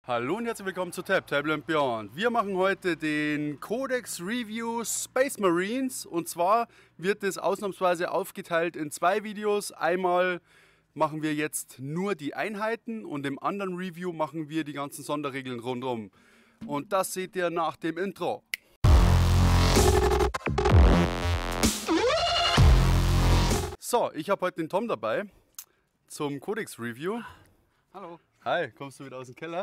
Hallo und herzlich willkommen zu Table & Beyond. Wir machen heute den Codex Review Space Marines und zwar wird es ausnahmsweise aufgeteilt in zwei Videos. Einmal machen wir jetzt nur die Einheiten und im anderen Review machen wir die ganzen Sonderregeln rundum. Und das seht ihr nach dem Intro. So, ich habe heute den Tom dabei zum Codex Review. Hallo. Hi, kommst du wieder aus dem Keller?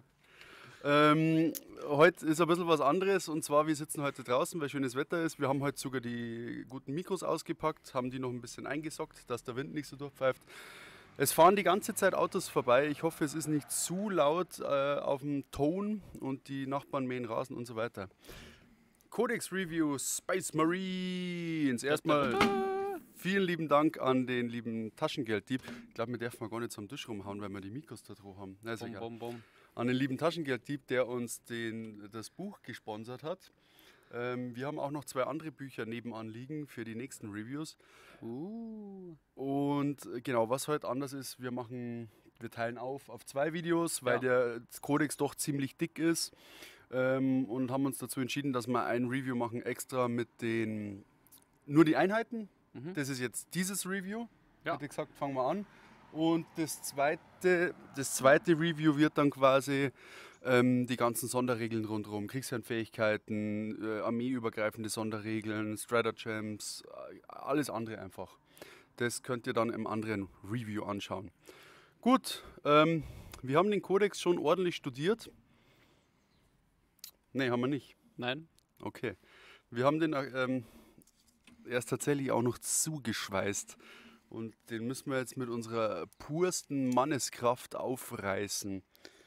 Heute ist ein bisschen was anderes und zwar wir sitzen heute draußen, weil schönes Wetter ist. Wir haben heute sogar die guten Mikros ausgepackt, haben die noch ein bisschen eingesockt, dass der Wind nicht so durchpfeift. Es fahren die ganze Zeit Autos vorbei. Ich hoffe, es ist nicht zu laut auf dem Ton und die Nachbarn mähen Rasen und so weiter. Codex Review Space Marines. Erstmal vielen lieben Dank an den lieben Taschengelddieb. Ich glaube, wir dürfen gar nicht so am Tisch rumhauen, weil wir die Mikros da drauf haben. Na, ist egal. An den lieben Taschengelddieb, der uns das Buch gesponsert hat. Wir haben auch noch zwei andere Bücher nebenan liegen für die nächsten Reviews. Und genau, was heute anders ist, wir teilen auf zwei Videos, weil der Codex doch ziemlich dick ist. Und haben uns dazu entschieden, dass wir ein Review machen extra mit nur die Einheiten. Das ist jetzt dieses Review. Ja. Hätte gesagt, fangen wir an. Und das zweite Review wird dann quasi die ganzen Sonderregeln rundherum. Kriegsherrenfähigkeiten, armeeübergreifende Sonderregeln, Stratagem, alles andere einfach. Das könnt ihr dann im anderen Review anschauen. Gut, wir haben den Codex schon ordentlich studiert. Ne, haben wir nicht. Nein. Okay. Wir haben den erst tatsächlich auch noch zugeschweißt. Und den müssen wir jetzt mit unserer pursten Manneskraft aufreißen.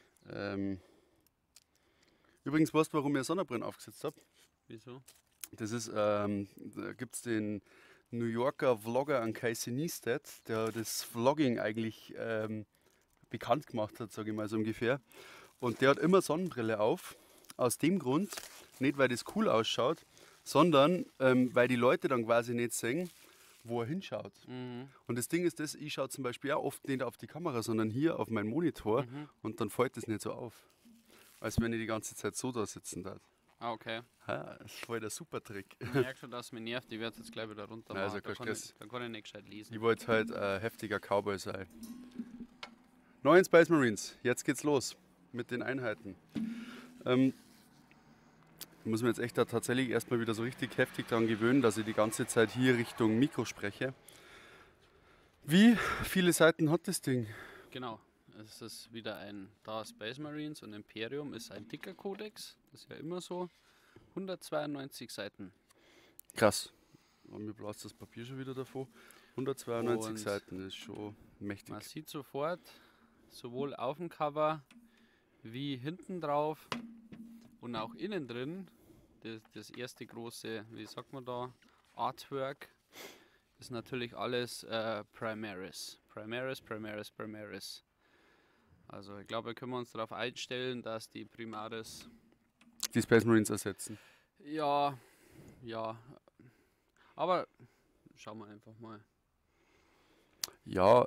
Übrigens, weißt du, warum ich Sonnenbrillen aufgesetzt habe? Wieso? Das ist, da gibt es den New Yorker Vlogger an Casey Neistat, der das Vlogging eigentlich bekannt gemacht hat, sage ich mal so ungefähr. Und der hat immer Sonnenbrille auf. Aus dem Grund, nicht weil das cool ausschaut, sondern weil die Leute dann quasi nicht sehen, wo er hinschaut. Und das Ding ist das, ich schaue zum Beispiel auch oft nicht auf die Kamera, sondern hier auf meinen Monitor und dann fällt das nicht so auf. Als wenn ich die ganze Zeit so da sitzen darf. Ah, okay. Ja, das ist voll der super Trick. Ich merke schon, dass es mich nervt, ich werde jetzt gleich wieder runter machen. Also, Dann kann ich nicht gescheit lesen. Ich wollte halt heftiger Cowboy sein. Neuen Space Marines, jetzt geht's los mit den Einheiten. Ich muss mir jetzt echt da tatsächlich erstmal wieder so richtig heftig daran gewöhnen, dass ich die ganze Zeit hier Richtung Mikro spreche. Wie viele Seiten hat das Ding? Genau, es ist wieder da Space Marines und Imperium ist ein dicker Kodex, das ist ja immer so. 192 Seiten. Krass. Mir blast das Papier schon wieder davor. 192 und Seiten, das ist schon mächtig. Man sieht sofort, sowohl auf dem Cover wie hinten drauf und auch innen drin, das erste große, wie sagt man da, Artwork, ist natürlich alles Primaris. Primaris. Also ich glaube, wir können uns darauf einstellen, dass die Primaris die Space Marines ersetzen. Ja, aber schauen wir einfach mal. Ja,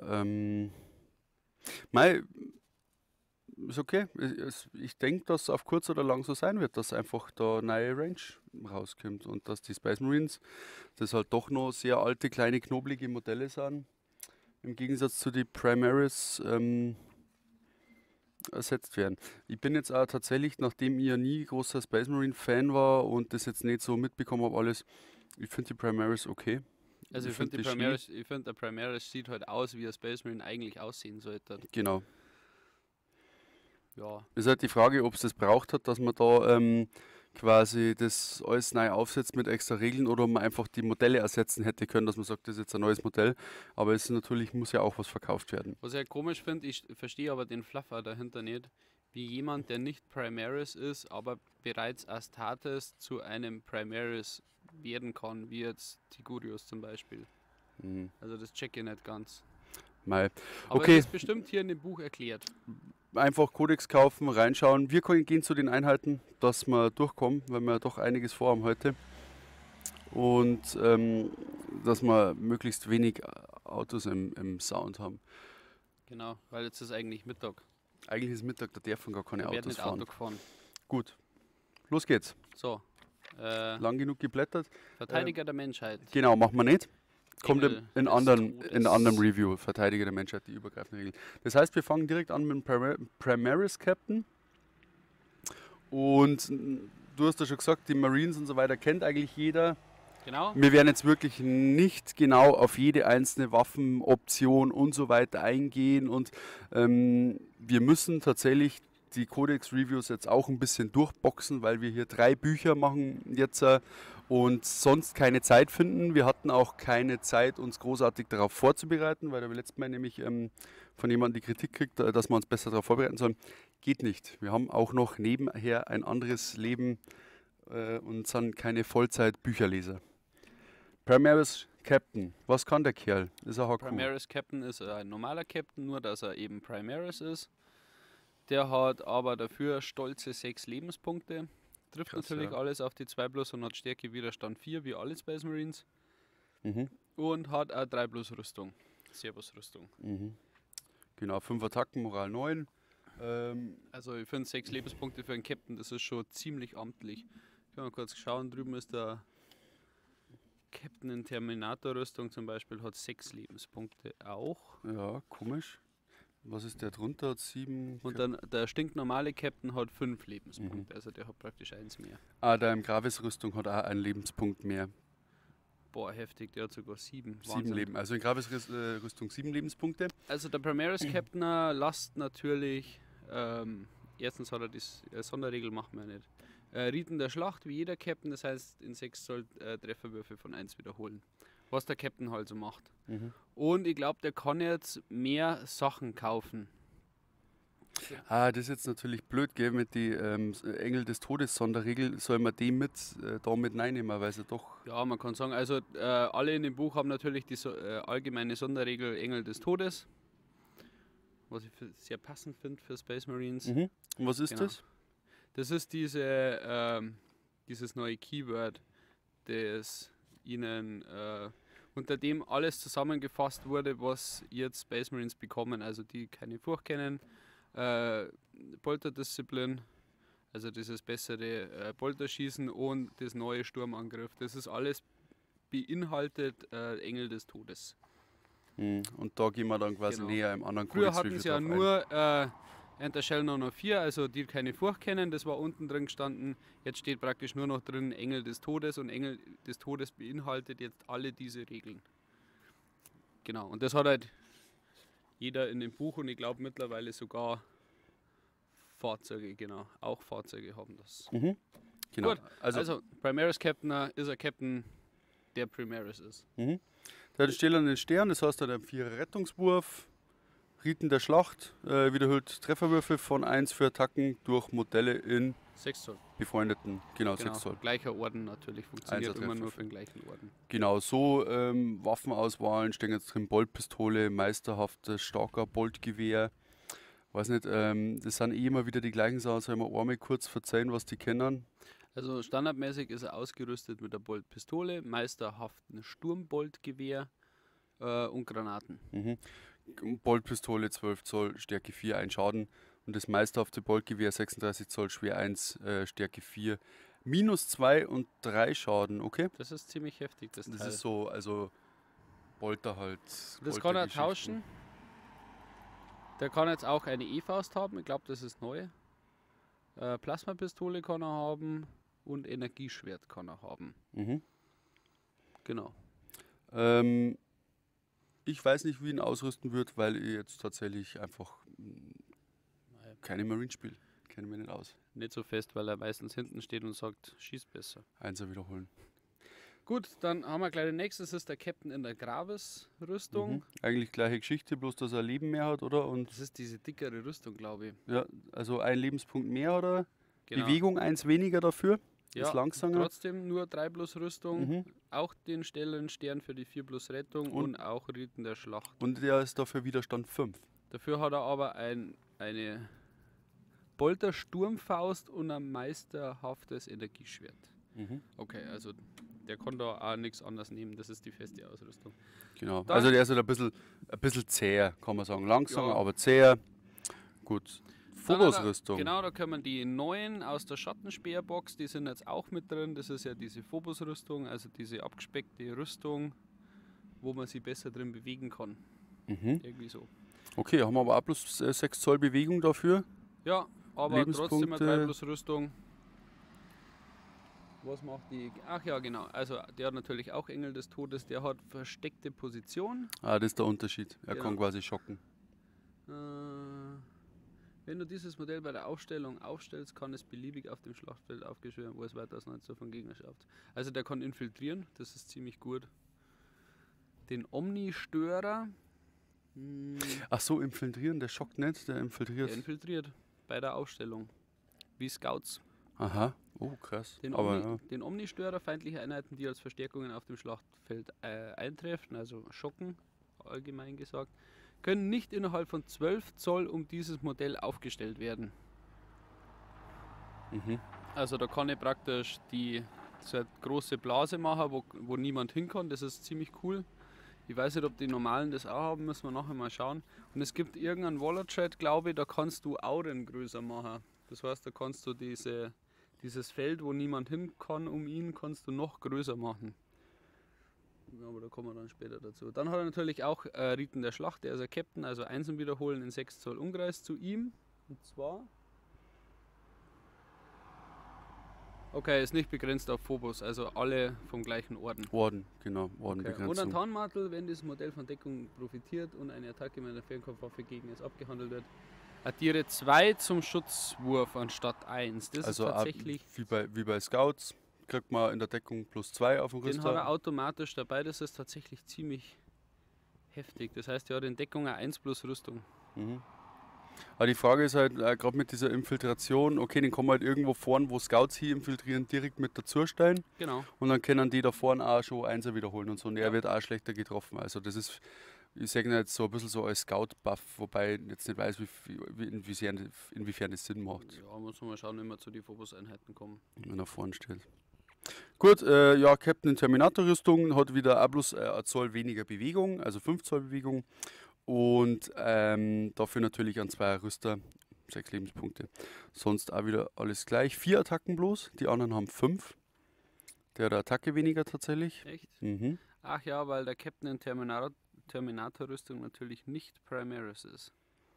ist okay. Ich denke, dass es auf kurz oder lang so sein wird, dass einfach da neue Range rauskommt und dass die Space Marines, das halt doch noch sehr alte, kleine, knoblige Modelle sind, im Gegensatz zu den Primaris ersetzt werden. Ich bin jetzt auch tatsächlich, nachdem ich ja nie großer Space Marine Fan war und das jetzt nicht so mitbekommen habe alles, ich finde die Primaris okay. Also ich finde der Primaris sieht halt aus, wie ein Space Marine eigentlich aussehen sollte. Genau. Ja. Ist halt die Frage, ob es das braucht hat, dass man da quasi das alles neu aufsetzt mit extra Regeln oder ob man einfach die Modelle ersetzen hätte können, dass man sagt, das ist jetzt ein neues Modell. Aber es ist natürlich, muss ja auch was verkauft werden. Was ich halt komisch finde, ich verstehe aber den Fluffer dahinter nicht, wie jemand, der nicht Primaris ist, aber bereits Astartes zu einem Primaris werden kann, wie jetzt Tigurius zum Beispiel. Also das check ich nicht ganz. Mal. Aber okay. das ist bestimmt hier in dem Buch erklärt. Einfach Codex kaufen, reinschauen. Wir gehen zu den Einheiten, dass wir durchkommen, weil wir doch einiges vorhaben heute. Und dass wir möglichst wenig Autos im Sound haben. Genau, weil jetzt ist eigentlich Mittag. Eigentlich ist Mittag, da dürfen gar keine Da wird Autos nicht fahren. Auto gefahren. Gut, los geht's. So, Lang genug geblättert. Verteidiger der Menschheit. Genau, machen wir nicht. Kommt Engel in des anderen Todes. Review, Verteidiger der Menschheit, die übergreifende Regeln. Das heißt, wir fangen direkt an mit dem Primaris Captain. Und du hast ja schon gesagt, die Marines und so weiter kennt eigentlich jeder. Genau. Wir werden jetzt wirklich nicht genau auf jede einzelne Waffenoption und so weiter eingehen. Und wir müssen tatsächlich die Codex-Reviews jetzt auch ein bisschen durchboxen, weil wir hier 3 Bücher machen jetzt und sonst keine Zeit finden. Wir hatten auch keine Zeit, uns großartig darauf vorzubereiten, weil wir letztes Mal nämlich von jemandem die Kritik kriegt, dass wir uns besser darauf vorbereiten sollen. Geht nicht. Wir haben auch noch nebenher ein anderes Leben und sind keine Vollzeit-Bücherleser. Primaris Captain, was kann der Kerl? Ist er Haku? Primaris Captain ist ein normaler Captain, nur dass er eben Primaris ist. Der hat aber dafür stolze 6 Lebenspunkte. Trifft Krass, natürlich ja. alles auf die 2+ und hat Stärke, Widerstand 4, wie alle Space Marines. Mhm. Und hat auch 3+ Rüstung. Servus Rüstung. Mhm. Genau, 5 Attacken, Moral 9. Also ich finde 6 Lebenspunkte für einen Captain, das ist schon ziemlich amtlich. Ich kann mal kurz schauen, drüben ist der Captain in Terminator-Rüstung zum Beispiel, hat 6 Lebenspunkte auch. Ja, komisch. Was ist der drunter? Hat 7. Und dann der stinknormale Captain hat 5 Lebenspunkte, also der hat praktisch 1 mehr. Der im Gravis-Rüstung hat auch einen Lebenspunkt mehr. Boah, heftig, der hat sogar 7. 7 Leben. Also in Gravis-Rüstung 7 Lebenspunkte. Also der Primaris Captain lasst natürlich, erstens hat er die Sonderregel, machen wir nicht. Riten der Schlacht, wie jeder Captain, das heißt in 6 soll Trefferwürfe von 1 wiederholen. Was der Captain halt so macht. Mhm. Und ich glaube, der kann jetzt mehr Sachen kaufen. Das ist jetzt natürlich blöd, gell, mit die Engel des Todes Sonderregel. Soll man die da mit reinnehmen, weil sie doch. Ja, man kann sagen, also alle in dem Buch haben natürlich die allgemeine Sonderregel Engel des Todes. Was ich sehr passend finde für Space Marines. Mhm. Und was ist Genau. das? Das ist dieses neue Keyword, das ihnen unter dem alles zusammengefasst wurde, was jetzt Space Marines bekommen, also die keine Furcht kennen, Polterdisziplin, also dieses bessere Polterschießen und das neue Sturmangriff. Das ist alles beinhaltet Engel des Todes. Und da gehen wir dann quasi Genau. näher im anderen Früher Codex hatten Review sie ja drauf ein. nur Enter Shell 904, also die keine Furcht kennen, das war unten drin gestanden. Jetzt steht praktisch nur noch drin Engel des Todes und Engel des Todes beinhaltet jetzt alle diese Regeln. Genau, und das hat halt jeder in dem Buch und ich glaube mittlerweile sogar Fahrzeuge, genau, auch Fahrzeuge haben das. Mhm. Genau. Gut, also Primaris Captain ist ein Captain, der Primaris ist. Der hat den stählernen Stern, das heißt, er hat einen 4er Rettungswurf, Riten der Schlacht, wiederholt Trefferwürfe von 1 für Attacken durch Modelle in 6 Zoll. befreundeten, genau, 6 Genau, Zoll. gleicher Orden natürlich, funktioniert Einser immer nur Treffer. für den gleichen Orden. Genau, so Waffenauswahlen stehen jetzt drin, Boltpistole, meisterhaftes, starker Boltgewehr. Weiß nicht, das sind immer wieder die gleichen Sachen, soll ich mal einmal kurz verzeihen, was die kennen. Also standardmäßig ist er ausgerüstet mit der Boltpistole, meisterhaften Sturmboltgewehr und Granaten. Boltpistole 12 Zoll, Stärke 4, 1 Schaden. Und das meisterhafte Boltgewehr 36 Zoll, schwer 1, Stärke 4, -2 und 3 Schaden, okay? Das ist ziemlich heftig, das Das Teil. ist so, also Bolter halt. Das kann er Boltergeschichten. tauschen. Der kann jetzt auch eine E-Faust haben, ich glaube das ist neu. Plasmapistole kann er haben und Energieschwert kann er haben. Mhm. Genau. Ich weiß nicht, wie ich ihn ausrüsten wird, weil ich jetzt tatsächlich einfach keine Marine spiele. Kenne mich nicht aus. Nicht so fest, weil er meistens hinten steht und sagt, schieß besser. Einser wiederholen. Gut, dann haben wir gleich den nächsten, das ist der Captain in der Gravis-Rüstung. Eigentlich gleiche Geschichte, bloß dass er ein Leben mehr hat, oder? Und Das ist diese dickere Rüstung, glaube ich. ja, also ein Lebenspunkt mehr, oder? Genau. Bewegung 1 weniger dafür. Ja, ist langsamer. trotzdem nur 3+ Rüstung, Mhm. auch den Stern für die 4+ Rettung und auch Riten der Schlacht. Und der ist dafür Widerstand 5. Dafür hat er aber eine Bolter-Sturmfaust und ein meisterhaftes Energieschwert. Okay, also der kann da auch nichts anderes nehmen, das ist die feste Ausrüstung. Genau. Dann- Also der ist halt ein bisschen zäher, kann man sagen. Langsamer, Ja. aber zäher. Gut. Phobos-Rüstung. Genau, da kommen die neuen aus der Schattenspeerbox, die sind jetzt auch mit drin. Das ist ja diese Phobos-Rüstung, also diese abgespeckte Rüstung, wo man sich besser drin bewegen kann. Mhm. Irgendwie so. Okay, haben wir aber auch bloß 6 Zoll Bewegung dafür. Ja, aber trotzdem eine Lebenspunkte. 3 Rüstung. Was macht die? Ach ja, genau. Also der hat natürlich auch Engel des Todes, der hat versteckte Position. Ah, das ist der Unterschied. Er Genau. kann quasi schocken. Wenn du dieses Modell bei der Aufstellung aufstellst, kann es beliebig auf dem Schlachtfeld aufgestellt werden, wo es weiter auseinander von Gegnerschaft. Also der kann infiltrieren, das ist ziemlich gut. Den Omni-Störer. Ach so, infiltrieren, der schockt nicht, der infiltriert. Der infiltriert bei der Aufstellung. Wie Scouts. Aha, oh krass. Den, Aber den Omni-Störer, feindliche Einheiten, die als Verstärkungen auf dem Schlachtfeld eintreffen, also schocken, allgemein gesagt, können nicht innerhalb von 12 Zoll um dieses Modell aufgestellt werden. Also da kann ich praktisch so eine große Blase machen, wo niemand hin kann. Das ist ziemlich cool. Ich weiß nicht, ob die normalen das auch haben, müssen wir nachher mal schauen. Und es gibt irgendeinen Wallet-Chat, glaube ich, da kannst du Auren größer machen. Das heißt, da kannst du dieses Feld, wo niemand hin kann, um ihn, kannst du noch größer machen. Aber da kommen wir dann später dazu. Dann hat er natürlich auch Riten der Schlacht, der ist ein Captain, also Einsen wiederholen in 6 Zoll Umkreis zu ihm. Und zwar. Okay, ist nicht begrenzt auf Phobos, also alle vom gleichen Orden. Orden, genau, Okay. Und ein Ordenbegrenzung. Tarnmantel, wenn das Modell von Deckung profitiert und eine Attacke mit einer Fernkampfwaffe gegen es abgehandelt wird, addiere 2 zum Schutzwurf anstatt 1. Das Also ist tatsächlich. wie bei Scouts kriegt man in der Deckung +2 auf dem Den hat Rüster. er automatisch dabei, das ist tatsächlich ziemlich heftig. Das heißt, er hat in Deckung eine 1 plus Rüstung. Mhm. Aber die Frage ist halt, gerade mit dieser Infiltration, okay, den kann man halt irgendwo vorn, wo Scouts hier infiltrieren, direkt mit dazu stellen. Genau. Und dann können die da vorne auch schon Einser wiederholen und so. Und er Ja. wird auch schlechter getroffen. Also das ist, ich sehe ihn jetzt so ein bisschen so als Scout-Buff, wobei ich jetzt nicht weiß, inwiefern das Sinn macht, Ja, muss man mal schauen, wenn wir zu den Phobos-Einheiten kommen. wenn er vorne steht. Gut, ja, Captain in Terminator-Rüstung hat wieder auch bloß ein Zoll weniger Bewegung, also 5 Zoll Bewegung. Und dafür natürlich an 2 Rüster, 6 Lebenspunkte. Sonst auch wieder alles gleich. 4 Attacken bloß, die anderen haben 5. Der hat eine Attacke weniger tatsächlich. Echt? Mhm. Ach ja, weil der Captain in Terminator-Rüstung natürlich nicht Primaris ist.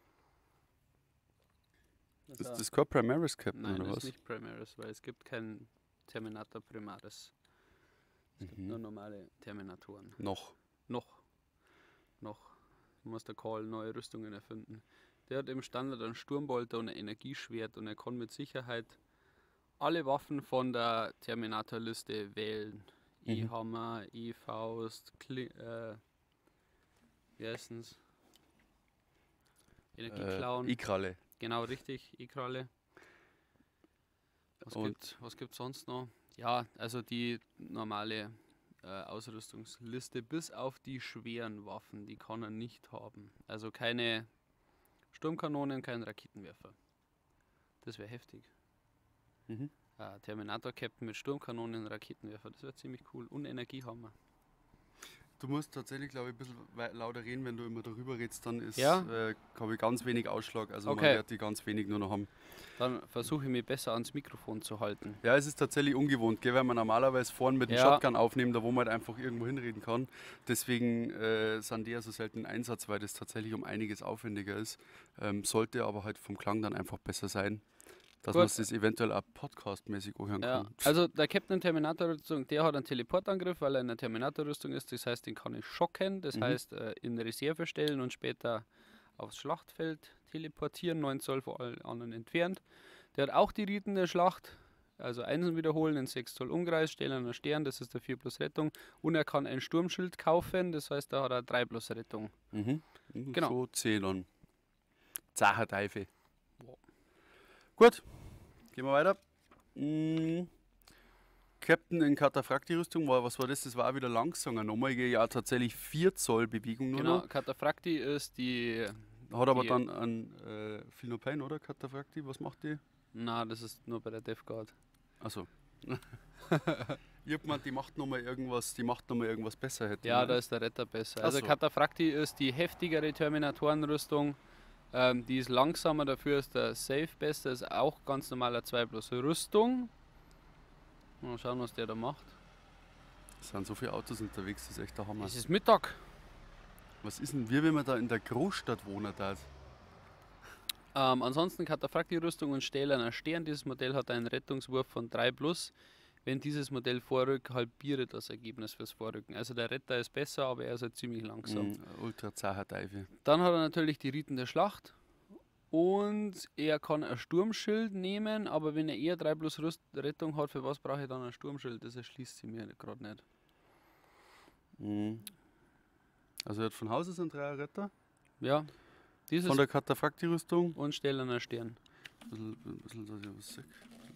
Ist das kein Primaris Captain Nein, oder das was? ist nicht Primaris, weil es gibt keinen Terminator Primaris. Es gibt nur normale Terminatoren. Noch. Noch. Du musst der Call neue Rüstungen erfinden. Der hat im Standard einen Sturmbolter und ein Energieschwert und er kann mit Sicherheit alle Waffen von der Terminator-Liste wählen. E-Hammer, E-Faust, wie heißt es? Energieklauen. E-Kralle. Genau, richtig, E-Kralle. Und- Was gibt's sonst noch? Ja, also die normale Ausrüstungsliste, bis auf die schweren Waffen, die kann er nicht haben. Also keine Sturmkanonen, kein Raketenwerfer. Das wäre heftig. Mhm. Terminator-Captain mit Sturmkanonen, Raketenwerfer, das wäre ziemlich cool. Und Energiehammer. Du musst tatsächlich, glaube ich, ein bisschen lauter reden, wenn du immer darüber redest, dann ist, Ja? habe ich ganz wenig Ausschlag. Also Okay. man wird die ganz wenig nur noch haben. Dann versuche ich mich besser ans Mikrofon zu halten. Ja, es ist tatsächlich ungewohnt, gell, weil man normalerweise vorne mit dem Ja. Shotgun aufnehmen, da wo man halt einfach irgendwo hinreden kann. Deswegen sind die ja so selten im Einsatz, weil das tatsächlich um einiges aufwendiger ist. Sollte aber halt vom Klang dann einfach besser sein, dass Gut. man das eventuell auch podcastmäßig anhören Ja, kann. also der Captain Terminator-Rüstung, der hat einen Teleportangriff, weil er in der Terminator-Rüstung ist. Das heißt, den kann ich schocken, das heißt in Reserve stellen und später aufs Schlachtfeld teleportieren, 9 Zoll vor allen anderen entfernt. Der hat auch die Riten der Schlacht, also Einsen wiederholen in 6 Zoll Umkreis, stellen einen Stern, das ist der 4 plus Rettung. Und er kann ein Sturmschild kaufen, das heißt, da hat er 3 plus Rettung. Genau. So 10 dann. Zacherteife. Ja. Gut, gehen wir weiter. Captain in Kataphragti-Rüstung, was war das? Das war auch wieder langsamer. Nochmal ja tatsächlich 4 Zoll Bewegung nur Genau, noch. Kataphragti ist die. Hat aber die- dann ein Phil Pain, oder? Kataphragti, was macht die? Na, das ist nur bei der Death Guard. Achso. Ich hab gemeint, die macht nochmal irgendwas besser hätte. Ja, ne? da ist der Retter besser. Ach Also so. Kataphragti ist die heftigere Terminatorenrüstung. Die ist langsamer, dafür ist der Safe Bester, ist auch ganz normaler 2 plus Rüstung. Mal schauen, was der da macht. Es sind so viele Autos unterwegs, das ist echt der Hammer. Es ist Mittag. Was ist denn wir, wenn man da in der Großstadt wohnen darf? Ansonsten Kataphrakt-Rüstung und stählerner Stern. Dieses Modell hat einen Rettungswurf von 3 plus. Wenn dieses Modell vorrückt, halbiere das Ergebnis fürs Vorrücken. Also der Retter ist besser, aber er ist halt ziemlich langsam. Ultra zacher Teufel. Dann hat er natürlich die Riten der Schlacht. Und er kann ein Sturmschild nehmen, aber wenn er eher 3 plus Rettung hat, für was brauche ich dann ein Sturmschild? Das erschließt sich mir gerade nicht. Also er hat von Haus aus einen 3er Retter. Ja. Dieses Von der Kataphrakt-Rüstung. und stählerner Stern. Ein bisschen, dass ich was sag.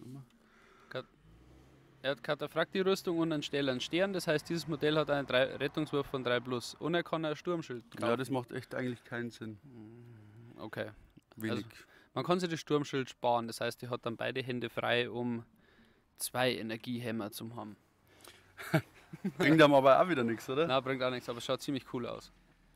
Er hat Kataphrakt-Rüstung und einen stählernen Stern, das heißt, dieses Modell hat einen Rettungswurf von 3 plus. Und er kann ein Sturmschild kaufen. Ja, das macht echt eigentlich keinen Sinn. Okay. Wenig. Also, man kann sich das Sturmschild sparen, das heißt, er hat dann beide Hände frei, um 2 Energiehämmer zu haben. Bringt einem aber auch wieder nichts, oder? Na, bringt auch nichts, aber es schaut ziemlich cool aus.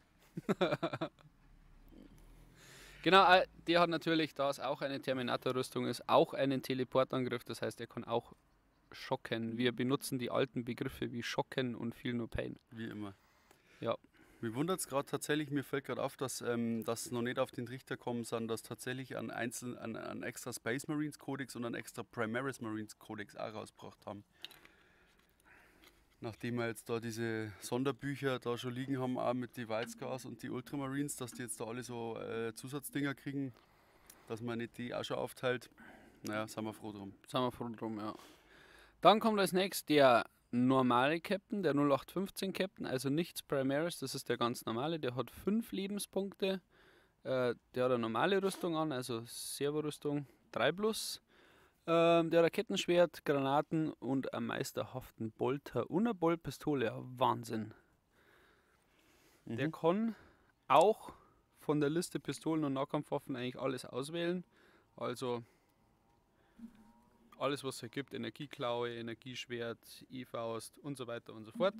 Genau, der hat natürlich, da es auch eine Terminator-Rüstung ist, auch einen Teleportangriff, das heißt, er kann auch schocken. Wir benutzen die alten Begriffe wie schocken und feel no pain. Wie immer. Ja. Mir wundert es gerade tatsächlich, mir fällt gerade auf, dass noch nicht auf den Trichter kommen sind, dass tatsächlich ein extra Space Marines Codex und ein extra Primaris Marines Codex auch rausgebracht haben. Nachdem wir jetzt da diese Sonderbücher da schon liegen haben, auch mit die Wildstars und die Ultramarines, dass die jetzt da alle so Zusatzdinger kriegen, dass man nicht die auch schon aufteilt. Naja, sind wir froh drum. Sind wir froh drum, ja. Dann kommt als nächstes der normale Captain, der 0815 Captain, also nichts Primaris, das ist der ganz normale, der hat 5 Lebenspunkte. Der hat eine normale Rüstung an, also Servorüstung 3 plus. Der hat ein Kettenschwert, Granaten und einen meisterhaften Bolter und eine Boltpistole. Ja, Wahnsinn. Der kann auch von der Liste Pistolen und Nahkampfwaffen eigentlich alles auswählen. Also alles, was es gibt, Energieklaue, Energieschwert, E-Faust und so weiter und so fort.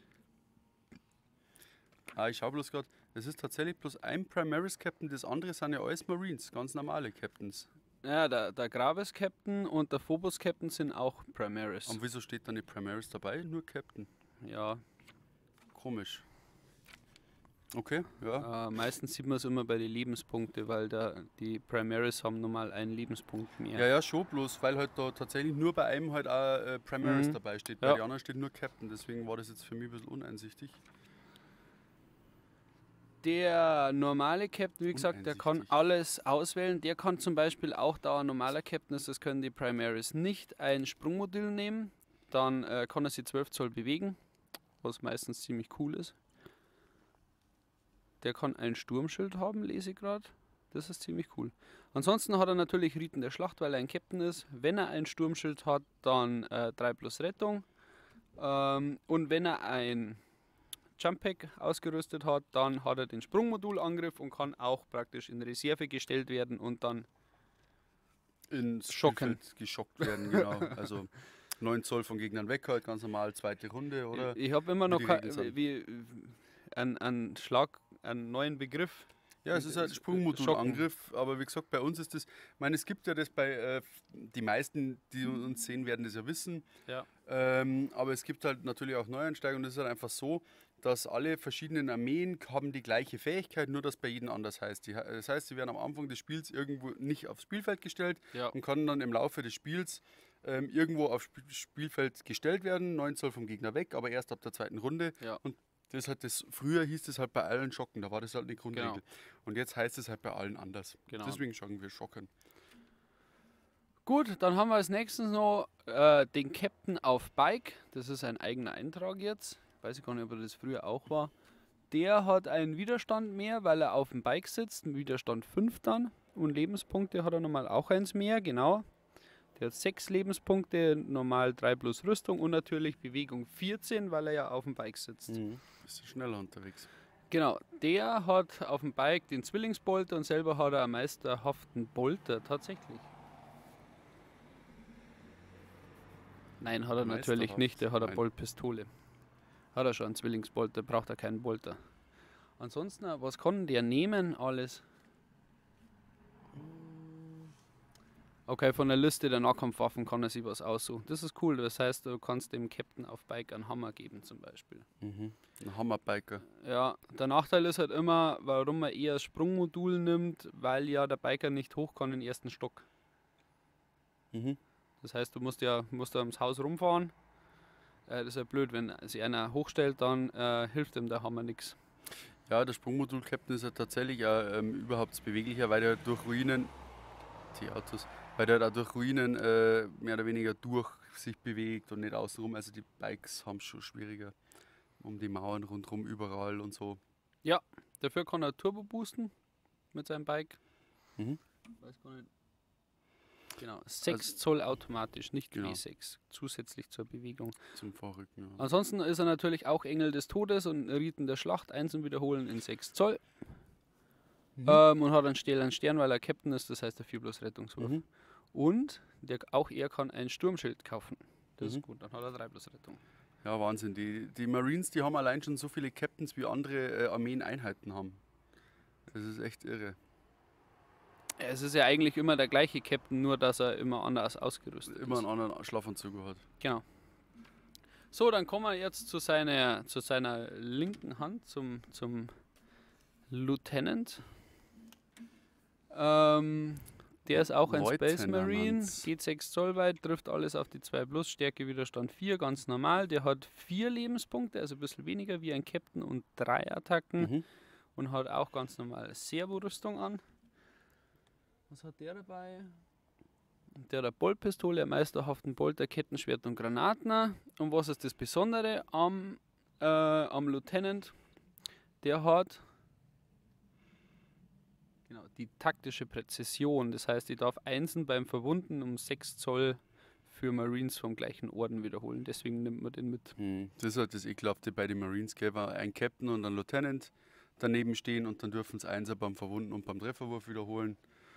Ich schau bloß gerade, es ist tatsächlich bloß ein Primaris Captain, das andere sind ja alles Marines, ganz normale Captains. Ja, der Graves Captain und der Phobos Captain sind auch Primaris. Und wieso steht dann die Primaris dabei? Nur Captain. Ja. Komisch. Okay, ja. Meistens sieht man es immer bei den Lebenspunkten, weil die Primaris haben normal einen Lebenspunkt mehr. Ja, schon, bloß weil halt da tatsächlich nur bei einem halt auch Primaris dabei steht. Bei Ja. den anderen steht nur Captain, deswegen war das jetzt für mich ein bisschen uneinsichtig. Der normale Captain, wie gesagt, der kann Uneinsichtig. alles auswählen. Der kann zum Beispiel auch, da er ein normaler Captain ist, das können die Primaris nicht, ein Sprungmodul nehmen. Dann kann er sich 12 Zoll bewegen, was meistens ziemlich cool ist. Der kann ein Sturmschild haben, lese ich gerade. Das ist ziemlich cool. Ansonsten hat er natürlich Riten der Schlacht, weil er ein Captain ist. Wenn er ein Sturmschild hat, dann 3 plus Rettung. Und wenn er ein Jump Pack ausgerüstet hat, dann hat er den Sprungmodulangriff und kann auch praktisch in Reserve gestellt werden und dann Ins Schocken. Spielfeld geschockt werden, genau. Also 9 Zoll von Gegnern weg, halt ganz normal, zweite Runde, oder? Ich habe immer wie noch die Regeln sind. einen neuen Begriff. Ja, es ist halt ein Sprungmodulangriff, aber wie gesagt, bei uns ist das, ich meine, es gibt ja das bei, die meisten, die uns sehen, werden das ja wissen, Ja. aber es gibt halt natürlich auch Neueinsteiger und es ist halt einfach so, dass alle verschiedenen Armeen haben die gleiche Fähigkeit, nur dass bei jedem anders heißt. Das heißt, sie werden am Anfang des Spiels irgendwo nicht aufs Spielfeld gestellt Ja. und können dann im Laufe des Spiels irgendwo aufs Spielfeld gestellt werden, 9 Zoll vom Gegner weg, aber erst ab der zweiten Runde. Ja. Und das halt früher hieß das halt bei allen Schocken, da war das halt eine Grundregel. Genau. Und jetzt heißt es halt bei allen anders. Genau. Deswegen schocken wir Schocken. Gut, dann haben wir als nächstes noch den Captain auf Bike. Das ist ein eigener Eintrag jetzt. Weiß ich gar nicht, ob das früher auch war. Der hat einen Widerstand mehr, weil er auf dem Bike sitzt. Ein Widerstand 5 dann. Und Lebenspunkte hat er normal auch eins mehr, genau. Der hat 6 Lebenspunkte, normal 3 plus Rüstung und natürlich Bewegung 14, weil er ja auf dem Bike sitzt. Ist schneller unterwegs. Genau, der hat auf dem Bike den Zwillingsbolter und selber hat er einen meisterhaften Bolter, tatsächlich. Nein, hat er natürlich Meisterhaft, nicht, der hat eine nein. Boltpistole. Hat er schon einen Zwillingsbolter, braucht er keinen Bolter. Ansonsten, was kann der nehmen alles? Okay, von der Liste der Nahkampfwaffen kann er sich was aussuchen. Das ist cool, das heißt, du kannst dem Captain auf Bike einen Hammer geben zum Beispiel. Mhm. Ein Hammerbiker. Ja, der Nachteil ist halt immer, warum man eher das Sprungmodul nimmt, weil ja der Biker nicht hoch kann in den ersten Stock. Mhm. Das heißt, du musst da ums Haus rumfahren. Das ist ja blöd, wenn sich einer hochstellt, dann hilft ihm der Hammer nichts. Ja, der Sprungmodul-Captain ist ja tatsächlich auch überhaupt beweglicher, weil der durch Ruinen, die Autos, weil der da durch Ruinen mehr oder weniger durch sich bewegt und nicht außenrum. Also die Bikes haben es schon schwieriger. Um die Mauern rundherum, überall und so. Ja, dafür kann er Turbo boosten mit seinem Bike. Mhm. Weiß gar nicht. Genau, 6 Zoll automatisch, nicht Genau. W6, zusätzlich zur Bewegung. Zum Vorrücken. Ja. Ansonsten ist er natürlich auch Engel des Todes und Riten der Schlacht, einzeln wiederholen in 6 Zoll. Und hat einen stählernen Stern, weil er Captain ist, das heißt der 4 plus Rettungswurf. Mhm. Und auch er kann ein Sturmschild kaufen. Das Mhm. ist gut, dann hat er 3 plus Rettung. Ja, Wahnsinn. Die Marines, die haben allein schon so viele Captains, wie andere Armeen-Einheiten haben. Das ist echt irre. Es ist ja eigentlich immer der gleiche Captain, nur dass er immer anders ausgerüstet Immer ist. einen anderen Schlafanzug hat. Genau. So, dann kommen wir jetzt zu seiner linken Hand, zum Lieutenant. Der ist auch ein Space Marine, geht 6 Zoll weit, trifft alles auf die 2 plus, Stärke, Widerstand 4, ganz normal. Der hat 4 Lebenspunkte, also ein bisschen weniger wie ein Captain und 3 Attacken Mhm. und hat auch ganz normal Servo-Rüstung an. Was hat der dabei? Der hat eine Boltpistole, einen meisterhaften Bolter, Kettenschwert und Granaten. Und was ist das Besondere am Lieutenant? Der hat die taktische Präzision. Das heißt, ich darf Einsen beim Verwunden um 6 Zoll für Marines vom gleichen Orden wiederholen. Deswegen nimmt man den mit. Das ist halt das Ekelhafte bei den Marines, gell? Weil ein Captain und ein Lieutenant daneben stehen und dann dürfen es Einser beim Verwunden und beim Trefferwurf wiederholen.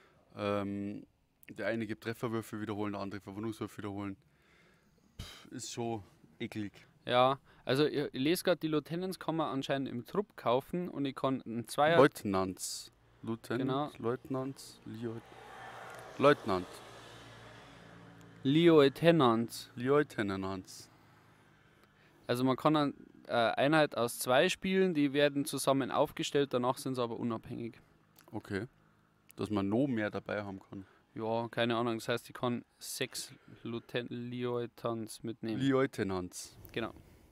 Der eine gibt Trefferwürfe wiederholen, der andere Verwundungswürfe wiederholen. Ist schon eklig. Ja, also ich lese gerade, die Lieutenants kann man anscheinend im Trupp kaufen und ich kann einen Zweier... Leutnants. Genau. Leutnants. Leutnant. Lieutenants. Lieutenants. Also man kann eine Einheit aus 2 spielen, die werden zusammen aufgestellt, danach sind sie aber unabhängig. Okay. Dass man noch mehr dabei haben kann. Ja, keine Ahnung, das heißt, ich kann 6 Lieutenants mitnehmen. Lieutenants. Genau.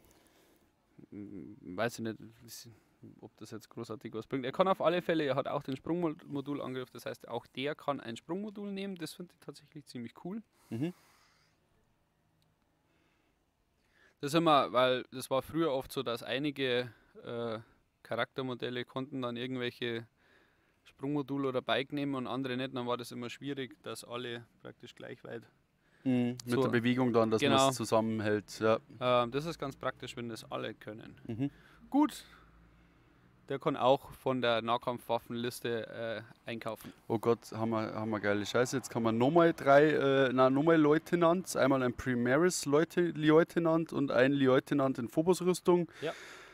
Weiß ich nicht, ob das jetzt großartig was bringt. Er kann auf alle Fälle, er hat auch den Sprungmodulangriff, das heißt, auch der kann ein Sprungmodul nehmen. Das finde ich tatsächlich ziemlich cool. Mhm. Das ist immer, weil das war früher oft so, dass einige Charaktermodelle konnten dann irgendwelche Sprungmodul oder Bike nehmen und andere nicht. Dann war das immer schwierig, dass alle praktisch gleich weit. Mit So, der Bewegung dann, dass man genau. es zusammenhält. Ja. Das ist ganz praktisch, wenn das alle können. Mhm. Gut. Der kann auch von der Nahkampfwaffenliste einkaufen. Oh Gott, haben wir geile Scheiße. Jetzt kann man nochmal nochmal Leutnants. Einmal ein Primaris Leutnant und ein Leutnant in Phobos-Rüstung. Ja.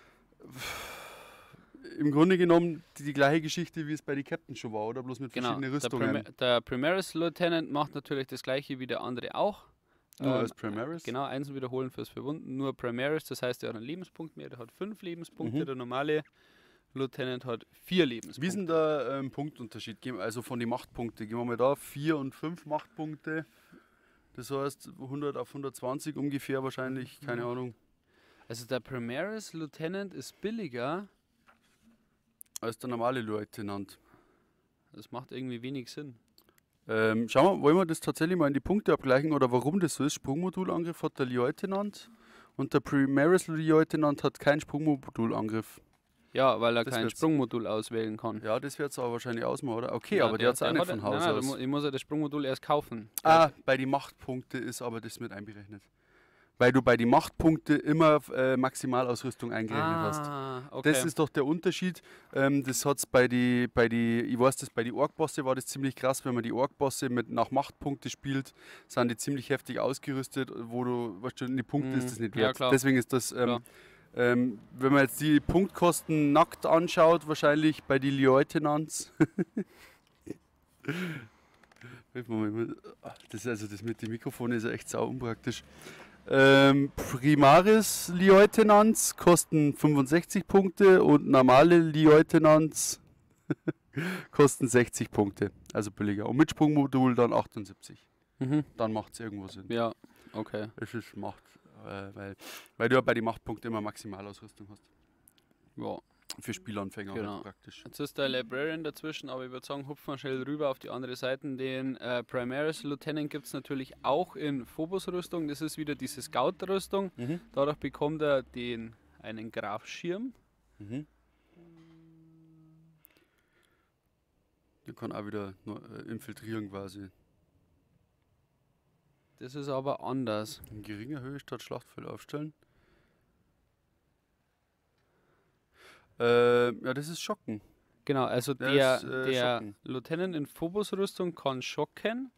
Im Grunde genommen die gleiche Geschichte, wie es bei den Captains schon war, oder? Bloß mit Genau. verschiedenen Rüstungen. Der Primaris Lieutenant macht natürlich das gleiche wie der andere auch. Nur als Primaris? Genau, Einsen wiederholen fürs Verwunden. Nur Primaris, das heißt, er hat einen Lebenspunkt mehr, der hat 5 Lebenspunkte. Mhm. Der normale Lieutenant hat 4 Lebenspunkte. Wie ist denn der Punktunterschied? Also von den Machtpunkten. Gehen wir mal da 4 und 5 Machtpunkte. Das heißt 100 auf 120 ungefähr wahrscheinlich, keine Ahnung. Also der Primaris Lieutenant ist billiger. Als der normale Leutnant. Das macht irgendwie wenig Sinn. Schauen wir, wollen wir das tatsächlich mal in die Punkte abgleichen oder warum das so ist? Sprungmodulangriff hat der Leutnant und der Primaris Leutnant hat keinen Sprungmodulangriff. Ja, weil er Das kein wird's. Sprungmodul auswählen kann. Ja, das wird es aber wahrscheinlich ausmachen, oder? Okay, Ja, aber der hat es auch nicht von Haus nein, aus. ich muss ja das Sprungmodul erst kaufen. Bei den Machtpunkte ist aber das mit einberechnet. Weil du bei den Machtpunkte immer Maximalausrüstung eingerechnet hast. Okay. Das ist doch der Unterschied. Das hat es ich weiß, das bei den Ork-Bosse war das ziemlich krass, wenn man die Ork-Bosse nach Machtpunkte spielt, sind die ziemlich heftig ausgerüstet, wo du, weißt du, in die Punkte ist das nicht ja, wert. klar. Deswegen ist das, Klar. wenn man jetzt die Punktkosten nackt anschaut, wahrscheinlich bei den Lieutenants, Das mit dem Mikrofon ist ja echt sau unpraktisch. Primaris Lieutenants kosten 65 Punkte und normale Lieutenants kosten 60 Punkte. Also billiger. Und mit Sprungmodul dann 78. Mhm. Dann macht es irgendwo Sinn. Ja, okay. Es ist Macht, weil du ja bei den Machtpunkten immer Maximalausrüstung hast. Ja, Für Spielanfänger Genau. halt praktisch. jetzt ist der Librarian dazwischen, aber ich würde sagen, hupfen wir schnell rüber auf die andere Seite. Den Primaris Lieutenant gibt es natürlich auch in Phobos-Rüstung. Das ist wieder diese Scout-Rüstung. Mhm. Dadurch bekommt er einen Grafschirm. Mhm. Der kann auch wieder nur, infiltrieren quasi. Das ist aber anders. In geringer Höhe statt Schlachtfeld aufstellen. Ja, das ist Schocken. Genau, also Der der, ist, Schocken. Lieutenant in Phobos-Rüstung kann schocken.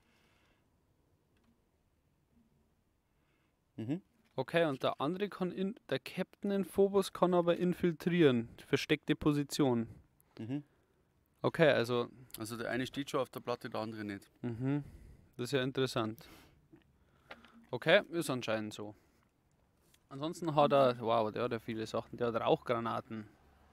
Mhm. Okay, und der andere der Captain in Phobos kann aber infiltrieren. Versteckte Position. Mhm. Okay, also, Also der eine steht schon auf der Platte, der andere nicht. das ist ja interessant. Okay, ist anscheinend so. Ansonsten hat er, wow, der hat ja viele Sachen. Der hat Rauchgranaten.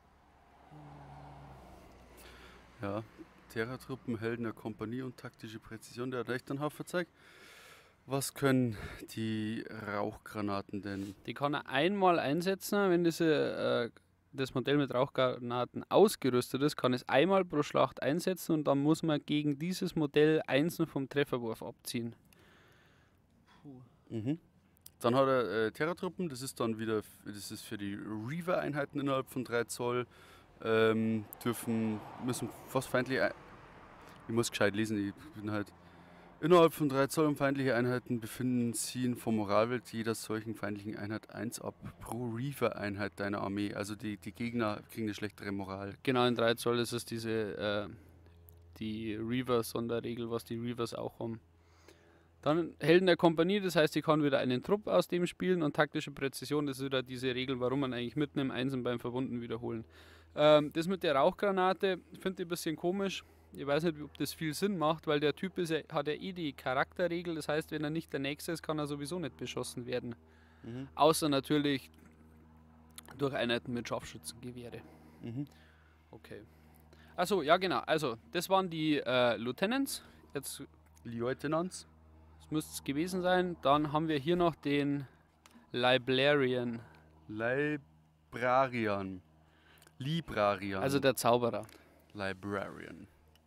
Ja, Terrortruppen, Helden der Kompanie und taktische Präzision, der hat echt einen Haufen Zeug. Was können die Rauchgranaten denn? Die kann er einmal einsetzen, wenn das Modell mit Rauchgranaten ausgerüstet ist, kann es einmal pro Schlacht einsetzen und dann muss man gegen dieses Modell einzeln vom Trefferwurf abziehen. Mhm. Dann hat er Terrortruppen, das ist dann wieder, das ist für die Reaver-Einheiten innerhalb von 3 Zoll. Müssen fast feindliche, ich muss gescheit lesen, ich bin halt, innerhalb von 3 Zoll und feindliche Einheiten befinden sie vom Moralwert jeder solchen feindlichen Einheit 1 ab pro Reaver-Einheit deiner Armee. Also die Gegner kriegen eine schlechtere Moral. Genau, in 3 Zoll ist es die Reaver-Sonderregel, was die Reavers auch haben. Dann Helden der Kompanie, das heißt, ich kann wieder einen Trupp aus dem spielen und taktische Präzision, das ist wieder diese Regel, warum man eigentlich mitten im Einsen beim Verwunden wiederholen. Das mit der Rauchgranate finde ich ein bisschen komisch. Ich weiß nicht, ob das viel Sinn macht, weil der Typ hat ja eh die Charakterregel, das heißt, wenn er nicht der Nächste ist, kann er sowieso nicht beschossen werden. Mhm. Außer natürlich durch Einheiten mit Scharfschützengewehre. Mhm. Okay. Achso, ja genau, also das waren die Lieutenants. Jetzt Lieutenants. müsste es gewesen sein. Dann haben wir hier noch den Librarian, Librarian. also der Zauberer. Librarian.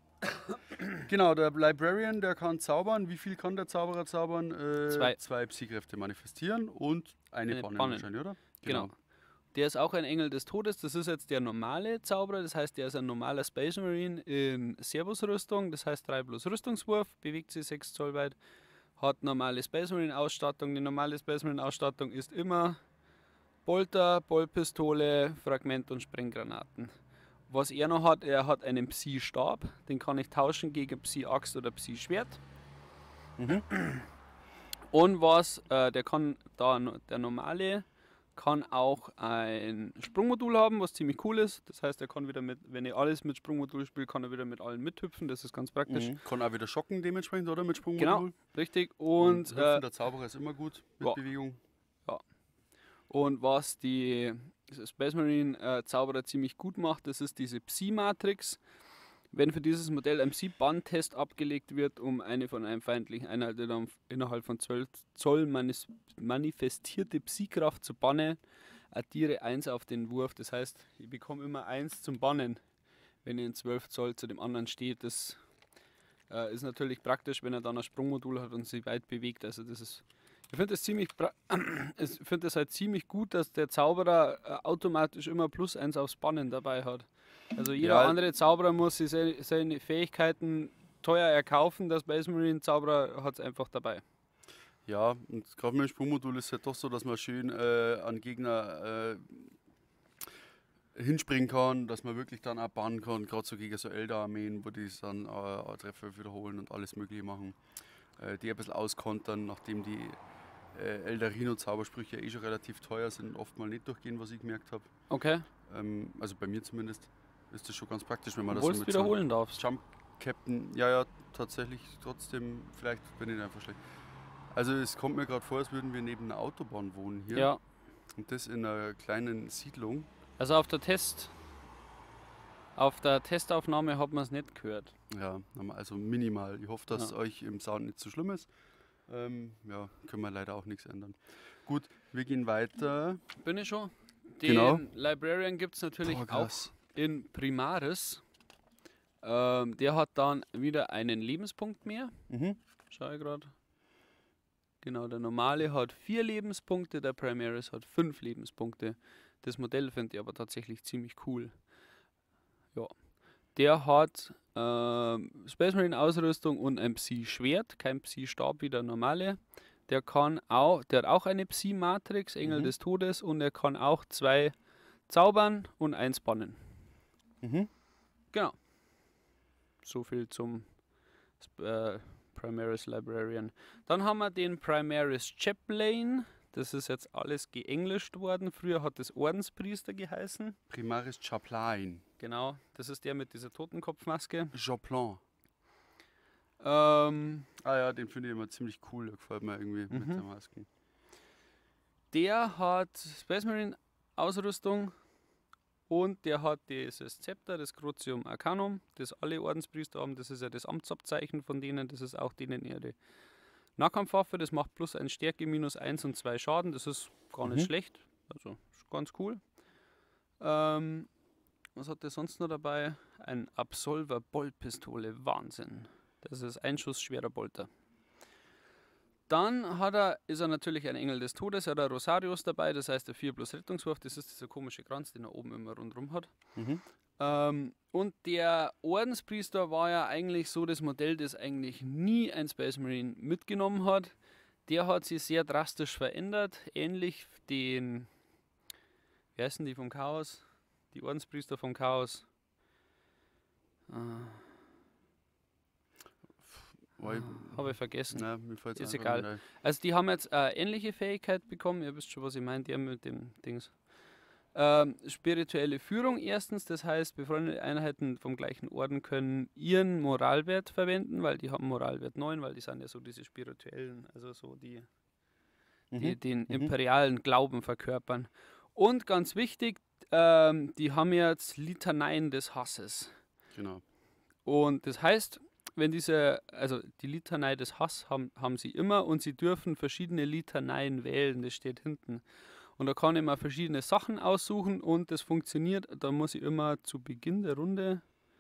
Genau, der Librarian, der kann zaubern. Wie viel kann der Zauberer zaubern? 2 Psykräfte manifestieren und eine Eine Bannen Bannen. wahrscheinlich, oder? Genau. Der ist auch ein Engel des Todes. Das ist jetzt der normale Zauberer. Das heißt, der ist ein normaler Space Marine in Servus-Rüstung. Das heißt 3 plus Rüstungswurf, bewegt sich 6 Zoll weit, hat normale Space Marine Ausstattung. Die normale Space Marine Ausstattung ist immer Bolter, Boltpistole, Fragment und Sprenggranaten. Was er noch hat, er hat einen Psi-Stab. Den kann ich tauschen gegen Psi-Axt oder Psi-Schwert. Mhm. Und der normale kann auch ein Sprungmodul haben, was ziemlich cool ist. Das heißt, er kann wieder wenn ich alles mit Sprungmodul spiele, kann er wieder mit allen mithüpfen. Das ist ganz praktisch. Mhm. Kann auch wieder schocken dementsprechend, oder? Mit Sprungmodul. Genau, richtig. Und Hüpfen, der Zauberer ist immer gut mit ja. Bewegung. Und was die Space Marine Zauberer ziemlich gut macht, das ist diese Psi-Matrix. Wenn für dieses Modell ein Psi-Band-Test abgelegt wird, um eine von einem feindlichen Einheit innerhalb von 12 Zoll manifestierte Psi-Kraft zu bannen, addiere 1 auf den Wurf. Das heißt, ich bekomme immer 1 zum Bannen, wenn ich in 12 Zoll zu dem anderen steht. Das ist natürlich praktisch, wenn er dann ein Sprungmodul hat und sich weit bewegt. Also das ist, ich finde es halt ziemlich gut, dass der Zauberer automatisch immer +1 aufs Bannen dabei hat. Also jeder andere Zauberer muss sich seine Fähigkeiten teuer erkaufen, der Space Marine Zauberer hat es einfach dabei. Ja, und gerade mit dem Sprungmodul ist es halt doch so, dass man schön an Gegner hinspringen kann, dass man wirklich dann auch bannen kann, gerade so gegen so Elder-Armeen, wo die dann Treffer wiederholen und alles mögliche machen. Die ein bisschen auskontern, nachdem die Eldarino-Zaubersprüche schon relativ teuer sind und oft mal nicht durchgehen, was ich gemerkt habe. Okay. Also bei mir zumindest ist das schon ganz praktisch, wenn man Obwohl das du so mit wiederholen darfst. Jump Captain, ja, tatsächlich trotzdem, vielleicht bin ich einfach schlecht. Also es kommt mir gerade vor, als würden wir neben einer Autobahn wohnen hier. Ja, Und das in einer kleinen Siedlung. also auf der Testaufnahme hat man es nicht gehört. Ja, also minimal. Ich hoffe, dass es Ja. euch im Sound nicht so schlimm ist. Ja, können wir leider auch nichts ändern. Gut, wir gehen weiter. Bin ich schon? Den Genau. Librarian gibt es natürlich Boah, auch krass. in Primaris. Der hat dann wieder einen Lebenspunkt mehr. Mhm. Schau ich gerade. Genau, der normale hat 4 Lebenspunkte, der Primaris hat 5 Lebenspunkte. Das Modell finde ich aber tatsächlich ziemlich cool. Ja. Der hat Space Marine Ausrüstung und ein Psi-Schwert, kein Psi-Stab wie der normale. Der hat auch eine Psi-Matrix, Engel Mhm. des Todes, und er kann auch 2 zaubern und 1 bannen. Mhm. Genau. So viel zum Primaris Librarian. Dann haben wir den Primaris Chaplain. Das ist jetzt alles geenglischt worden. Früher hat es Ordenspriester geheißen. Primaris Chaplain. Genau, das ist der mit dieser Totenkopfmaske. Joplin. Ähm, Ah ja, den finde ich immer ziemlich cool. Der gefällt mir irgendwie mit Mhm. der Maske. Der hat Space Marine Ausrüstung und der hat dieses Zepter, das Crucium Arcanum, das alle Ordenspriester haben. Das ist ja das Amtsabzeichen von denen. Das ist auch denen ihre Nahkampfwaffe. Das macht plus 1 Stärke, minus 1 und 2 Schaden. Das ist gar nicht Mhm. schlecht. Also ist ganz cool. Was hat der sonst noch dabei? Ein Absolver Boltpistole. Wahnsinn. Das ist ein Schuss schwerer Bolter. Dann ist er natürlich ein Engel des Todes, er hat ein Rosarius dabei, das heißt der 4 plus Rettungswurf, das ist dieser komische Kranz, den er oben immer rundherum hat. Mhm. Und der Ordenspriester war ja eigentlich so das Modell, das eigentlich nie ein Space Marine mitgenommen hat. Der hat sich sehr drastisch verändert, ähnlich den, wie heißen die vom Chaos? Die Ordenspriester vom Chaos. Habe ich vergessen. Ja, mir fällt's Ist einfach egal. nicht ein. Also die haben jetzt eine ähnliche Fähigkeit bekommen, ihr wisst schon, was ich meine, der mit dem Dings. Spirituelle Führung erstens, das heißt, befreundete Einheiten vom gleichen Orden können ihren Moralwert verwenden, weil die haben Moralwert 9, weil die sind ja so diese spirituellen, also so die den Mhm. imperialen Glauben verkörpern. Und ganz wichtig, die haben jetzt Litaneien des Hasses. Genau. Und das heißt, wenn die Litanei des Hass haben sie immer und sie dürfen verschiedene Litaneien wählen, das steht hinten. Und da kann ich mal verschiedene Sachen aussuchen und das funktioniert, da muss ich immer zu Beginn der Runde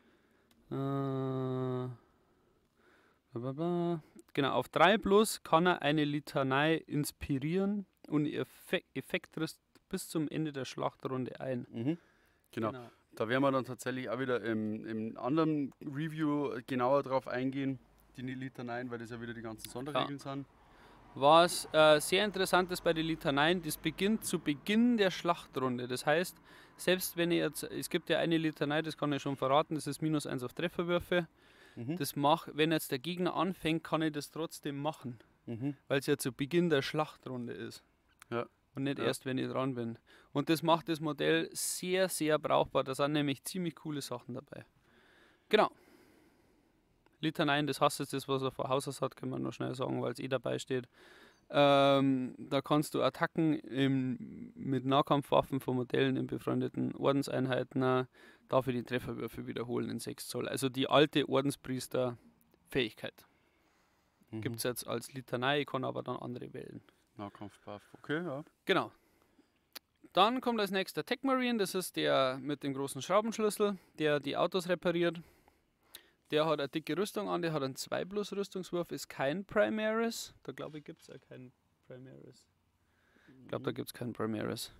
genau, auf 3 plus kann er eine Litanei inspirieren und ihr Effekt tritt bis zum Ende der Schlachtrunde ein. Mhm. Genau. Da werden wir dann tatsächlich auch wieder im anderen Review genauer drauf eingehen, die Litaneien, weil das ja wieder die ganzen Sonderregeln sind. Was sehr interessant ist bei den Litaneien, das beginnt zu Beginn der Schlachtrunde. Das heißt, selbst wenn es gibt ja eine Litanei, das kann ich schon verraten, das ist minus 1 auf Trefferwürfe. Mhm. Wenn jetzt der Gegner anfängt, kann ich das trotzdem machen, Mhm. weil es ja zu Beginn der Schlachtrunde ist. Ja. Und nicht Ja. erst, wenn ich dran bin. Und das macht das Modell sehr, sehr brauchbar. Da sind nämlich ziemlich coole Sachen dabei. Genau. Litaneien des Hasses, das was er vor Haus aus hat, kann man noch schnell sagen, weil es dabei steht. Da kannst du Attacken mit Nahkampfwaffen von Modellen in befreundeten Ordenseinheiten dafür die Trefferwürfe wiederholen in 6 Zoll. Also die alte Ordenspriester-Fähigkeit. Mhm. Gibt es jetzt als Litanei, ich kann aber dann andere wählen. Nahkampfbuff, okay, ja. Genau. Dann kommt als nächster Tech Marine, das ist der mit dem großen Schraubenschlüssel, der die Autos repariert. Der hat eine dicke Rüstung an, der hat einen 2 plus Rüstungswurf, ist kein Primaris. Da glaube ich, gibt es ja keinen Primaris. Ich glaube, da gibt es keinen Primaris.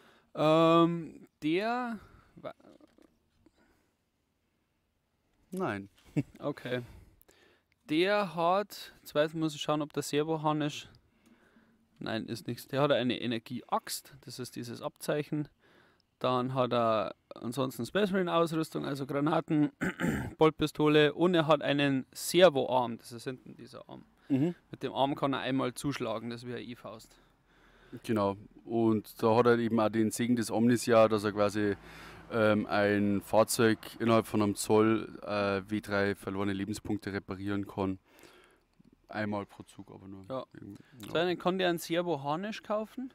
Nein. Okay. Der hat, zweitens muss ich schauen, ob der Servohahn ist. Nein, ist nichts. Der hat eine Energieaxt, das ist dieses Abzeichen. Dann hat er ansonsten Space Marine Ausrüstung, also Granaten, Boltpistole, und er hat einen Servoarm, das ist hinten dieser Arm. Mhm. Mit dem Arm kann er einmal zuschlagen, das ist wie eine E-Faust. Genau. Und da hat er eben auch den Segen des Omnisia, dass er quasi ein Fahrzeug innerhalb von einem Zoll W3 verlorene Lebenspunkte reparieren kann. Einmal pro Zug aber nur. Ja. Ja. So einen kann der einen Servo Harnisch kaufen.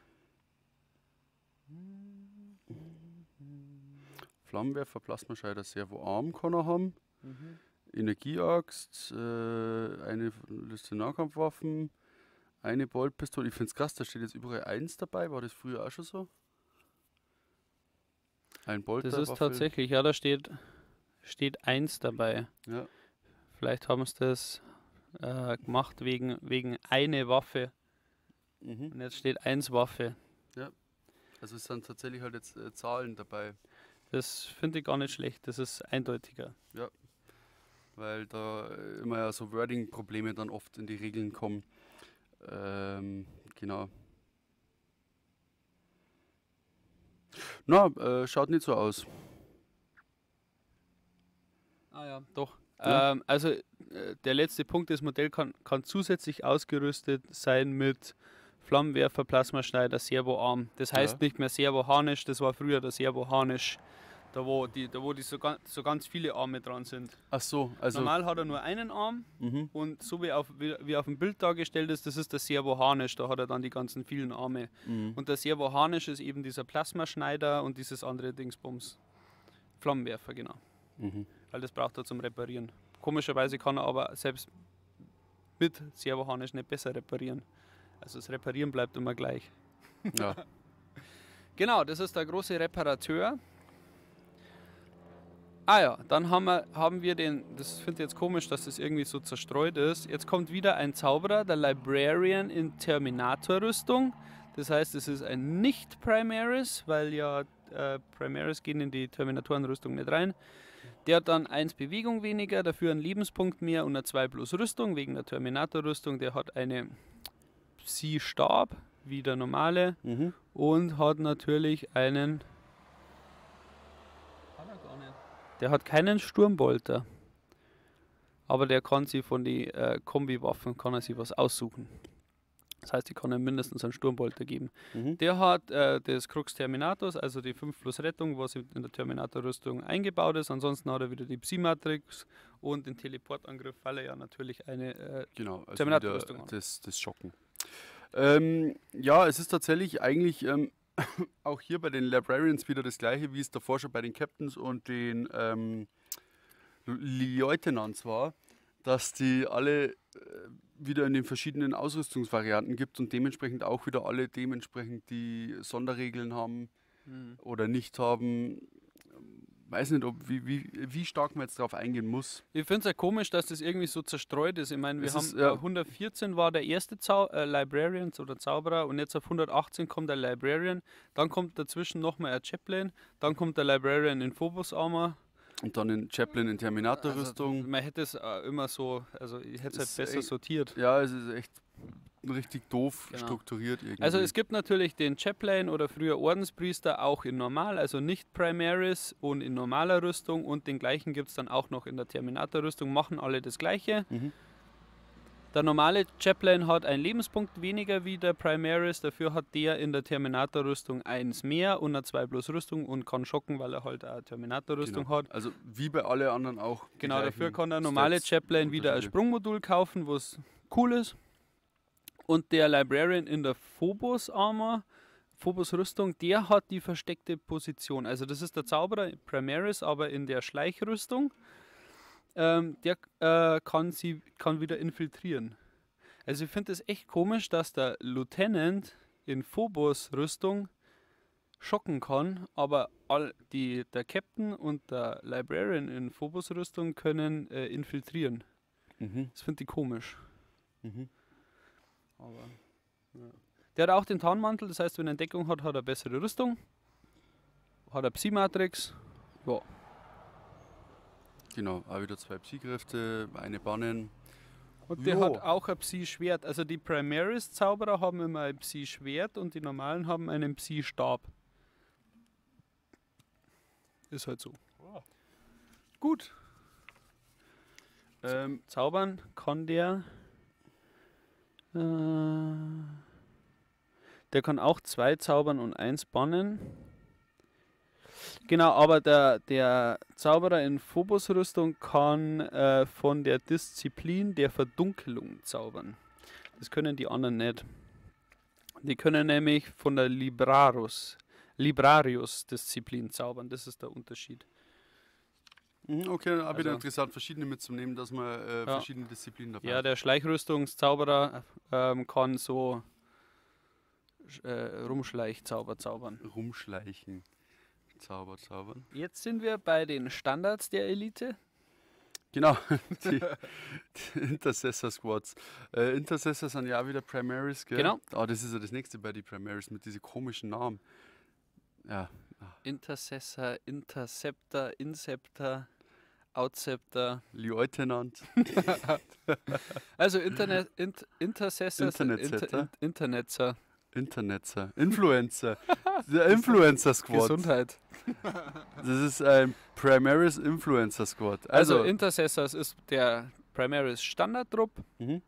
Flammenwerfer, Plasmascheider, Servoarm kann er haben. Energieaxt, eine Liste Nahkampfwaffen, eine Boltpistole. Ich finde es krass, da steht jetzt überall 1 dabei. War das früher auch schon so? Ein Bolter. Das ist tatsächlich, ja, da steht 1 dabei. Ja. Vielleicht haben sie das gemacht wegen eine Waffe. Und jetzt steht 1 Waffe. Also es sind tatsächlich halt jetzt Zahlen dabei. Das finde ich gar nicht schlecht, das ist eindeutiger. Weil da immer ja so Wording-Probleme dann oft in die Regeln kommen. Genau. Na, schaut nicht so aus. Ah ja, doch. Ja. Also der letzte Punkt, das Modell kann zusätzlich ausgerüstet sein mit Flammenwerfer, Plasmaschneider, Servoarm. Das heißt Ja. nicht mehr Servo-Harnisch, das war früher der Servo-Harnisch, da wo die so ganz viele Arme dran sind. Ach so, also. Normal hat er nur einen Arm Mhm. und so wie auf dem Bild dargestellt ist, das ist der Servo-Harnisch, da hat er dann die ganzen vielen Arme. Mhm. Und der Servo-Harnisch ist eben dieser Plasmaschneider und dieses andere Dingsbums. Flammenwerfer, genau. Mhm. Weil das braucht er zum Reparieren. Komischerweise kann er aber selbst mit Servo-Harnisch nicht besser reparieren. Also das Reparieren bleibt immer gleich. Ja. Genau, das ist der große Reparateur. Ah ja, dann haben wir den, das finde ich jetzt komisch, dass das irgendwie so zerstreut ist. Jetzt kommt wieder ein Zauberer, der Librarian in Terminator-Rüstung. Das heißt, es ist ein Nicht-Primaris, weil ja Primaris gehen in die Terminatoren-Rüstung nicht rein. Der hat dann 1 Bewegung weniger, dafür einen Lebenspunkt mehr und eine 2 plus Rüstung wegen der Terminator-Rüstung. Der hat eine Psi-Stab, wie der normale, Mhm. und hat natürlich einen. Hat er gar nicht. Der hat keinen Sturmbolter. Aber der kann sich von den Kombiwaffen kann er sich was aussuchen. Das heißt, ich kann ihm mindestens einen Sturmbolter geben. Mhm. Der hat das Crux Terminators, also die 5 plus Rettung, was in der Terminator-Rüstung eingebaut ist. Ansonsten hat er wieder die Psi-Matrix und den Teleportangriff, weil er ja natürlich eine Genau, also Terminator-Rüstung wieder hat. das Schocken. Ja, es ist tatsächlich eigentlich auch hier bei den Librarians wieder das gleiche, wie es davor schon bei den Captains und den Lieutenants war, dass die alle wieder in den verschiedenen Ausrüstungsvarianten gibt und dementsprechend auch wieder alle dementsprechend die Sonderregeln haben oder nicht haben. Weiß nicht, wie stark man jetzt darauf eingehen muss. Ich finde es ja komisch, dass das irgendwie so zerstreut ist. Ich meine, wir Es haben ist, ja. 114 war der erste Librarian oder Zauberer und jetzt auf 118 kommt der Librarian. Dann kommt dazwischen nochmal ein Chaplain, dann kommt der Librarian in Phobos Armor. Und dann in Chaplain in Terminator-Rüstung. Also, man hätte es immer so, also ich hätte es halt Ist besser echt- sortiert. Ja, es ist echt richtig doof Genau. strukturiert irgendwie. Also es gibt natürlich den Chaplain oder früher Ordenspriester auch in normal, also nicht Primaris und in normaler Rüstung und den gleichen gibt es dann auch noch in der Terminator-Rüstung, machen alle das gleiche. Mhm. Der normale Chaplain hat einen Lebenspunkt weniger wie der Primaris, dafür hat der in der Terminator-Rüstung 1 mehr und eine 2 plus Rüstung und kann schocken, weil er halt auch eine Terminator-Rüstung Genau. hat. Also wie bei alle anderen auch. die Genau, dafür gleichen kann der normale Stats, Chaplain wieder ein Unterschiede. Sprungmodul kaufen, was cool ist. Und der Librarian in der Phobos Armor, Phobos Rüstung, der hat die versteckte Position. Also das ist der Zauberer Primaris, aber in der Schleichrüstung. Der kann wieder infiltrieren. Also ich finde es echt komisch, dass der Lieutenant in Phobos Rüstung schocken kann, aber der Captain und der Librarian in Phobos Rüstung können infiltrieren. Mhm. Das finde ich komisch. Mhm. Aber, ja. Der hat auch den Tarnmantel, das heißt, wenn er Entdeckung hat, hat er bessere Rüstung. Hat er Psi-Matrix. Ja. Genau, auch wieder 2 Psykräfte, eine Bannen. Und der Jo. hat auch ein Psi-Schwert. Also die Primaris-Zauberer haben immer ein Psi-Schwert und die normalen haben einen Psi-Stab. Ist halt so. Gut. Zaubern kann der. Der kann auch 2 zaubern und 1 bannen. Genau, aber der Zauberer in Phobos-Rüstung kann von der Disziplin der Verdunkelung zaubern. Das können die anderen nicht. Die können nämlich von der Librarius-Disziplin zaubern. Das ist der Unterschied. Okay, auch wieder Also- interessant, verschiedene mitzunehmen, dass man verschiedene Disziplinen dabei Ja, hat. der Schleichrüstungszauberer kann so Rumschleichzauber zaubern. Rumschleichen. Zaubern. Jetzt sind wir bei den Standards der Elite. Genau, die Intercessor Squads. Intercessor sind ja auch wieder Primaries, gell? Genau. Das ist ja das nächste bei den Primaries mit diesen komischen Namen. Ja, Intercessor, Interceptor, Inceptor, Outceptor. Lieutenant. Also Intercessor sind Internetsetter. Internetser. Internetzer. Influencer. Der Influencer Squad. Gesundheit. Das ist ein Primaris Influencer Squad. Also Intercessors ist der Primaris Standardtrupp. Mhm.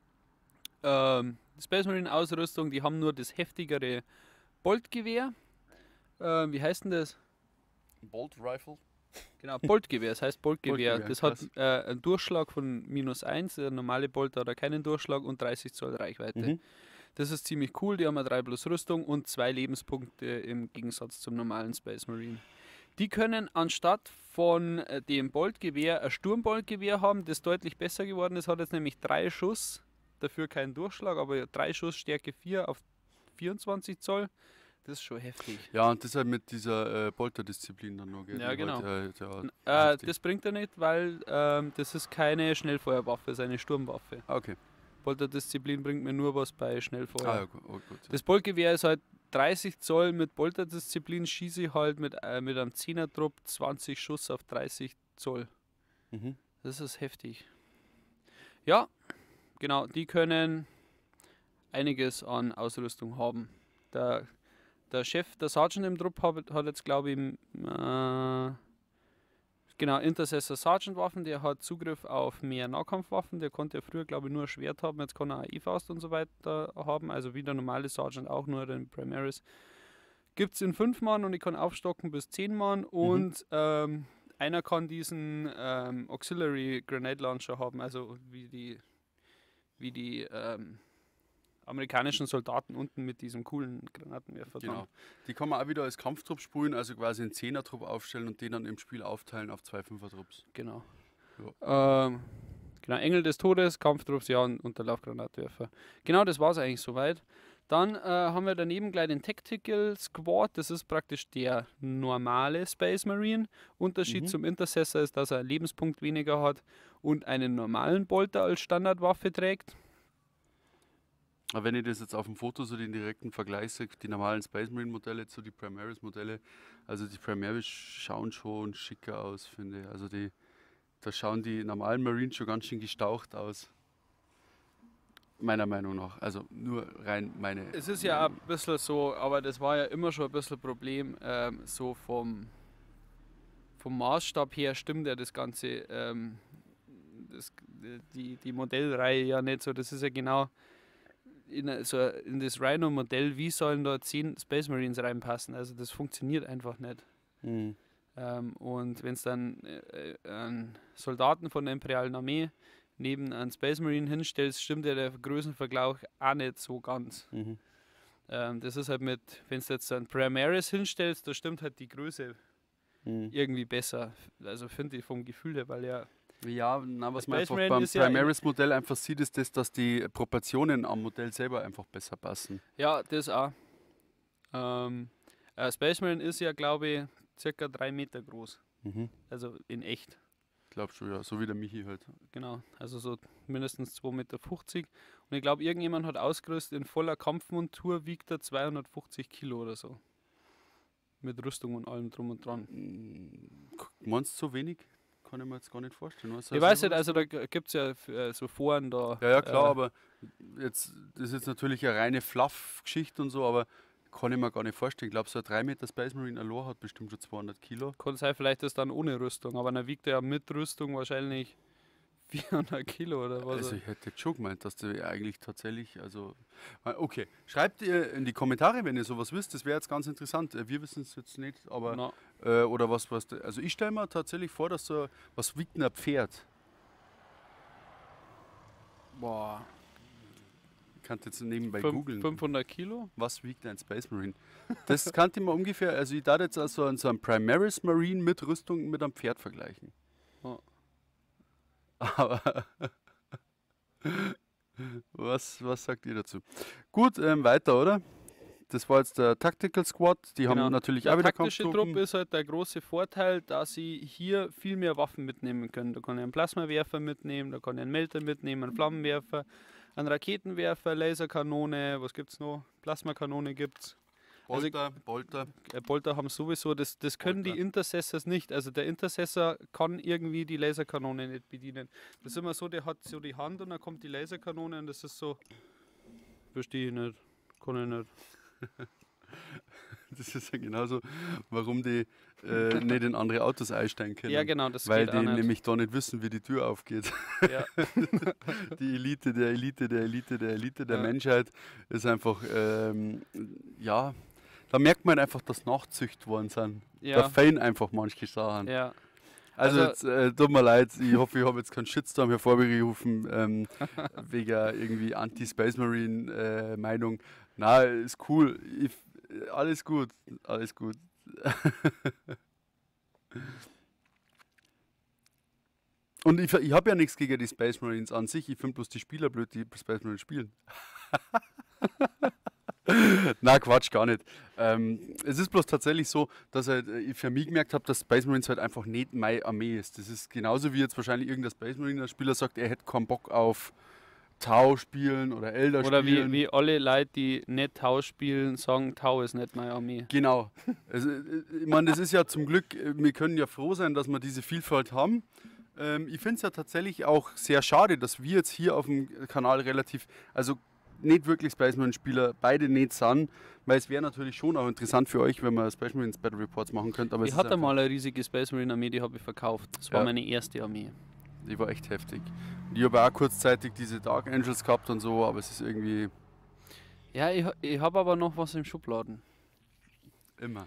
Space Marine Ausrüstung, die haben nur das heftigere Boltgewehr. Wie heißt denn das? Bolt Rifle. Genau, Boltgewehr, das heißt Boltgewehr. Boltgewehr, Das hat einen Durchschlag von -1, der normale Bolt hat keinen Durchschlag und 30 Zoll Reichweite. Mhm. Das ist ziemlich cool, die haben eine 3+ Rüstung und 2 Lebenspunkte im Gegensatz zum normalen Space Marine. Die können anstatt von dem Boltgewehr ein Sturmboltgewehr haben, das deutlich besser geworden ist, hat jetzt nämlich 3 Schuss, dafür keinen Durchschlag, aber 3 Schuss Stärke 4 auf 24 Zoll. Das ist schon heftig. Ja, und deshalb mit dieser Bolter-Disziplin dann noch. Gell? Ja, Die genau. heftig. Das bringt er nicht, weil das ist keine Schnellfeuerwaffe, das ist eine Sturmwaffe. Okay. Bolterdisziplin bringt mir nur was bei Schnellfeuer. Ja, gut. Das Boltgewehr ist halt 30 Zoll, mit Bolterdisziplin schieße ich halt mit einem 10er-Trupp 20 Schuss auf 30 Zoll. Mhm. Das ist heftig. Ja, genau, die können einiges an Ausrüstung haben. Der Chef, der Sergeant im Trupp hat jetzt, glaube ich, Intercessor Sergeant Waffen, der hat Zugriff auf mehr Nahkampfwaffen, der konnte ja früher, glaube ich, nur ein Schwert haben, jetzt kann er auch E-Faust und so weiter haben, also wie der normale Sergeant auch, nur den Primaris. Gibt es in 5 Mann und ich kann aufstocken bis 10 Mann und einer kann diesen Auxiliary Grenade Launcher haben, also wie die amerikanischen Soldaten unten mit diesem coolen Granatenwerfer. Genau. Die kann man auch wieder als Kampftrupp sprühen, also quasi einen 10er-Trupp aufstellen und den dann im Spiel aufteilen auf 2 5er-Trupps. Genau. Ja. Genau, Engel des Todes, Kampftrupps, ja, und der Laufgranatwerfer. Genau, das war es eigentlich soweit. Dann haben wir daneben gleich den Tactical Squad, das ist praktisch der normale Space Marine. Unterschied zum Intercessor ist, dass er einen Lebenspunkt weniger hat und einen normalen Bolter als Standardwaffe trägt. Aber wenn ich das jetzt auf dem Foto so den direkten Vergleich sehe, die normalen Space Marine Modelle zu die Primaris Modelle, also die Primaris schauen schon schicker aus, finde ich. Also da schauen die normalen Marines schon ganz schön gestaucht aus. Meiner Meinung nach. Also nur rein meine. Es ist ja auch ein bisschen so, aber das war ja immer schon ein bisschen ein Problem, so vom Maßstab her stimmt ja das Ganze, die Modellreihe ja nicht so. Das ist ja genau in das Rhino-Modell, wie sollen da 10 Space Marines reinpassen? Also das funktioniert einfach nicht. Mhm. Und wenn es dann einen Soldaten von der Imperialen Armee neben einen Space Marine hinstellst, stimmt ja der Größenvergleich auch nicht so ganz. Mhm. Das ist halt mit, wenn du jetzt einen Primaris hinstellst, da stimmt halt die Größe irgendwie besser. Also finde ich vom Gefühl her, weil ja. Ja, na, was Der man Space einfach Marine beim ist ja Primaris-Modell einfach sieht, ist das, dass die Proportionen am Modell selber einfach besser passen. Ja, das auch. Space Marine ist ja, glaube ich, circa 3 Meter groß. Also in echt. Ich glaube schon, ja. So wie der Michi halt. Genau, also so mindestens 2,50 Meter. Und ich glaube, irgendjemand hat ausgerüstet, in voller Kampfmontur wiegt er 250 Kilo oder so. Mit Rüstung und allem drum und dran. Meinst du so wenig? Kann ich mir jetzt gar nicht vorstellen. Was Ich weiß nicht, also da gibt es ja so Foren da. Ja, klar, aber das ist jetzt natürlich eine reine Fluff-Geschichte und so, aber kann ich mir gar nicht vorstellen. Ich glaube, so ein 3 Meter Space Marine allein hat bestimmt schon 200 Kilo. Kann sein, vielleicht ist dann ohne Rüstung, aber dann wiegt er ja mit Rüstung wahrscheinlich 400 Kilo oder was? Also ich hätte jetzt schon gemeint, dass du eigentlich tatsächlich, also okay, schreibt ihr in die Kommentare, wenn ihr sowas wisst, das wäre jetzt ganz interessant. Wir wissen es jetzt nicht, aber Na, oder also ich stelle mir tatsächlich vor, dass so, was wiegt denn ein Pferd? boah, Ich kann jetzt nebenbei googeln. 500 Kilo? Was wiegt ein Space Marine? Das kann ich mal ungefähr, also ich darf jetzt also so einen Primaris Marine mit Rüstung mit einem Pferd vergleichen. Ja. Aber was sagt ihr dazu? Gut, weiter, oder? Das war jetzt der Tactical Squad. Die Genau. haben natürlich Der auch wieder taktische Kampftruppen. Trupp ist halt der große Vorteil, dass sie hier viel mehr Waffen mitnehmen können. Da kann ich einen Plasmawerfer mitnehmen, da kann ich einen Melter mitnehmen, einen Flammenwerfer, einen Raketenwerfer, Laserkanone, was gibt's noch? Plasmakanone gibt's. Bolter. Bolter haben sowieso, das können Bolter. die Intercessors nicht. Also der Intercessor kann irgendwie die Laserkanone nicht bedienen. Das ist immer so, der hat so die Hand und dann kommt die Laserkanone und das ist so, verstehe ich nicht, kann ich nicht. Das ist ja genauso, warum die nicht in andere Autos einsteigen können. Ja genau, das Weil geht die auch nicht. nämlich da nicht wissen, wie die Tür aufgeht. Ja. Die Elite der Elite der Elite der Elite der Ja. Menschheit ist einfach, ja, da merkt man einfach, dass nachzücht worden sind. Da Ja, fehlen einfach manche Sachen. ja. Also, Also- jetzt, tut mir leid, ich hoffe, ich habe jetzt keinen Shitstorm hervorgerufen wegen irgendwie Anti-Space Marine Meinung. Na, ist cool. Alles gut, alles gut. Und ich habe ja nichts gegen die Space Marines an sich, ich finde bloß die Spieler blöd, die Space Marines spielen. Na, Quatsch, gar nicht. Es ist bloß tatsächlich so, dass halt, ich für mich gemerkt habe, dass Space Marines halt einfach nicht meine Armee ist. Das ist genauso wie jetzt wahrscheinlich irgendein Space Marine Spieler sagt, er hätte keinen Bock auf Tau spielen oder Elder Oder spielen. wie alle Leute, die nicht Tau spielen, sagen, Tau ist nicht meine Armee. Genau. Also, ich meine, das ist ja zum Glück, wir können ja froh sein, dass wir diese Vielfalt haben. Ich finde es ja tatsächlich auch sehr schade, dass wir jetzt hier auf dem Kanal relativ, also nicht wirklich Space Marine Spieler, beide nicht sind, weil es wäre natürlich schon auch interessant für euch, wenn man Space Marines Battle Reports machen könnte. Aber Ich hatte mal eine riesige Space Marine Armee, die habe ich verkauft. Das war Ja. meine erste Armee. Die war echt heftig. Und ich habe auch kurzzeitig diese Dark Angels gehabt und so, aber es ist irgendwie Ja, ich habe aber noch was im Schubladen. immer.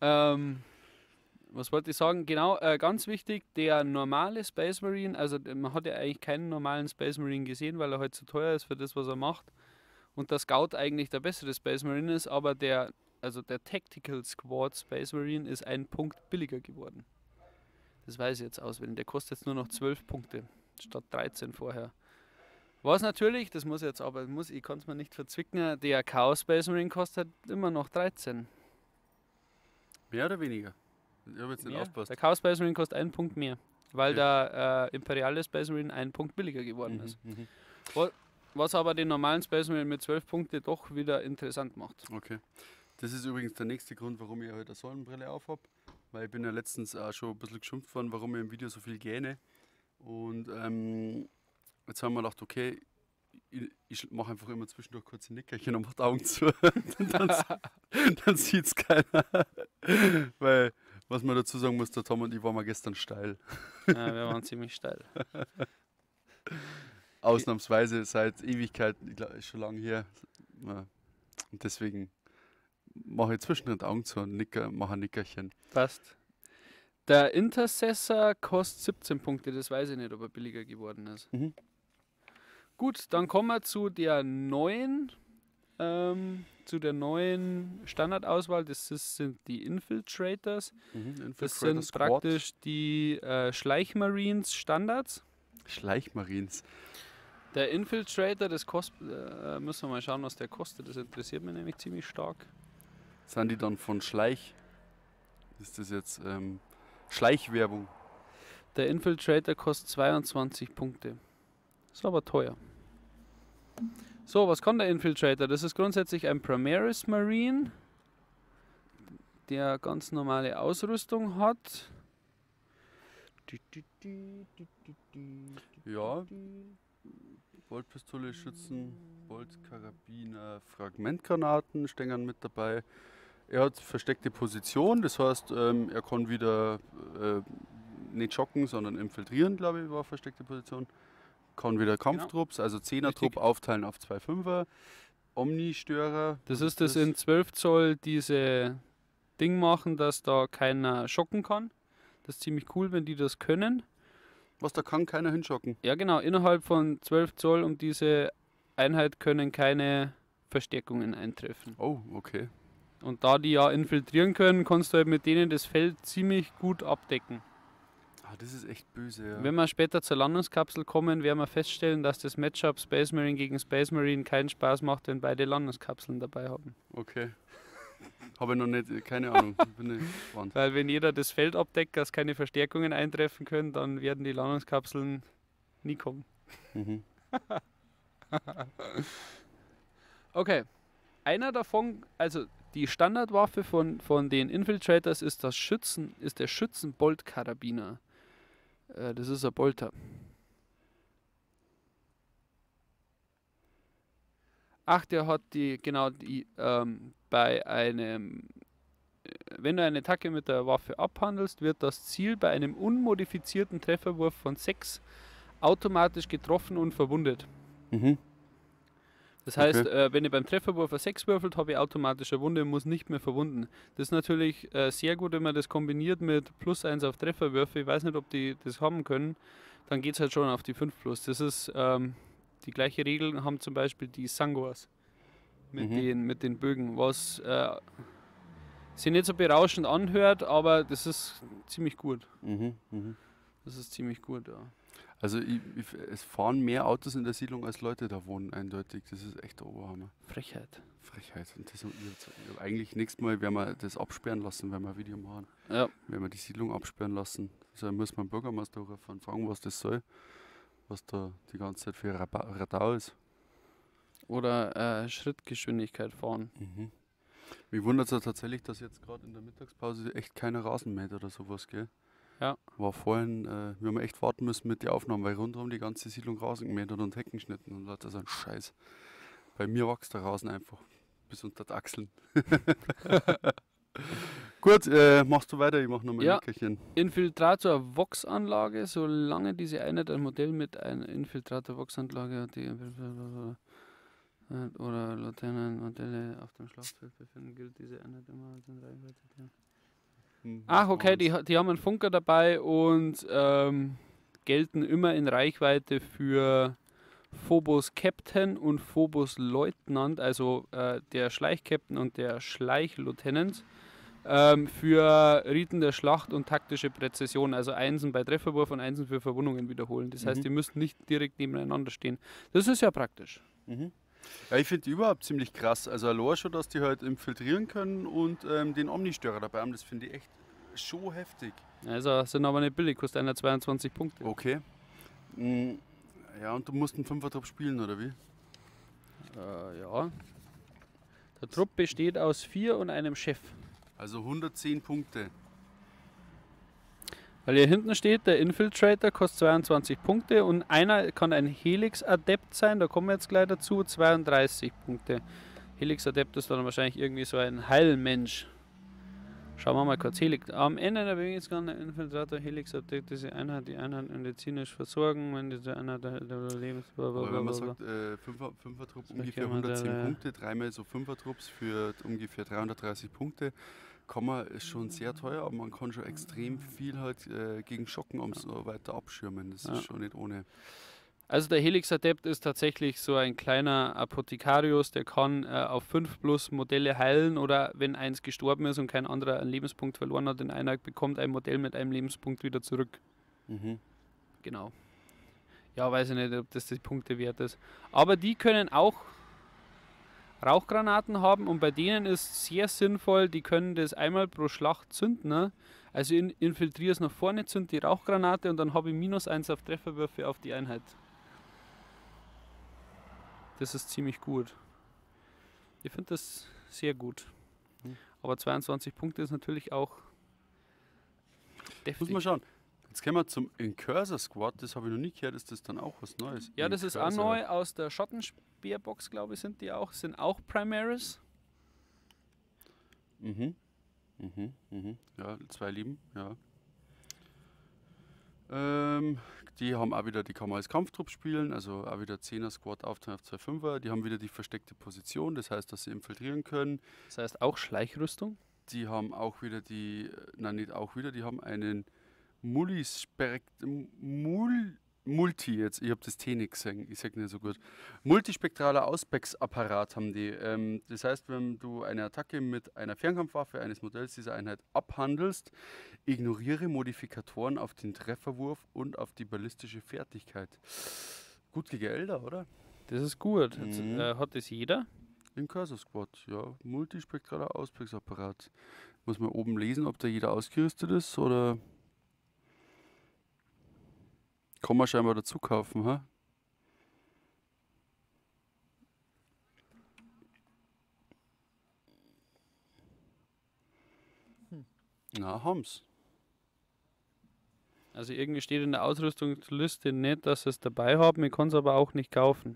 Was wollte ich sagen? Genau, ganz wichtig, der normale Space Marine, also man hat ja eigentlich keinen normalen Space Marine gesehen, weil er halt zu teuer ist für das, was er macht. Und der Scout eigentlich der bessere Space Marine ist, aber der Tactical Squad Space Marine ist ein Punkt billiger geworden. Das weiß ich jetzt auswendig. Der kostet jetzt nur noch 12 Punkte statt 13 vorher. Was natürlich, das muss jetzt aber, ich kann es mir nicht verzwicken, der Chaos Space Marine kostet immer noch 13. Mehr oder weniger? Ich habe jetzt nicht Mehr? aufgepasst. Der Chaos Space Marine kostet einen Punkt mehr, weil Okay. der Imperiale Space Marine einen Punkt billiger geworden ist. Mhm. Was aber den normalen Space Marine mit 12 Punkte doch wieder interessant macht. Okay. Das ist übrigens der nächste Grund, warum ich heute eine Sonnenbrille auf habe. Weil ich bin ja letztens auch schon ein bisschen geschimpft worden, warum ich im Video so viel gähne. Und jetzt haben wir gedacht, okay, ich mache einfach immer zwischendurch kurze Nickerchen und mache die Augen zu. dann sieht es keiner. Weil, was man dazu sagen muss, der Tom und ich waren mal gestern steil. Ja, wir waren ziemlich steil. Ausnahmsweise seit Ewigkeiten, ich glaube, ist schon lange her. Ja. Und deswegen mache ich zwischendrin die Augen zu und mache ein Nickerchen. Passt. Der Intercessor kostet 17 Punkte, das weiß ich nicht, ob er billiger geworden ist. Mhm. Gut, dann kommen wir zu der neuen Standardauswahl. Sind die Infiltrators. Das sind praktisch die Schleichmarines Standards. Schleichmarines. Der Infiltrator, das kostet, müssen wir mal schauen, was der kostet. Das interessiert mich nämlich ziemlich stark. Sind die dann von Schleich? Ist das jetzt Schleichwerbung? Der Infiltrator kostet 22 Punkte. Ist aber teuer. So, was kann der Infiltrator? Das ist grundsätzlich ein Primaris Marine, der ganz normale Ausrüstung hat. Ja. Boltpistole, Schützen, Boltkarabiner, Fragmentgranaten stehen mit dabei. Er hat versteckte Position, das heißt, er kann wieder nicht schocken, sondern infiltrieren, glaube ich, war versteckte Position. kann wieder Kampftrupps, also 10er-Trupp Richtig. aufteilen auf 2 5er. Omni-Störer. Das was ist das in 12 Zoll diese Ding machen, dass da keiner schocken kann. Das ist ziemlich cool, wenn die das können. Was, da kann keiner hinschocken. Ja genau, innerhalb von 12 Zoll um diese Einheit können keine Verstärkungen eintreffen. Oh, okay. Und da die ja infiltrieren können, kannst du halt mit denen das Feld ziemlich gut abdecken. Ah, das ist echt böse, ja. Wenn wir später zur Landungskapsel kommen, werden wir feststellen, dass das Matchup Space Marine gegen Space Marine keinen Spaß macht, wenn beide Landungskapseln dabei haben. Okay. Habe ich noch nicht, keine Ahnung. Bin ich gespannt. Weil wenn jeder das Feld abdeckt, dass keine Verstärkungen eintreffen können, dann werden die Landungskapseln nie kommen. Mhm. Okay. Einer davon, also die Standardwaffe von den Infiltrators ist der Schützenboltkarabiner. Das ist ein Bolter. Ach, der hat bei einem, wenn du eine Attacke mit der Waffe abhandelst, wird das Ziel bei einem unmodifizierten Trefferwurf von 6 automatisch getroffen und verwundet. Mhm. Das heißt, wenn ich beim Trefferwurf eine 6 würfelt, habe ich automatisch eine Wunde und muss nicht mehr verwunden. Das ist natürlich sehr gut, wenn man das kombiniert mit +1 auf Trefferwürfe. Ich weiß nicht, ob die das haben können. Dann geht es halt schon auf die 5+. Das ist die gleiche Regel, haben zum Beispiel die Sangors mit den Bögen, was sich nicht so berauschend anhört, aber das ist ziemlich gut. Mhm. Mhm. Das ist ziemlich gut, ja. Also es fahren mehr Autos in der Siedlung, als Leute da wohnen, eindeutig. Das ist echt der Oberhammer. Frechheit. Frechheit. Und das eigentlich nächstes Mal werden wir das absperren lassen, wenn wir ein Video machen. Ja. Werden wir die Siedlung absperren lassen. Also muss man den Bürgermeister rufen, fragen, was das soll. Was da die ganze Zeit für Radau ist. Oder Schrittgeschwindigkeit fahren. Mhm. Mich wundert es ja tatsächlich, dass jetzt gerade in der Mittagspause echt keiner Rasen mäht oder sowas, gell? Ja. War vorhin, wir haben echt warten müssen mit den Aufnahmen, weil rundherum die ganze Siedlung Rasen gemäht hat und Hecken geschnitten und das ist ein Scheiß. Bei mir wächst der Rasen einfach bis unter die Achseln. Gut, machst du weiter, ich mach nochmal ein Nickerchen. Infiltrator-Vox-Anlage, solange diese Einheit ein Modell mit einer Infiltrator-Vox-Anlage hat, die oder Laternenmodelle auf dem Schlachtfeld befinden, gilt diese Einheit immer als in Reichweite. Ach, okay, die haben einen Funker dabei und gelten immer in Reichweite für Phobos Captain und Phobos Leutnant, also der Schleichkapitän und der Schleichlieutenant, für Riten der Schlacht und taktische Präzision, also Einsen bei Trefferwurf und Einsen für Verwundungen wiederholen. Das heißt, die müssen nicht direkt nebeneinander stehen. Das ist ja praktisch. Mhm. Ja, ich finde die überhaupt ziemlich krass. Also allein schon, dass die halt infiltrieren können und den Omni-Störer dabei haben, das finde ich echt schon heftig. Also sind aber nicht billig, kostet einer 22 Punkte. Okay. Ja, und du musst einen Fünfer-Trupp spielen, oder wie? Ja. Der Trupp besteht aus 4 und einem Chef. Also 110 Punkte. Weil hier hinten steht, der Infiltrator kostet 22 Punkte und einer kann ein Helix-Adept sein, da kommen wir jetzt gleich dazu, 32 Punkte. Helix-Adept ist dann wahrscheinlich irgendwie so ein Heilmensch. Schauen wir mal kurz. Am Ende der Bewegung kann der Infiltrator Helix-Adept diese Einheit, die Einheit medizinisch versorgen, wenn diese Einheit der Lebens... Aber wenn man sagt, Fünfer-Trupp ungefähr 110 Punkte, dreimal so Fünfer-Trupps für ungefähr 330 Punkte, ist schon sehr teuer, aber man kann schon extrem viel halt gegen Schocken und so weiter abschirmen. Das ist schon nicht ohne. Also der Helix-Adept ist tatsächlich so ein kleiner Apothekarius, der kann auf 5+ Modelle heilen oder wenn eins gestorben ist und kein anderer einen Lebenspunkt verloren hat in einer, bekommt ein Modell mit einem Lebenspunkt wieder zurück. Mhm. Genau. Ja, weiß ich nicht, ob das die Punkte wert ist. Aber die können auch Rauchgranaten haben und bei denen ist sehr sinnvoll, die können das einmal pro Schlacht zünden. Ne? Also infiltriere es nach vorne, zünd die Rauchgranate und dann habe ich -1 auf Trefferwürfe auf die Einheit. Das ist ziemlich gut. Ich finde das sehr gut. Aber 22 Punkte ist natürlich auch deftig. Muss man schauen. Jetzt kommen wir zum Incursor Squad, das habe ich noch nie gehört, ist das dann auch was Neues? Ja, das ist auch neu, aus der Schottenspeerbox, glaube ich, sind die auch. Sind auch Primaris. Mhm. Mhm. Mhm. Ja, 2 Lieben, ja. Die haben auch wieder, die kann man als Kampftrupp spielen, also auch wieder 10er Squad aufteilen auf 2 5er. Die haben wieder die versteckte Position, das heißt, dass sie infiltrieren können. Das heißt auch Schleichrüstung. Die haben auch wieder nein, nicht auch wieder, die haben einen Multi, jetzt, ich habe das T nicht gesehen, ich sage nicht so gut. Multispektraler Auspex-Apparat haben die. Das heißt, wenn du eine Attacke mit einer Fernkampfwaffe eines Modells dieser Einheit abhandelst, ignoriere Modifikatoren auf den Trefferwurf und auf die ballistische Fertigkeit. Gut gegen Elder, oder? Das ist gut. Jetzt, hat das jeder? Im Cursor Squad, ja. Multispektraler Auspex-Apparat. Muss man oben lesen, ob da jeder ausgerüstet ist, oder kann man scheinbar dazu kaufen, ha? Na, haben's. Also irgendwie steht in der Ausrüstungsliste nicht, dass sie es dabei haben. Ich kann es aber auch nicht kaufen.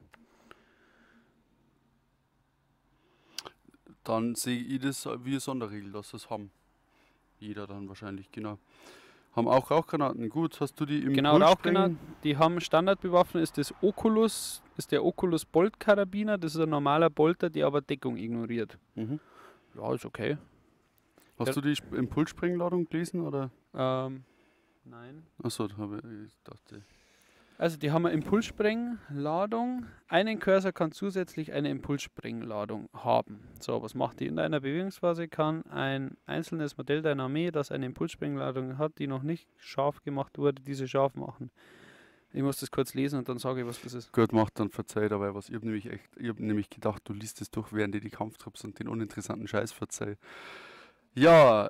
Dann sehe ich das wie eine Sonderregel, dass sie es haben. Jeder dann wahrscheinlich, genau. Haben auch Rauchgranaten. Gut, hast du die im Genau, Rauchgranaten. Die haben standardbewaffnet, ist der Oculus Bolt Karabiner. Das ist ein normaler Bolter, der aber Deckung ignoriert. Mhm. Ja, ist okay. Hast du die Impulssprengladung gelesen, oder? Nein. Achso, ich dachte. Also die haben eine Impulssprengladung. Einen Cursor kann zusätzlich eine Impulssprengladung haben. So, was macht die? In deiner Bewegungsphase kann ein einzelnes Modell deiner Armee, das eine Impulssprengladung hat, die noch nicht scharf gemacht wurde, diese scharf machen. Ich muss das kurz lesen und dann sage ich, was das ist. Gut, macht dann verzeiht, aber was ich habe nämlich gedacht, du liest es durch, während ich die Kampftrupps und den uninteressanten Scheiß verzeih. Ja,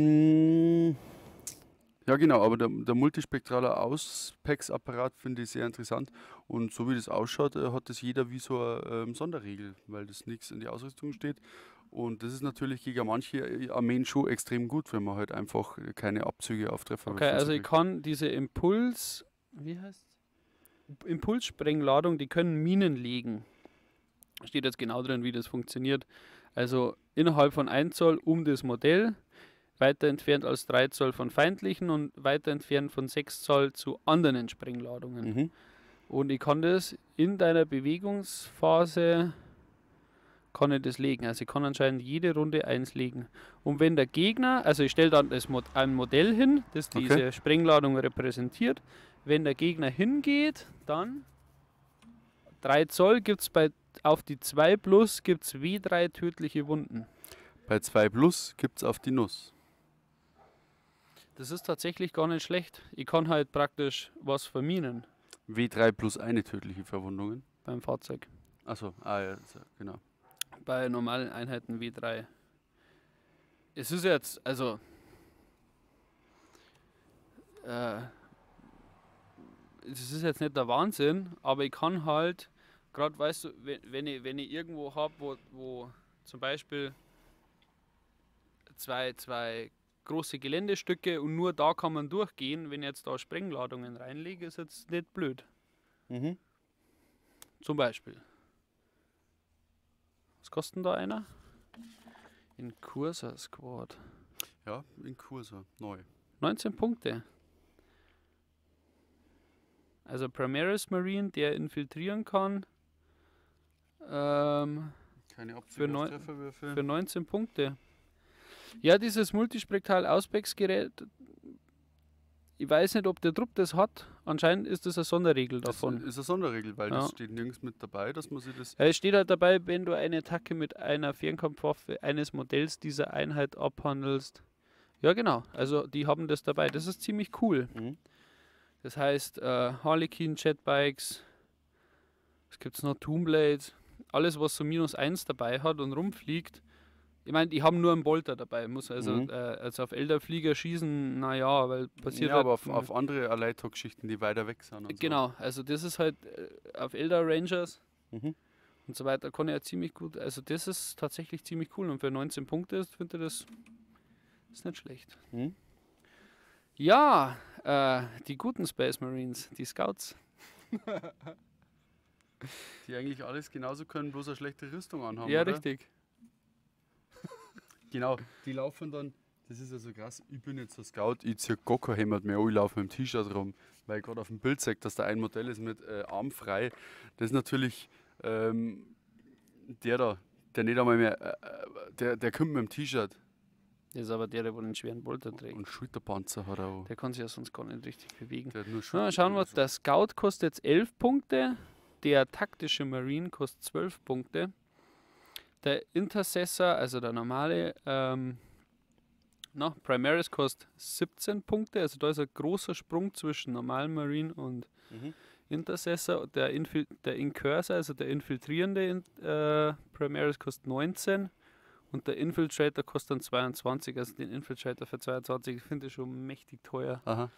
ja genau, aber der multispektrale Auspex-Apparat finde ich sehr interessant und so wie das ausschaut, hat das jeder wie so eine Sonderregel, weil das nichts in die Ausrüstung steht und das ist natürlich gegen manche Armeen schon extrem gut, wenn man halt einfach keine Abzüge auf Treffer Okay, also ich kann diese Impulssprengladung, die können Minen legen. Steht jetzt genau drin, wie das funktioniert. Also innerhalb von 1 Zoll um das Modell, weiter entfernt als 3 Zoll von feindlichen und weiter entfernt von 6 Zoll zu anderen Sprengladungen. Mhm. Und ich kann das in deiner Bewegungsphase kann ich das legen. Also ich kann anscheinend jede Runde 1 legen. Und wenn der Gegner, also ich stelle dann ein Modell hin, das diese Sprengladung repräsentiert. Wenn der Gegner hingeht, dann 3 Zoll gibt es auf die 2 plus gibt es W3 tödliche Wunden. Bei 2 plus gibt es auf die Nuss. Das ist tatsächlich gar nicht schlecht. Ich kann halt praktisch was verminen W3 plus eine tödliche Verwundungen. beim Fahrzeug. Achso, ja, genau. Bei normalen Einheiten W3. Es ist jetzt, also es ist jetzt nicht der Wahnsinn, aber ich kann halt, gerade weißt du, wenn ich irgendwo habe, wo zum Beispiel zwei große Geländestücke und nur da kann man durchgehen, wenn ich jetzt da Sprengladungen reinlege, ist jetzt nicht blöd. Mhm. Zum Beispiel. Was kostet denn da einer? In Cursor Squad. Ja, in Cursor, neu. 19 Punkte. Also Primaris Marine, der infiltrieren kann. Keine Abzüge Für auf Trefferwürfe. Für 19 Punkte. Ja, dieses Multispektral-Auspex-Gerät, ich weiß nicht, ob der Trupp das hat. Anscheinend ist das eine Sonderregel davon. Das ist eine Sonderregel, weil Ja. das steht nirgends mit dabei, dass man sich das... Ja, es steht halt dabei, wenn du eine Attacke mit einer Fernkampfwaffe eines Modells dieser Einheit abhandelst. Ja, genau. Also die haben das dabei. Das ist ziemlich cool. Mhm. Das heißt, Harlequin, Jetbikes, was gibt es noch? Toonblade, alles was so -1 dabei hat und rumfliegt. Ich meine, die haben nur einen Bolter dabei, muss also, also auf Elderflieger schießen, naja, weil passiert Ja, halt, aber auf andere Aleito-Geschichten, die weiter weg sind. Und genau, also das ist halt auf Elder Rangers Mhm. und so weiter, kann ja ziemlich gut, also das ist tatsächlich ziemlich cool und für 19 Punkte finde ich das ist nicht schlecht. Mhm. Ja, die guten Space Marines, die Scouts. Die eigentlich alles genauso können, bloß eine schlechte Rüstung anhaben, Ja, oder? richtig. Genau, die laufen dann, das ist ja so krass, ich bin jetzt ein Scout, ich ziehe gar kein Hemd mehr an, ich laufe mit dem T-Shirt rum. weil ich gerade auf dem Bild sehe, dass da ein Modell ist mit armfrei. Das ist natürlich der nicht einmal mehr, der kommt mit dem T-Shirt. Das ist aber der einen schweren Bolter trägt. Und Schulterpanzer hat er auch. Der kann sich ja sonst gar nicht richtig bewegen. Der hat nur Na, schauen wir, der Scout kostet jetzt 11 Punkte, der taktische Marine kostet 12 Punkte, der Intercessor, also der normale Primaris kostet 17 Punkte, also da ist ein großer Sprung zwischen normalen Marine und Intercessor. Der Incursor, also der infiltrierende Primaris kostet 19 und der Infiltrator kostet dann 22, also den Infiltrator für 22 finde ich schon mächtig teuer. Aha.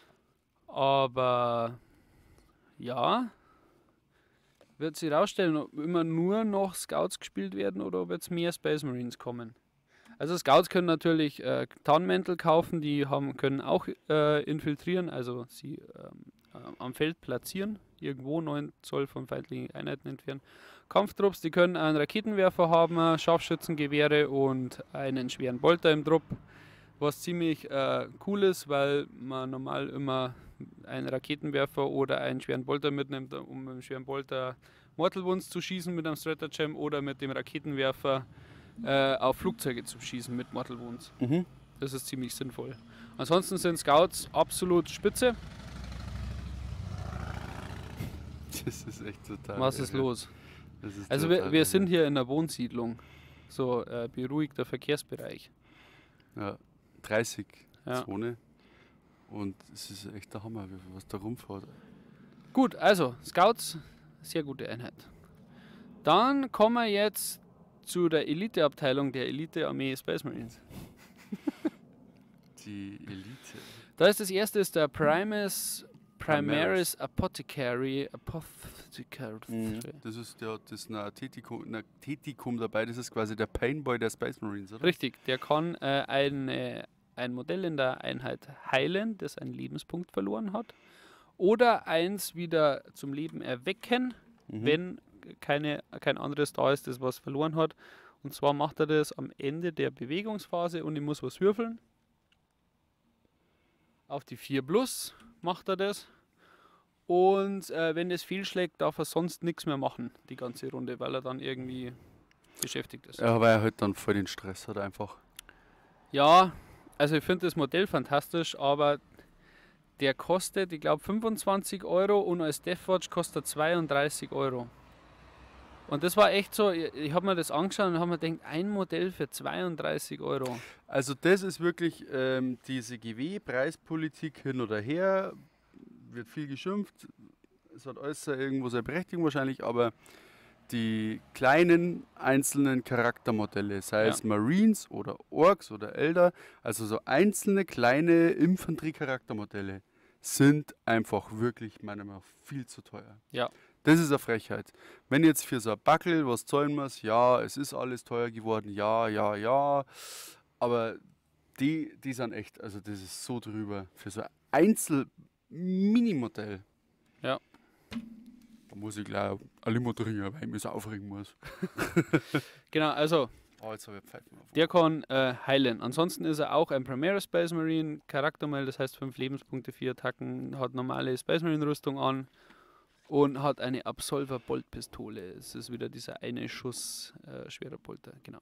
Aber ja, wird sich herausstellen, ob immer nur noch Scouts gespielt werden oder ob jetzt mehr Space Marines kommen. Also Scouts können natürlich Tarnmäntel kaufen, die können auch infiltrieren, also sie am Feld platzieren, irgendwo 9 Zoll von feindlichen Einheiten entfernen. Kampftrupps, die können einen Raketenwerfer haben, Scharfschützengewehre und einen schweren Bolter im Trupp, was ziemlich cool ist, weil man normal immer einen Raketenwerfer oder einen schweren Bolter mitnimmt, um mit dem schweren Bolter Mortal Wounds zu schießen mit einem Stratagem oder mit dem Raketenwerfer auf Flugzeuge zu schießen mit Mortal Wounds. Das ist ziemlich sinnvoll. Ansonsten sind Scouts absolut spitze. Das ist echt total. Was ist los? Das ist Also wir sind hier in einer Wohnsiedlung. So beruhigter Verkehrsbereich. Ja, 30 Ja. Zone. Und es ist echt der Hammer, was da rumfährt. Gut, also Scouts, sehr gute Einheit. Dann kommen wir jetzt zu der Elite-Abteilung der Elite-Armee Space Marines. Die Elite. Da ist das erste ist der Primaris Apothecary. Das ist ein Tetikum dabei, das ist quasi der Painboy der Space Marines, oder? Richtig, der kann ein Modell in der Einheit heilen, das einen Lebenspunkt verloren hat. Oder eins wieder zum Leben erwecken, wenn kein anderes da ist, das was verloren hat. Und zwar macht er das am Ende der Bewegungsphase und ich muss was würfeln. Auf die 4+ macht er das. Und wenn das fehlschlägt, darf er sonst nichts mehr machen, die ganze Runde, weil er dann irgendwie beschäftigt ist. Ja, weil er halt dann voll den Stress hat einfach. Ja, also ich finde das Modell fantastisch, aber der kostet, ich glaube, 25 Euro und als Deathwatch kostet er 32 Euro. Und das war echt so, ich habe mir das angeschaut und habe mir gedacht, ein Modell für 32 Euro. Also das ist wirklich diese GW-Preispolitik hin oder her, wird viel geschimpft, es hat alles irgendwo seine Berechtigung wahrscheinlich, aber die kleinen einzelnen Charaktermodelle, sei es Marines oder Orks oder Elder, also so einzelne kleine Infanterie-Charaktermodelle, sind einfach wirklich meiner Meinung nach viel zu teuer. Ja. Das ist eine Frechheit. Wenn jetzt für so ein Backel was zahlen muss, ja, es ist alles teuer geworden, ja, aber die sind echt, also das ist so drüber. Für so ein Einzel-Mini-Modell. Ja. Da muss ich gleich alle Limo trinken, weil ich mich so aufregen muss. Genau, also Oh, jetzt habe ich Pfeifen auf. der kann heilen. Ansonsten ist er auch ein Primaris Space Marine, Charaktermodell, das heißt 5 Lebenspunkte, 4 Attacken, hat normale Space Marine Rüstung an und hat eine Absolver Boltpistole. Es ist wieder dieser eine Schuss schwerer Bolter, genau.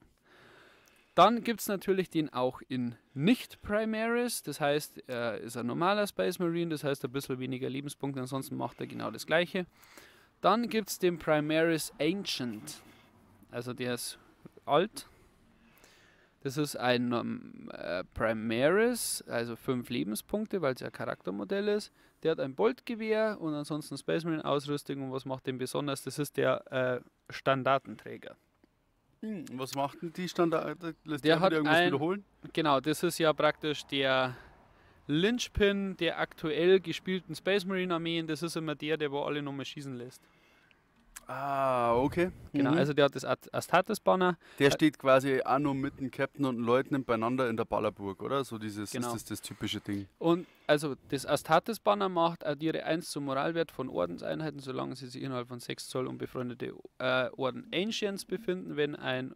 Dann gibt es natürlich den auch in Nicht-Primaris, das heißt, er ist ein normaler Space Marine, das heißt ein bisschen weniger Lebenspunkte, ansonsten macht er genau das gleiche. Dann gibt es den Primaris Ancient, also der ist alt. Das ist ein Primaris, also 5 Lebenspunkte, weil es ja ein Charaktermodell ist. Der hat ein Boltgewehr und ansonsten Space Marine Ausrüstung. Und was macht den besonders? Das ist der Standartenträger. Was macht denn die Standard? Lässt Der der hat wieder irgendwas ein- wiederholen? Genau, das ist ja praktisch der Linchpin der aktuell gespielten Space Marine Armeen. Das ist immer der wo alle nochmal schießen lässt. Ah, okay. Genau, also der hat das Astartes-Banner. Der steht quasi auch nur mit dem Captain und dem Leutnant beieinander in der Ballerburg, oder? So dieses Genau. ist das typische Ding. Und also das Astartes-Banner macht addiere 1 zum Moralwert von Ordenseinheiten, solange sie sich innerhalb von 6 Zoll und befreundete Orden Ancients befinden. Wenn ein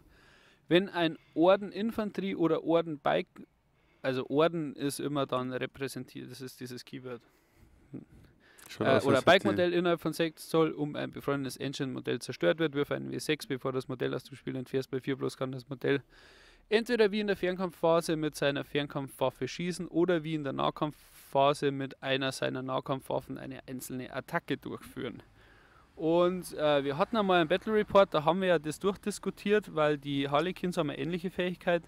Orden Infanterie oder Orden Bike, also Orden ist immer dann repräsentiert, das ist dieses Keyword. Schaut aus, oder als hätte- Bike-Modell innerhalb von 6 Zoll um ein befreundetes Engine-Modell zerstört wird, wirf einen W6, bevor das Modell aus dem Spiel entfährst. Bei 4 Plus kann das Modell entweder wie in der Fernkampfphase mit seiner Fernkampfwaffe schießen oder wie in der Nahkampfphase mit einer seiner Nahkampfwaffen eine einzelne Attacke durchführen. Und wir hatten einmal einen Battle Report, da haben wir ja das durchdiskutiert, weil die Harlequins haben eine ähnliche Fähigkeit.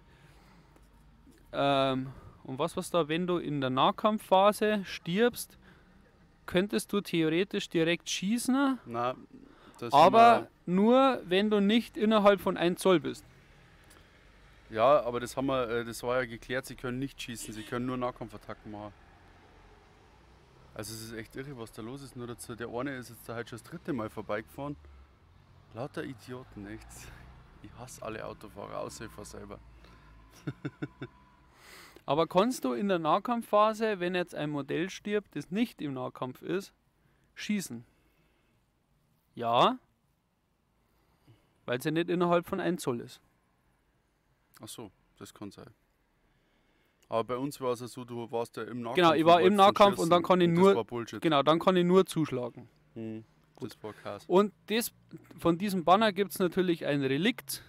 Und was da, wenn du in der Nahkampfphase stirbst, könntest du theoretisch direkt schießen, Na, das aber nur wenn du nicht innerhalb von 1 Zoll bist. ja, aber das war ja geklärt, sie können nicht schießen, sie können nur Nahkampfattacken machen. Also es ist echt irre, was da los ist. Nur dazu, der eine ist jetzt da halt schon das 3. Mal vorbeigefahren. Lauter Idioten, echt. Ich hasse alle Autofahrer, außer ich fahr selber. Aber kannst du in der Nahkampfphase, wenn jetzt ein Modell stirbt, das nicht im Nahkampf ist, schießen? Ja, weil es ja nicht innerhalb von 1 Zoll ist. Ach so, das kann sein. Aber bei uns war es ja so, du warst ja im Nahkampf. Genau, ich war im Nahkampf und dann kann ich nur- Das war Bullshit. Genau, dann kann ich nur zuschlagen. Hm, das war krass. Und von diesem Banner gibt es natürlich ein Relikt.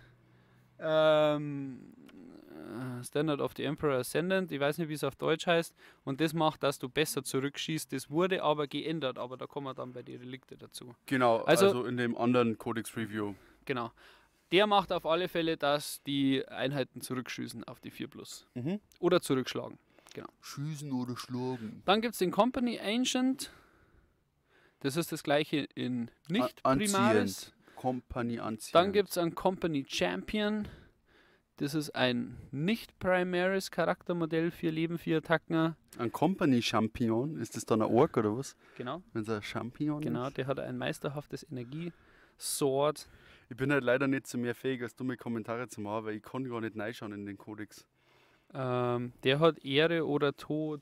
Standard of the Emperor Ascendant, ich weiß nicht, wie es auf Deutsch heißt. Und das macht, dass du besser zurückschießt. Das wurde aber geändert, aber da kommen wir dann bei den Relikte dazu. Genau, Also- also in dem anderen Codex Review. Genau. Der macht auf alle Fälle, dass die Einheiten zurückschießen auf die 4 Plus. Oder zurückschlagen. Schießen oder schlagen. Dann gibt es den Company Ancient. Das ist das gleiche in nicht Primaris. Anziehend. Company anziehend. Dann gibt es einen Company Champion. Das ist ein nicht Primaris Charaktermodell, 4 Leben, 4 Attacken. Ein Company Champion. Ist das dann ein Ork oder was? Genau, Wenn es ein Champion genau. ist? Der hat ein meisterhaftes Energie-Sword. Ich bin halt leider nicht so mehr fähig, als dumme Kommentare zu machen, weil ich kann gar nicht reinschauen in den Codex. Der hat Ehre oder Tod.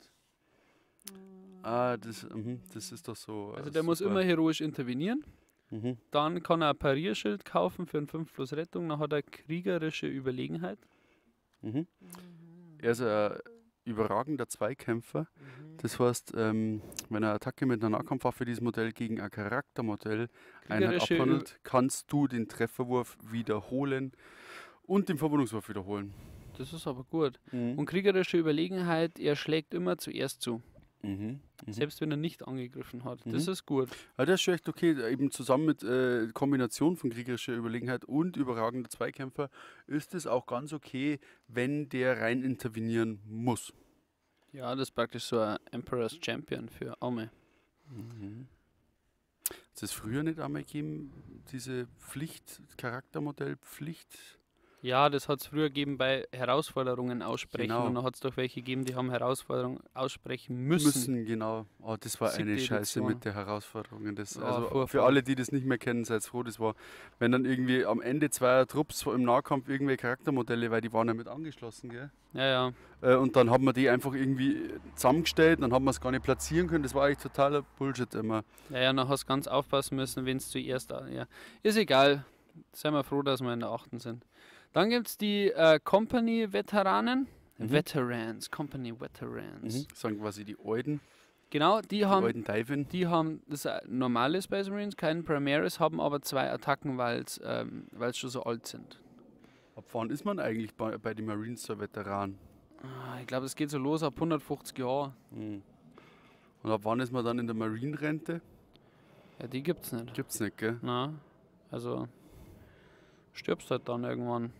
Ah, das ist doch so. Also der muss immer heroisch intervenieren. Mhm. Dann kann er ein Parierschild kaufen für ein 5 plus Rettung. Dann hat er kriegerische Überlegenheit. Mhm. Er ist ein überragender Zweikämpfer. Das heißt, wenn eine Attacke mit einer Nahkampfwaffe dieses Modell gegen ein Charaktermodell Einheit Kriegerische abhandelt, kannst du den Trefferwurf wiederholen und den Verwundungswurf wiederholen. Das ist aber gut. Mhm. Und kriegerische Überlegenheit, er schlägt immer zuerst zu. Mhm. Mhm. Selbst wenn er nicht angegriffen hat. Das Mhm. ist gut. Ja, das ist schon echt okay. Eben zusammen mit Kombination von kriegerischer Überlegenheit und überragender Zweikämpfer ist es auch ganz okay, wenn der rein intervenieren muss. Ja, das ist praktisch so ein Emperor's Champion für Arme. Mhm. Hat es früher nicht einmal gegeben, diese Charaktermodellpflicht? Ja, das hat es früher gegeben bei Herausforderungen aussprechen. Genau. Und dann hat es doch welche gegeben, die haben Herausforderungen aussprechen müssen. Genau. Oh, das war eine 7. Scheiße Edition. mit der Herausforderungen. Das, Ja, also furchtbar. für alle, die das nicht mehr kennen, seid froh, das war, wenn dann irgendwie am Ende zweier Trupps im Nahkampf irgendwelche Charaktermodelle, weil die waren ja mit angeschlossen, gell? Ja, ja. Und dann hat man die einfach irgendwie zusammengestellt, dann hat man es gar nicht platzieren können. Das war eigentlich totaler Bullshit immer. Ja, dann hast du ganz aufpassen müssen, wenn es zuerst. Ja. Ist egal. Seien wir froh, dass wir in der 8. sind. Dann gibt es die Company-Veteranen. Mhm. Veterans, Company Veterans. Das sind quasi die Alten, Genau, die alten Diven. die haben das normale Space Marines, keinen Primaris, haben aber 2 Attacken, weil es schon so alt sind. Ab wann ist man eigentlich bei den Marines so Veteran? Ich glaube, es geht so los ab 150 Jahren. Mhm. Und ab wann ist man dann in der Marine-Rente? Ja, die gibt's nicht. Gibt's nicht, gell? Na, also stirbst halt dann irgendwann.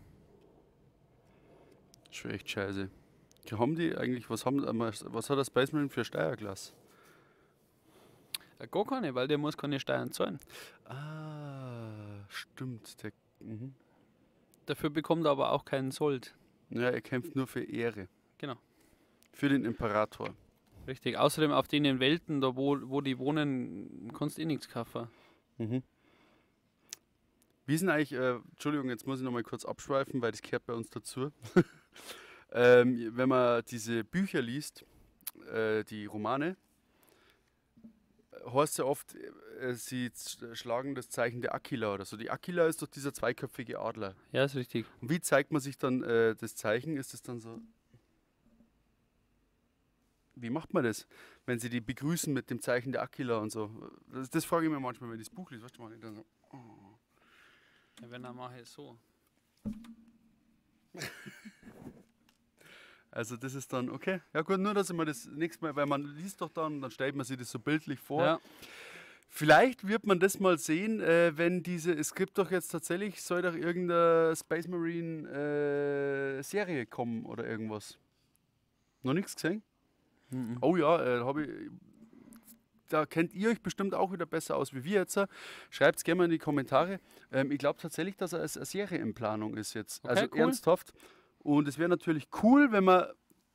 Schon echt scheiße. Haben die eigentlich, was hat der Space Marine für Steuerklasse? Gar keine, weil der muss keine Steuern zahlen. Ah, stimmt. Mhm. Dafür bekommt er aber auch keinen Sold. Ja, er kämpft nur für Ehre. Genau. Für den Imperator. Richtig. Außerdem auf den Welten, da wo die wohnen, kannst du eh nichts kaufen. Mhm. Wie sind eigentlich, Entschuldigung, jetzt muss ich nochmal kurz abschweifen, weil das gehört bei uns dazu. Wenn man diese Bücher liest, die Romane, heißt ja oft, sie schlagen das Zeichen der Aquila oder so. Die Aquila ist doch dieser zweiköpfige Adler. Ja, ist richtig. Und wie zeigt man sich dann das Zeichen? Ist es dann so Wie macht man das, wenn sie die begrüßen mit dem Zeichen der Aquila und so? Das frage ich mir manchmal, wenn ich das Buch lese. Weißt du, dann so, oh. Ja, wenn dann mache ich so. Also das ist dann, okay, ja gut, nur dass ich mir das nächste Mal, weil man liest doch dann stellt man sich das so bildlich vor. Ja. Vielleicht wird man das mal sehen, wenn es gibt doch jetzt tatsächlich, soll doch irgendeine Space Marine Serie kommen oder irgendwas. Noch nichts gesehen? Mhm. Oh ja, da kennt ihr euch bestimmt auch wieder besser aus wie wir jetzt. Schreibt es gerne mal in die Kommentare. Ich glaube tatsächlich, dass eine Serie in Planung ist jetzt. Okay, Also cool. ernsthaft. Und es wäre natürlich cool, wenn man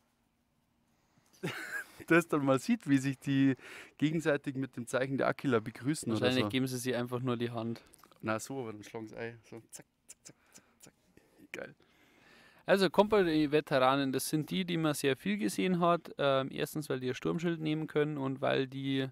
das dann mal sieht, wie sich die gegenseitig mit dem Zeichen der Aquila begrüßen oder Wahrscheinlich so. geben sie sich einfach nur die Hand. Na so, aber dann schlagen sie ein. So, zack, zack, zack, zack, zack. Geil. Also Company-Veteranen, das sind die man sehr viel gesehen hat. Erstens, weil die ihr Sturmschild nehmen können und weil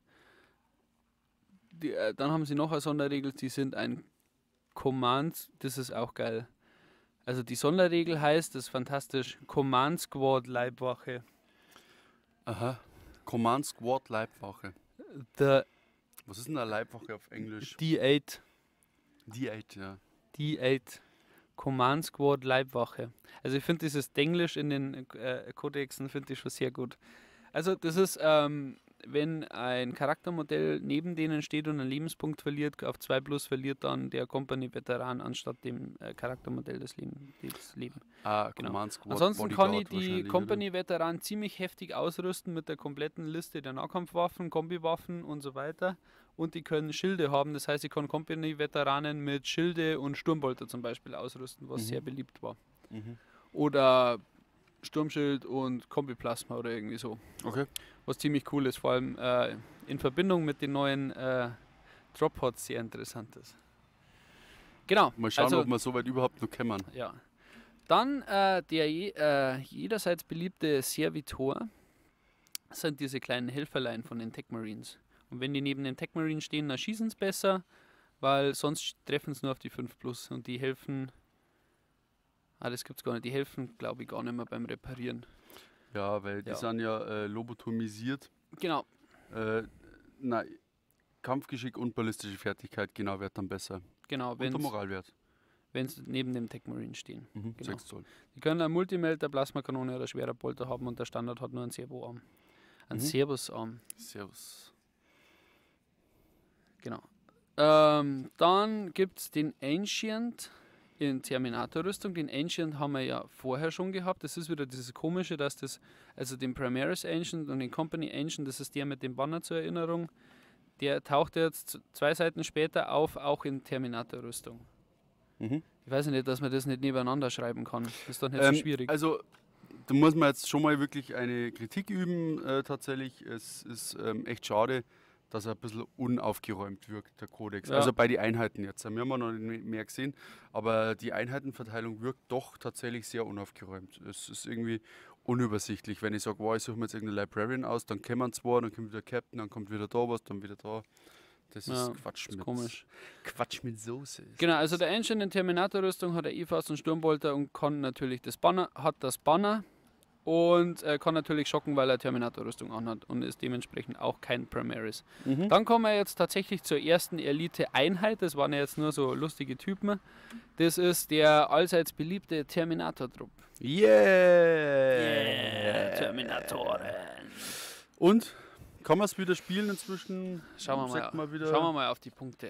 dann haben sie noch eine Sonderregel, die sind ein Command, das ist auch geil. Also die Sonderregel heißt, das ist fantastisch, Command Squad Leibwache. Aha. Command Squad Leibwache. The Was ist denn eine Leibwache auf Englisch? D8. D8, ja. D8. Command Squad Leibwache. Also ich finde dieses Denglisch in den Kodexen finde ich schon sehr gut. Also das ist, wenn ein Charaktermodell neben denen steht und einen Lebenspunkt verliert, auf 2+ verliert dann der Company-Veteran anstatt dem Charaktermodell das Leben. Ah, Genau. Command Squad Ansonsten kann ich Bodyguard die wahrscheinlich, Company-Veteran ziemlich heftig ausrüsten mit der kompletten Liste der Nahkampfwaffen, Kombiwaffen und so weiter. Und die können Schilde haben, das heißt, ich kann Company-Veteranen mit Schilde und Sturmbolter zum Beispiel ausrüsten, was sehr beliebt war. oder? Mhm. Oder Sturmschild und Kombiplasma oder irgendwie so. Okay. Was ziemlich cool ist, vor allem in Verbindung mit den neuen Drop-Pods sehr interessant ist. Genau. Mal schauen, also, ob wir so weit überhaupt noch kämmern. ja. Dann der jederseits beliebte Servitor sind diese kleinen Helferlein von den Tech Marines. Und wenn die neben den Tech Marines stehen, dann schießen sie besser, weil sonst treffen sie nur auf die 5+ und die helfen. Das gibt's gar nicht. Die helfen, glaube ich, gar nicht mehr beim Reparieren. Ja, weil die Ja. sind ja lobotomisiert. Genau. Nein, Kampfgeschick und ballistische Fertigkeit, genau, wird dann besser. Genau, Und der Moralwert. wenn sie neben dem Tech Marine stehen. Mhm, Genau. 6 Zoll. Die können eine Multimelter, Plasmakanone oder schwerer Bolter haben und der Standard hat nur einen Servoarm. Einen Mhm. Servusarm. Servus. Genau. Dann gibt es den Ancient in Terminator-Rüstung. Den Ancient haben wir ja vorher schon gehabt. Das ist wieder dieses Komische, dass das, also den Primaris Ancient und den Company Ancient, das ist der mit dem Banner zur Erinnerung, der taucht jetzt 2 Seiten später auf, auch in Terminator-Rüstung. Mhm. Ich weiß nicht, dass man das nicht nebeneinander schreiben kann. Das ist doch nicht so schwierig. Also, da muss man jetzt schon mal wirklich eine Kritik üben, tatsächlich. Es ist echt schade, dass er ein bisschen unaufgeräumt wirkt, der Kodex. Ja. Also bei den Einheiten jetzt. Wir haben ja noch nicht mehr gesehen, aber die Einheitenverteilung wirkt doch tatsächlich sehr unaufgeräumt. Es ist irgendwie unübersichtlich. Wenn ich sage, wow, ich suche mir jetzt irgendeine Librarian aus, dann kämen 2, dann kommt wieder Captain, dann kommt wieder da was, dann wieder da. Das Ja, ist Quatsch ist mit komisch. Quatsch mit Soße. Genau, also der Ancient in Terminator-Rüstung hat er E-Faust und Sturmbolter und kann natürlich das Banner, und kann natürlich schocken, weil er Terminator-Rüstung anhat und ist dementsprechend auch kein Primaris. Mhm. Dann kommen wir jetzt tatsächlich zur ersten Elite-Einheit, das waren ja jetzt nur so lustige Typen. Das ist der allseits beliebte Terminator-Trupp. Terminatoren. Und? Kann man es wieder spielen inzwischen? Schauen wir Sagt mal, wieder. schauen wir mal auf die Punkte.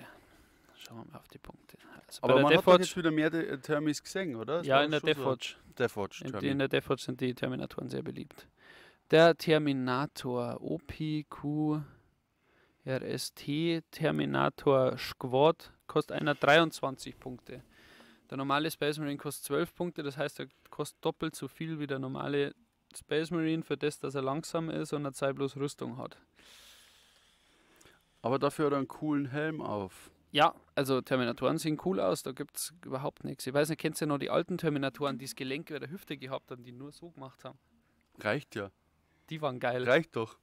Also bei Aber der man hat doch Deathwatch, jetzt wieder mehr Thermis gesehen, oder? Das ja, war in der schon so. Deathwatch. Deathwatch, Thermi. In der Deathwatch sind die Terminatoren sehr beliebt. Der Terminator OPQ RST Terminator Squad kostet einer 23 Punkte. Der normale Space Marine kostet 12 Punkte, das heißt, er kostet doppelt so viel wie der normale Space Marine für das, dass er langsam ist und eine 2+ Rüstung hat. Aber dafür hat er einen coolen Helm auf. Ja, also Terminatoren sehen cool aus, da gibt es überhaupt nichts. Ich weiß nicht, kennst du noch die alten Terminatoren, die das Gelenk über der Hüfte gehabt haben, die nur so gemacht haben? Reicht ja. Die waren geil. Reicht doch.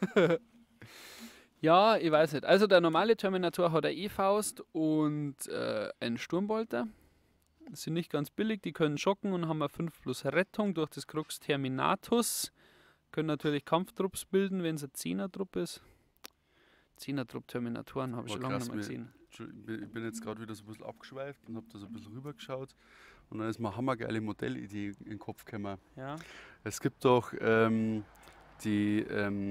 Ja, ich weiß nicht. Also der normale Terminator hat eine E-Faust und einen Sturmbolter. Die sind nicht ganz billig, die können schocken und haben eine 5+ Rettung durch das Crux Terminatus. können natürlich Kampftrupps bilden, wenn es ein 10er-Trupp ist. 10er-Trupp-Terminatoren habe ich schon lange nicht mehr gesehen. Ich bin jetzt gerade wieder so ein bisschen abgeschweift und habe da so ein bisschen rübergeschaut. Und dann ist mir eine hammergeile Modellidee in den Kopf gekommen. Ja. Es gibt doch die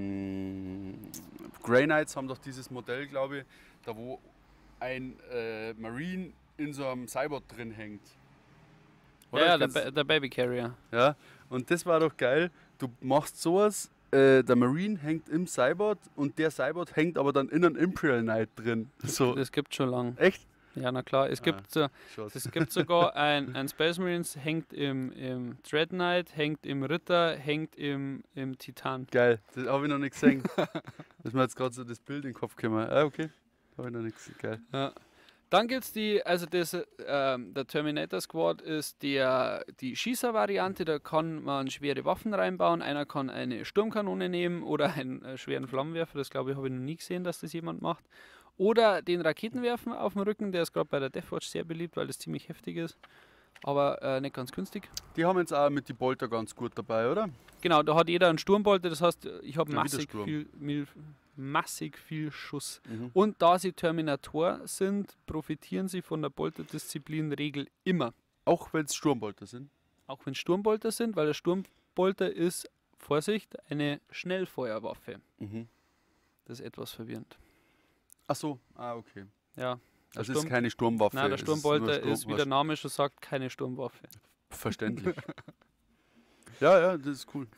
Grey Knights haben doch dieses Modell, glaube ich, da wo ein Marine in so einem Cybot drin hängt. Ja, der Baby Carrier. Ja, und das war doch geil. Du machst sowas, der Marine hängt im Cybot und der Cybot hängt aber dann in einem Imperial Knight drin. So. Das gibt schon lange. Echt? Ja, na klar. Es gibt sogar ein Space Marines, hängt im Dread Knight, hängt im Ritter, hängt im Titan. Geil, das habe ich noch nicht gesehen. Das ist mir jetzt gerade so das Bild in den Kopf gekommen. Ah, okay. Habe ich noch nicht gesehen. Geil. Ja. Dann gibt es der Terminator Squad ist die Schießer-Variante, da kann man schwere Waffen reinbauen. Einer kann eine Sturmkanone nehmen oder einen schweren Flammenwerfer, das glaube ich habe ich noch nie gesehen, dass das jemand macht. Oder den Raketenwerfer auf dem Rücken, der ist gerade bei der Deathwatch sehr beliebt, weil das ziemlich heftig ist, aber nicht ganz günstig. Die haben jetzt auch mit die Bolter ganz gut dabei, oder? Genau, da hat jeder einen Sturmbolter, das heißt, ich habe Ja, massig viel Schuss. Mhm. Und da sie Terminator sind, profitieren sie von der Bolterdisziplin-Regel immer. Auch wenn es Sturmbolter sind. Auch wenn Sturmbolter sind, weil der Sturmbolter ist, Vorsicht, eine Schnellfeuerwaffe. Mhm. Das ist etwas verwirrend. Ach so, okay. Ja. Also es ist keine Sturmwaffe. Nein, der es Sturmbolter nur ist, wie der Name schon sagt, keine Sturmwaffe. Verständlich. Ja, das ist cool.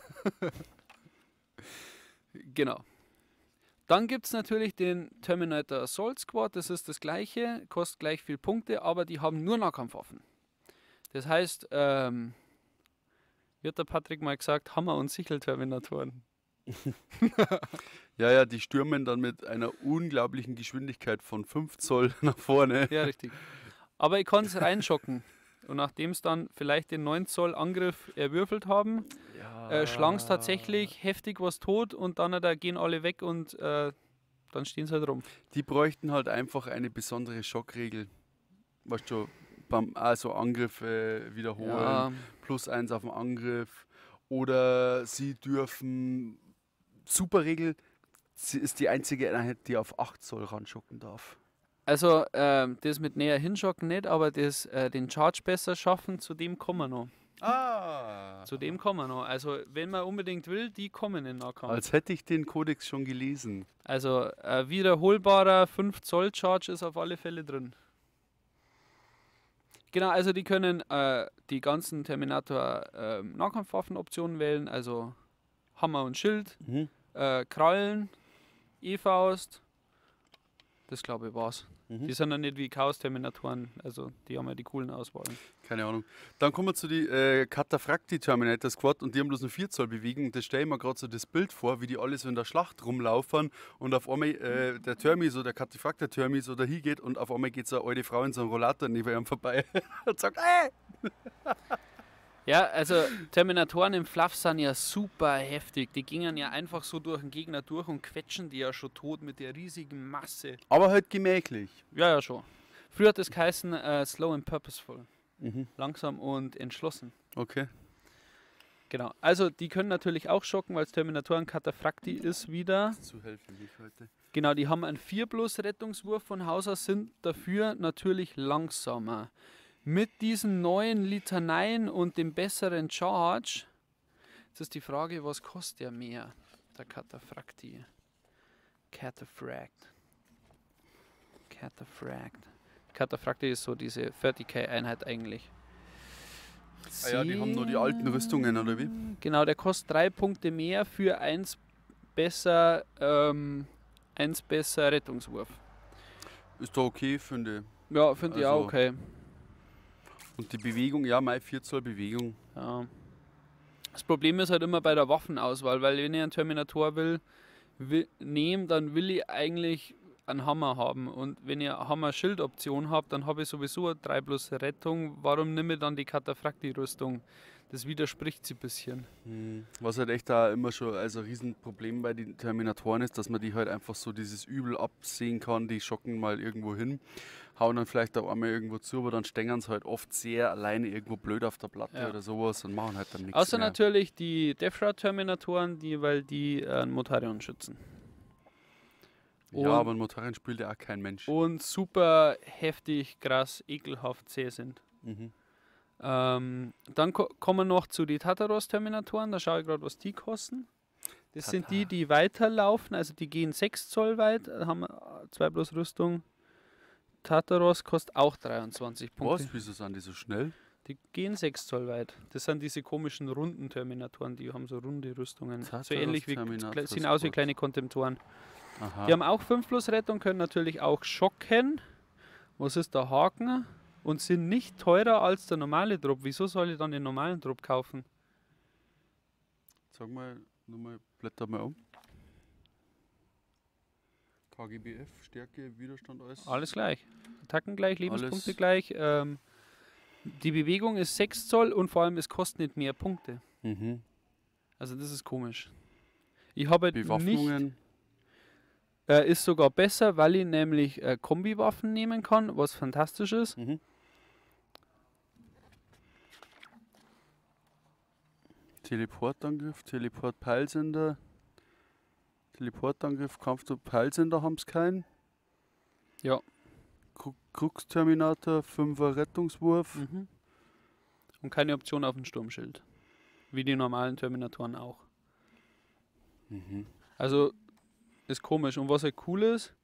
Genau. Dann gibt es natürlich den Terminator Assault Squad, das ist das gleiche, kostet gleich viel Punkte, aber die haben nur Nahkampfwaffen. Das heißt, wie hat der Patrick mal gesagt, Hammer- und Sichelterminatoren. Ja, die stürmen dann mit einer unglaublichen Geschwindigkeit von 5 Zoll nach vorne. Ja, richtig. Aber ich kann es reinschocken. Und nachdem es dann vielleicht den 9 Zoll Angriff erwürfelt haben, schlagen es tatsächlich heftig was tot und dann da gehen alle weg und dann stehen sie halt rum. Die bräuchten halt einfach eine besondere Schockregel. Weißt du, beim Angriffe wiederholen, +1 auf den Angriff. Oder sie dürfen, Superregel, sie ist die einzige Einheit, die auf 8 Zoll ranschocken darf. Also das mit näher hinschocken nicht, aber das den Charge besser schaffen, zu dem kommen wir noch. Zu dem kommen wir noch. Also wenn man unbedingt will, die kommen in Nahkampf. Als hätte ich den Kodex schon gelesen. Also wiederholbarer 5 Zoll Charge ist auf alle Fälle drin. Genau, also die können die ganzen Terminator Nahkampfwaffenoptionen wählen, also Hammer und Schild, Krallen, E-Faust, das glaube ich war's. Die sind ja nicht wie Chaos-Terminatoren, also die haben ja die coolen Auswahlen. Keine Ahnung. Dann kommen wir zu die Cataphracti Terminator Squad und die haben bloß eine 4 Zoll Bewegung. Und das stelle ich mir gerade so das Bild vor, wie die alle so in der Schlacht rumlaufen und auf einmal der Termi, so der Cataphracti Termi so dahin geht und auf einmal geht so eine alte Frau in so einem Rollator neben ihm vorbei und sagt, Ja, also Terminatoren im Fluff sind ja super heftig. Die gingen ja einfach so durch den Gegner durch und quetschen die ja schon tot mit der riesigen Masse. aber halt gemächlich. Ja, schon. Früher hat es geheißen slow and purposeful. Langsam und entschlossen. Okay. Genau. Also die können natürlich auch schocken, weil es Terminatoren Cataphracti ist wieder. Zu helfen mich heute. Genau, die haben einen 4+ Rettungswurf von Haus aus, sind dafür natürlich langsamer. Mit diesen neuen Litaneien und dem besseren Charge, jetzt ist die Frage, was kostet der mehr, der Cataphracti? Cataphracti ist so diese 30k-Einheit eigentlich. Ja, die haben nur die alten Rüstungen, oder wie? Genau, der kostet 3 Punkte mehr für 1 besser Rettungswurf. Ist doch okay, finde ich. Ja, finde ich auch Also, okay. Und die Bewegung, ja, meine 4 Zoll Bewegung. Ja. Das Problem ist halt immer bei der Waffenauswahl, weil wenn ich einen Terminator will nehmen, dann will ich eigentlich einen Hammer haben. Und wenn ihr eine Hammer-Schild-Option habt, dann habe ich sowieso eine 3 plus Rettung. Warum nehme ich dann die Kataphrакti-Rüstung? Das widerspricht sie ein bisschen. Was halt echt da immer schon ein Riesenproblem bei den Terminatoren ist, dass man die halt einfach so dieses Übel absehen kann, die schocken mal irgendwo hin, hauen dann vielleicht auch einmal irgendwo zu, aber dann stängern sie halt oft sehr alleine irgendwo blöd auf der Platte oder sowas und machen halt dann nichts Außer mehr. natürlich die Death Shroud Terminatoren, weil die Motarion schützen. Ja, aber ein Motarion spielt ja auch kein Mensch. Und super heftig, krass, ekelhaft zäh sind. Dann kommen wir noch zu den Tartaros-Terminatoren. Da schaue ich gerade, was die kosten. Das sind die weiterlaufen, also die gehen 6 Zoll weit, haben 2 plus Rüstung. Tartaros kostet auch 23 Punkte. Was? Wieso sind die so schnell? Die gehen 6 Zoll weit. Das sind diese komischen runden Terminatoren, die haben so runde Rüstungen. So ähnlich wie, sehen aus wie kleine Kontemptoren. Aha. Die haben auch 5 plus Rettung, können natürlich auch schocken. Was ist der Haken? Und sind nicht teurer als der normale Trupp. Wieso soll ich dann den normalen Trupp kaufen? Sag mal, blätter mal um. KGBF, Stärke, Widerstand, alles. Alles gleich. Attacken gleich, Lebenspunkte Alles. gleich. Die Bewegung ist 6 Zoll und vor allem es kostet nicht mehr Punkte. Also das ist komisch. Ich habe halt Bewaffnungen. nicht... ist sogar besser, weil ich nämlich Kombiwaffen nehmen kann, was fantastisch ist. Teleportangriff, Teleport-Peilsender. Teleportangriff, Kampftrupp, Peilsender haben es keinen. Ja. Krux-Terminator, 5er Rettungswurf. Und keine Option auf ein Sturmschild. Wie die normalen Terminatoren auch. Also ist komisch. Und was halt cool ist,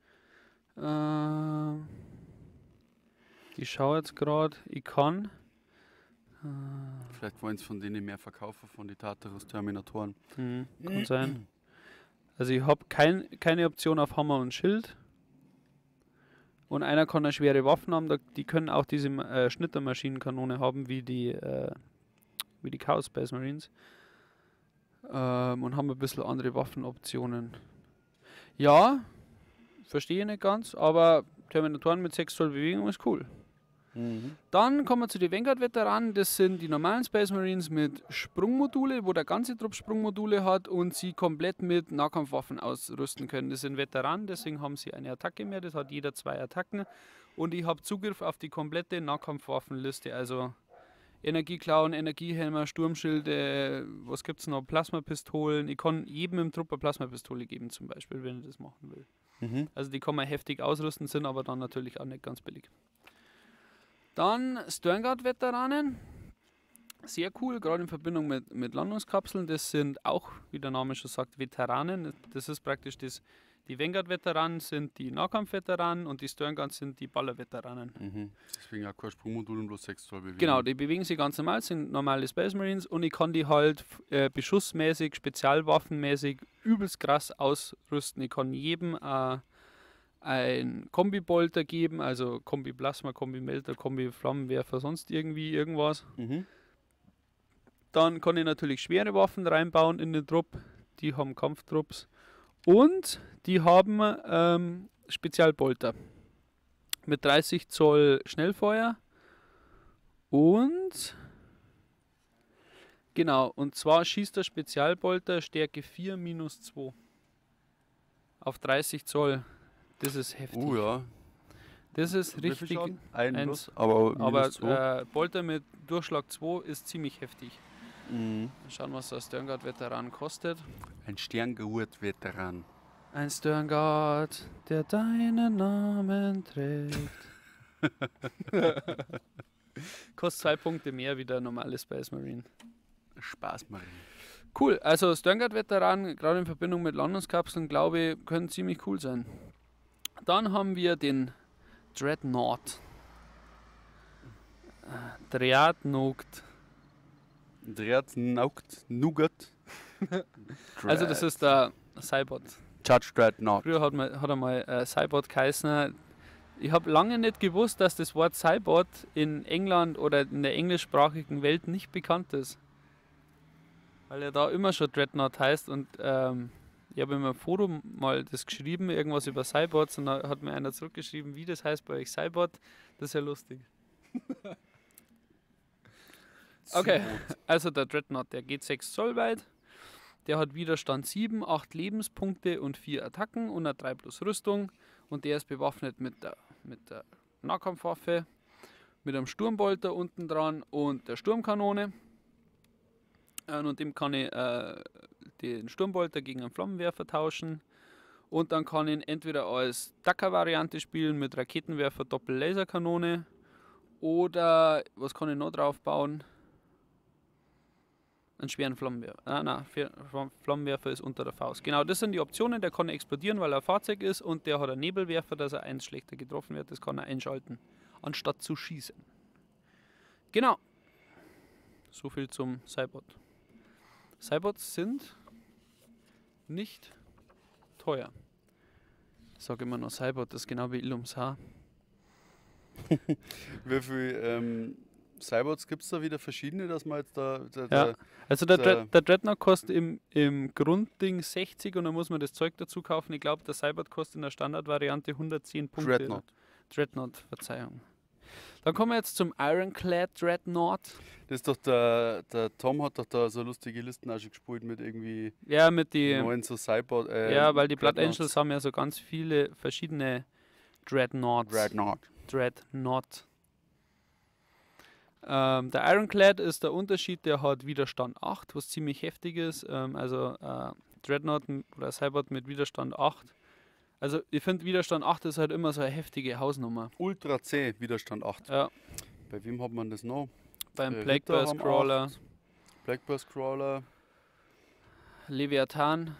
ich schaue jetzt gerade, ich kann. Vielleicht wollen sie von denen mehr verkaufen, von den Tartarus-Terminatoren. Kann sein. Also ich habe keine Option auf Hammer und Schild. Und einer kann eine schwere Waffen haben, die können auch diese Schnittermaschinenkanone haben, wie die Chaos Space Marines. Und haben ein bisschen andere Waffenoptionen. Ja, verstehe ich nicht ganz, aber Terminatoren mit 6 Zoll Bewegung ist cool. Dann kommen wir zu den Vanguard-Veteranen. Das sind die normalen Space Marines mit Sprungmodule, wo der ganze Trupp Sprungmodule hat und sie komplett mit Nahkampfwaffen ausrüsten können. Das sind Veteranen, deswegen haben sie eine Attacke mehr. Das hat jeder 2 Attacken. Und ich habe Zugriff auf die komplette Nahkampfwaffenliste. Also Energieklauen, Energiehelmer, Sturmschilde, was gibt es noch? Plasmapistolen. Ich kann jedem im Trupp eine Plasmapistole geben, zum Beispiel, wenn ich das machen will. Also die kann man heftig ausrüsten, sind aber dann natürlich auch nicht ganz billig. Dann Sterngard-Veteranen. Sehr cool, gerade in Verbindung mit Landungskapseln. Das sind auch, wie der Name schon sagt, Veteranen. Das ist praktisch die Vanguard-Veteranen sind die Nahkampf-Veteranen und die Sterngard sind die Baller-Veteranen. Deswegen auch kein Sprungmodul und bloß 6 Zoll Bewegung. Genau, die bewegen sich ganz normal, sind normale Space Marines und ich kann die halt beschussmäßig, spezialwaffenmäßig übelst krass ausrüsten. Ich kann jedem ein Kombi-Bolter geben, also Kombi-Plasma, Kombi-Melter, Kombi-Flammenwerfer, sonst irgendwie irgendwas. Dann kann ich natürlich schwere Waffen reinbauen in den Trupp. Die haben Kampftrupps. Und die haben Spezialbolter. Mit 30 Zoll Schnellfeuer. Und genau, und zwar schießt der Spezialbolter Stärke 4 minus 2. Auf 30 Zoll. Das ist heftig. Ja. Das ist richtig. Eins. Aber Bolter mit Durchschlag 2 ist ziemlich heftig. Schauen, was der Sterngard-Veteran kostet. Ein Sterngard-Veteran. Ein Sterngard, der deinen Namen trägt. Kostet 2 Punkte mehr wie der normale Space Marine. Spaß, Marine. Cool, also Sterngard-Veteran, gerade in Verbindung mit Landungskapseln, glaube ich, können ziemlich cool sein. Dann haben wir den Dreadnought. Dreadnought. Nougat. Also das ist der Cybot. Judge Dreadnought. Früher hat er mal Cybot geheißen. Ich habe lange nicht gewusst, dass das Wort Cybot in England oder in der englischsprachigen Welt nicht bekannt ist. Weil er da immer schon Dreadnought heißt und Ich habe in meinem Forum mal das geschrieben, irgendwas über Cybots, und da hat mir einer zurückgeschrieben, wie das heißt bei euch Cybot. Das ist ja lustig. Okay, also der Dreadnought, der geht 6 Zoll weit. Der hat Widerstand 7, 8 Lebenspunkte und 4 Attacken und eine 3+ Rüstung. Und der ist bewaffnet mit der Nahkampfwaffe, mit einem Sturmbolter unten dran und der Sturmkanone. Und dem kann ich den Sturmbolter gegen einen Flammenwerfer tauschen. Und dann kann ich ihn entweder als Dacker-Variante spielen mit Raketenwerfer, Doppel-Laserkanone. Oder, was kann ich noch drauf bauen? Einen schweren Flammenwerfer. Nein, Flammenwerfer ist unter der Faust. Genau, das sind die Optionen. Der kann explodieren, weil er ein Fahrzeug ist. Und der hat einen Nebelwerfer, dass er 1 schlechter getroffen wird. Das kann er einschalten, anstatt zu schießen. Genau. So viel zum Cybot. Cybots sind nicht teuer. Ich sage immer noch Cybot, das ist genau wie Illums Haar. Wie viele Cybots gibt es da wieder verschiedene, dass man jetzt da... Also der Dreadnought kostet im Grundding 60 und dann muss man das Zeug dazu kaufen. Ich glaube, der Cybot kostet in der Standardvariante 110 Punkte. Dreadnought, Verzeihung. Dann kommen wir jetzt zum Ironclad Dreadnought. Das ist doch der Tom hat doch da so lustige Listen auch schon gespielt mit irgendwie... Ja, mit die... neuen so Cybot... ja, weil die Blood Angels haben ja so ganz viele verschiedene Dreadnoughts. Dreadnought. Der Ironclad ist der Unterschied, der hat Widerstand 8, was ziemlich heftig ist. Dreadnought oder Cybot mit Widerstand 8. Also ich finde Widerstand 8 ist halt immer so eine heftige Hausnummer. Ultra C, Widerstand 8. Ja. Bei wem hat man das noch? Beim Blackburst Crawler. Blackburst Crawler. Leviathan.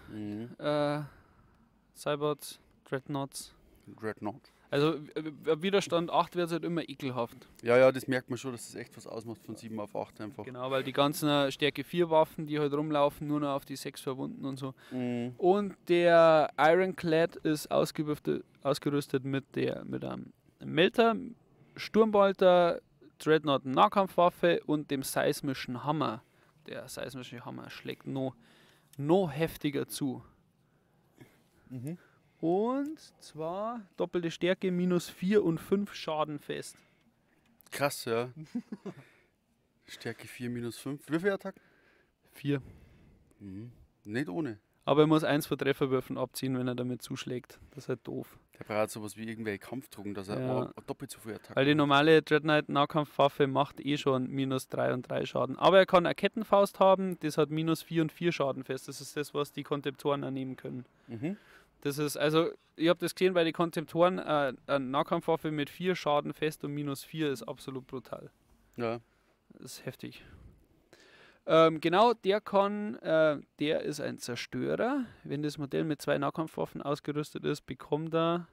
Cybots, Dreadnoughts. Also Widerstand 8 wird halt immer ekelhaft. Ja, das merkt man schon, dass das echt was ausmacht von 7 auf 8 einfach. Genau, weil die ganzen Stärke 4 Waffen, die halt rumlaufen, nur noch auf die 6 verwunden und so. Und der Ironclad ist ausgerüstet mit einem Melter, Sturmbolter, Dreadnought Nahkampfwaffe und dem seismischen Hammer. Der seismische Hammer schlägt noch heftiger zu. Und zwar doppelte Stärke, -4 und 5 Schaden fest. Krass, ja. Stärke 4, -5. Wie viele Attacken? 4. Nicht ohne. Aber er muss 1 von Trefferwürfen abziehen, wenn er damit zuschlägt. Das ist halt doof. Der braucht sowas wie irgendwelche Kampfdrucken, dass er doppelt so viel Attacken Weil die normale Dreadnought Nahkampfwaffe macht schon -3 und 3 Schaden. Aber er kann eine Kettenfaust haben, das hat -4 und 4 Schaden fest. Das ist das, was die Kontemptoren annehmen können. Das ist, also, ich habe das gesehen bei den Kontemptoren, eine Nahkampfwaffe mit 4 Schaden fest und -4 ist absolut brutal. Ja. Das ist heftig. Genau, der ist ein Zerstörer. Wenn das Modell mit 2 Nahkampfwaffen ausgerüstet ist, bekommt er,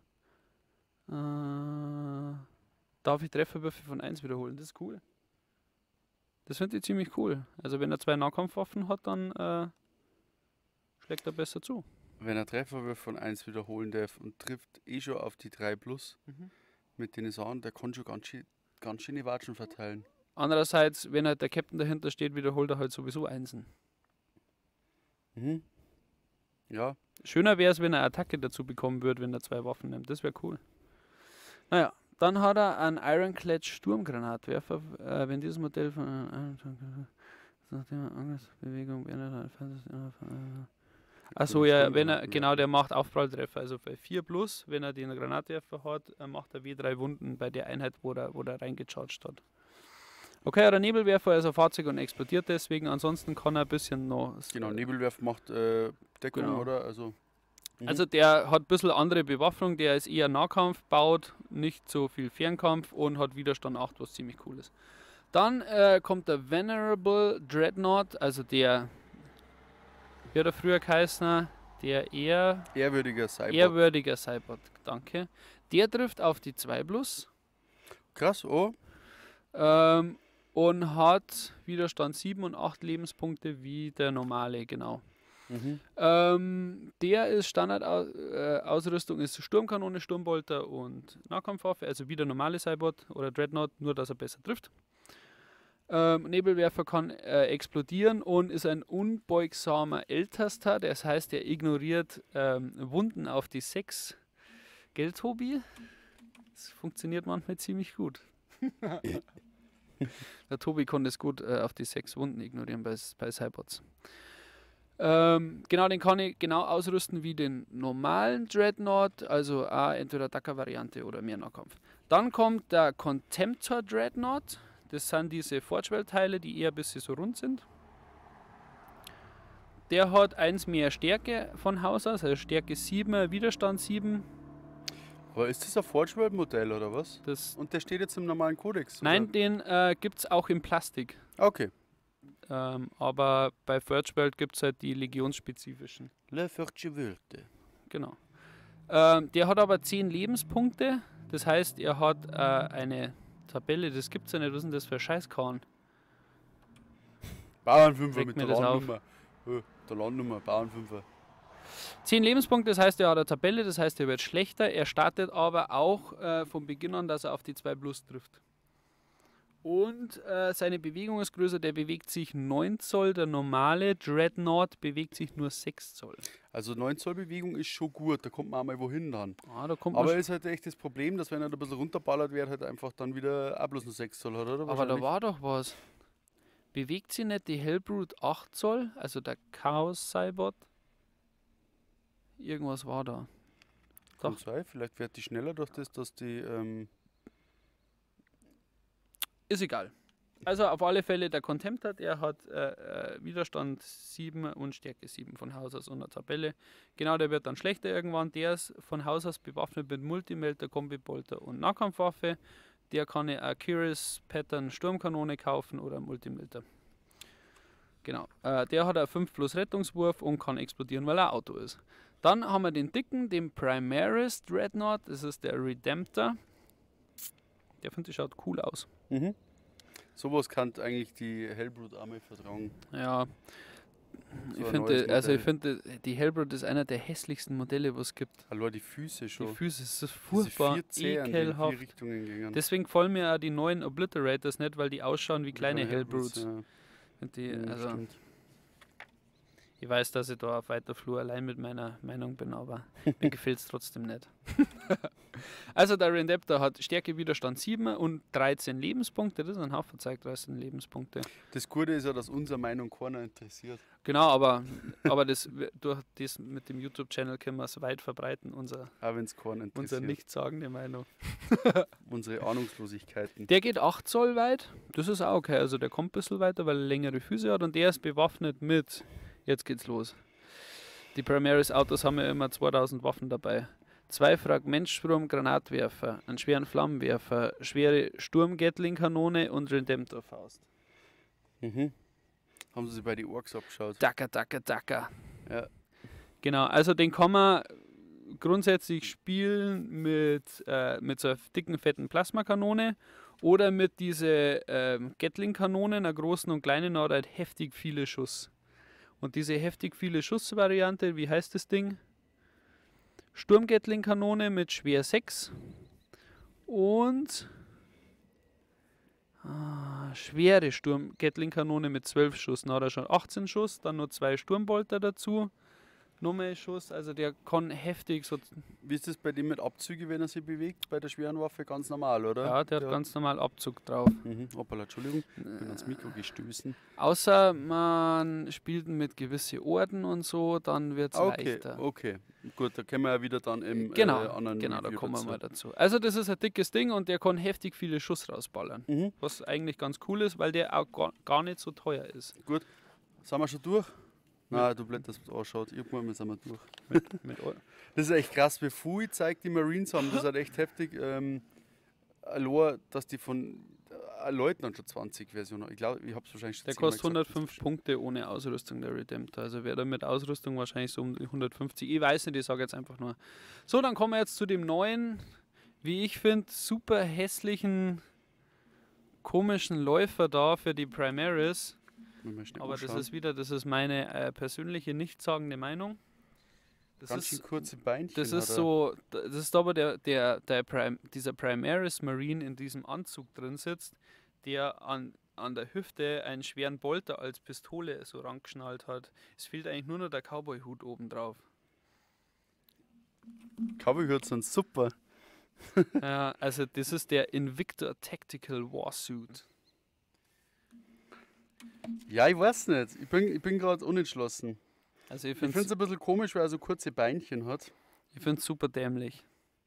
darf ich Trefferwürfe von 1 wiederholen. Das ist cool. Das finde ich ziemlich cool. Also wenn er 2 Nahkampfwaffen hat, dann schlägt er besser zu. Wenn er Trefferwürfe von 1 wiederholen darf und trifft schon auf die 3+, mit den Sachen, der kann schon ganz schöne Watschen verteilen. Andererseits, wenn halt der Captain dahinter steht, wiederholt er halt sowieso Einsen. Ja. Schöner wäre es, wenn er Attacke dazu bekommen würde, wenn er 2 Waffen nimmt. Das wäre cool. Naja, dann hat er einen Ironclad Sturmgranatwerfer. Wenn dieses Modell von Bewegung Achso, ja, wenn er, genau, der macht Aufpralltreffer. Also bei 4+, wenn er den Granatwerfer hat, macht er W3 Wunden bei der Einheit, wo er reingecharged hat. Okay, er hat einen Nebelwerfer, also Fahrzeug und explodiert deswegen. Ansonsten kann er ein bisschen noch... Genau, Nebelwerfer macht Deckung, genau. Oder? Also der hat ein bisschen andere Bewaffnung, der ist eher Nahkampf, baut nicht so viel Fernkampf und hat Widerstand 8, was ziemlich cool ist. Dann kommt der Venerable Dreadnought, also der... Wie hat er früher geheißen? Der ehrwürdiger Cybot, danke. Der trifft auf die 2+. Krass, und hat Widerstand 7 und 8 Lebenspunkte wie der normale, genau. Der ist Standardausrüstung, ist Sturmkanone, Sturmbolter und Nahkampfwaffe, also wie der normale Cybot oder Dreadnought, nur dass er besser trifft. Nebelwerfer kann explodieren und ist ein unbeugsamer Ältester. Das heißt, er ignoriert Wunden auf die 6. Gell, Tobi? Das funktioniert manchmal ziemlich gut. Der Tobi konnte es gut auf die 6 Wunden ignorieren bei Cybots. Genau, den kann ich genau ausrüsten wie den normalen Dreadnought, also entweder Dacker-Variante oder Mehrnahkampf. Dann kommt der Contemptor Dreadnought. Das sind diese Forgewell-Teile, die eher ein bisschen so rund sind. Der hat 1 mehr Stärke von Haus aus, also Stärke 7, Widerstand 7. Aber ist das ein Forge-World-Modell oder was? Das, Und der steht jetzt im normalen Kodex? nein, Oder? den gibt es auch in Plastik. Okay. Aber bei Forgewell gibt es halt die legionsspezifischen. Le Forge-World. Genau. Der hat aber 10 Lebenspunkte. Das heißt, er hat eine Tabelle, das gibt's ja nicht. Was ist denn das für ein Scheißkorn? Bauernfünfer Regt mit mir der das Landnummer. Der Landnummer, Bauernfünfer. 10 Lebenspunkte, das heißt, er hat eine Tabelle, das heißt, er wird schlechter. Er startet aber auch von Beginn an, dass er auf die 2 Plus trifft. Und seine Bewegung ist größer, der bewegt sich 9 Zoll, der normale Dreadnought bewegt sich nur 6 Zoll. Also 9 Zoll Bewegung ist schon gut, da kommt man auch mal wohin dann. Da kommt man Aber ist halt echt das Problem, dass wenn er da ein bisschen runterballert wird, halt einfach dann wieder auch bloß nur 6 Zoll hat, oder? aber da Wahrscheinlich. war doch was. Bewegt sie nicht die Hellbrute 8 Zoll, also der Chaos Cybot? Irgendwas war da. Kann Doch. sein, vielleicht wird die schneller durch das, dass die. Ist egal. Also auf alle Fälle der Contemptor, der hat Widerstand 7 und Stärke 7 von Haus aus und eine Tabelle. Genau, der wird dann schlechter irgendwann. Der ist von Haus aus bewaffnet mit Multimelter, Kombibolter und Nahkampfwaffe. Der kann eine Akiris Pattern Sturmkanone kaufen oder Multimelter. Genau. Der hat einen 5 plus Rettungswurf und kann explodieren, weil er ein Auto ist. Dann haben wir den dicken, den Primaris Dreadnought. Das ist der Redemptor. Der finde ich schaut cool aus. Sowas kann eigentlich die Hellbrute-Armee vertragen. Ja. So Ich ein finde, neues also ich Modell. finde, die Hellbrute ist einer der hässlichsten Modelle, was es gibt. Hallo, die Füße schon. Die Füße ist so Diese furchtbar, 4 Zehen, die in 4 ekelhaft. Richtungen gingen. Deswegen gefallen mir auch die neuen Obliterators nicht, weil die ausschauen wie Die kleine Hellbrutes. Ja. Und die, Ja, also, stimmt. ich weiß, dass ich da auf weiter Flur allein mit meiner Meinung bin, aber mir gefällt es trotzdem nicht. Also der Redemptor hat Stärke, Widerstand 7 und 13 Lebenspunkte. Das ist ein Haufen Zeug, 13 Lebenspunkte. Das Gute ist ja, dass unsere Meinung keiner interessiert. Genau, aber durch das mit dem YouTube-Channel können wir es weit verbreiten, unsere Auch wenn es keinen interessiert. nichtssagende Meinung. Unsere Ahnungslosigkeiten. Der geht 8 Zoll weit, das ist auch okay. Also der kommt ein bisschen weiter, weil er längere Füße hat und der ist bewaffnet mit, jetzt geht's los. Die Primaris Autos haben ja immer 2000 Waffen dabei. 2 Fragmentsturm-Granatwerfer, einen schweren Flammenwerfer, schwere Sturm-Gatling-Kanone und Redemptor-Faust. Haben sie sich bei den Orks abgeschaut? Dacker, Dacker, Dacker. Ja. Genau, also den kann man grundsätzlich spielen mit so einer dicken, fetten Plasmakanone oder mit diese Gatling-Kanonen, einer großen und kleinen, hat halt heftig viele Schuss. Und diese heftig viele Schuss-Variante, wie heißt das Ding? Sturm-Gatling-Kanone mit schwer 6 und schwere Sturm-Gatling-Kanone mit 12 Schuss. Dann hat er schon 18 Schuss, dann noch 2 Sturmbolter dazu. Nochmal Schuss, also der kann heftig so. Wie ist das bei dem mit Abzüge, wenn er sich bewegt? Bei der schweren Waffe ganz normal, oder? Ja, der hat ganz normal Abzug drauf. Hoppala, Entschuldigung, bin ans Mikro gestößen. Außer man spielt mit gewissen Orden und so, dann wird es leichter. Okay. Gut, da können wir ja wieder dann im anderen Genau, da Review kommen wir dazu. mal dazu. Also das ist ein dickes Ding und der kann heftig viele Schuss rausballern. Was eigentlich ganz cool ist, weil der auch gar nicht so teuer ist. Gut, sind wir schon durch? Nein, du blätterst ausschaut. Irgendwann sind wir durch. Das ist echt krass, wie viel Zeug die Marines haben. Das ist halt echt heftig. Allein, dass die von Leutnant schon 20 Versionen haben. Ich glaube, ich habe es wahrscheinlich schon Der 10-mal kostet gesagt, 105 Punkte ohne Ausrüstung, der Redemptor. Also wäre da mit Ausrüstung wahrscheinlich so um die 150. Ich weiß nicht, ich sage jetzt einfach nur. So, dann kommen wir jetzt zu dem neuen, wie ich finde, super hässlichen, komischen Läufer da für die Primaris. Aber das ist meine persönliche, nichtssagende Meinung. Das Ganz schön ist, kurze Beinchen. das ist hat er. so, das ist aber dieser Primaris Marine in diesem Anzug drin sitzt, der an an der Hüfte einen schweren Bolter als Pistole so rangeschnallt hat. Es fehlt eigentlich nur noch der Cowboy-Hut oben drauf. Cowboy-Hut sind super. Ja, also das ist der Invictor Tactical Warsuit. Ja, ich weiß nicht. Ich bin gerade unentschlossen. Also ich Ich finde es finde ein bisschen komisch, weil er so kurze Beinchen hat. es super dämlich.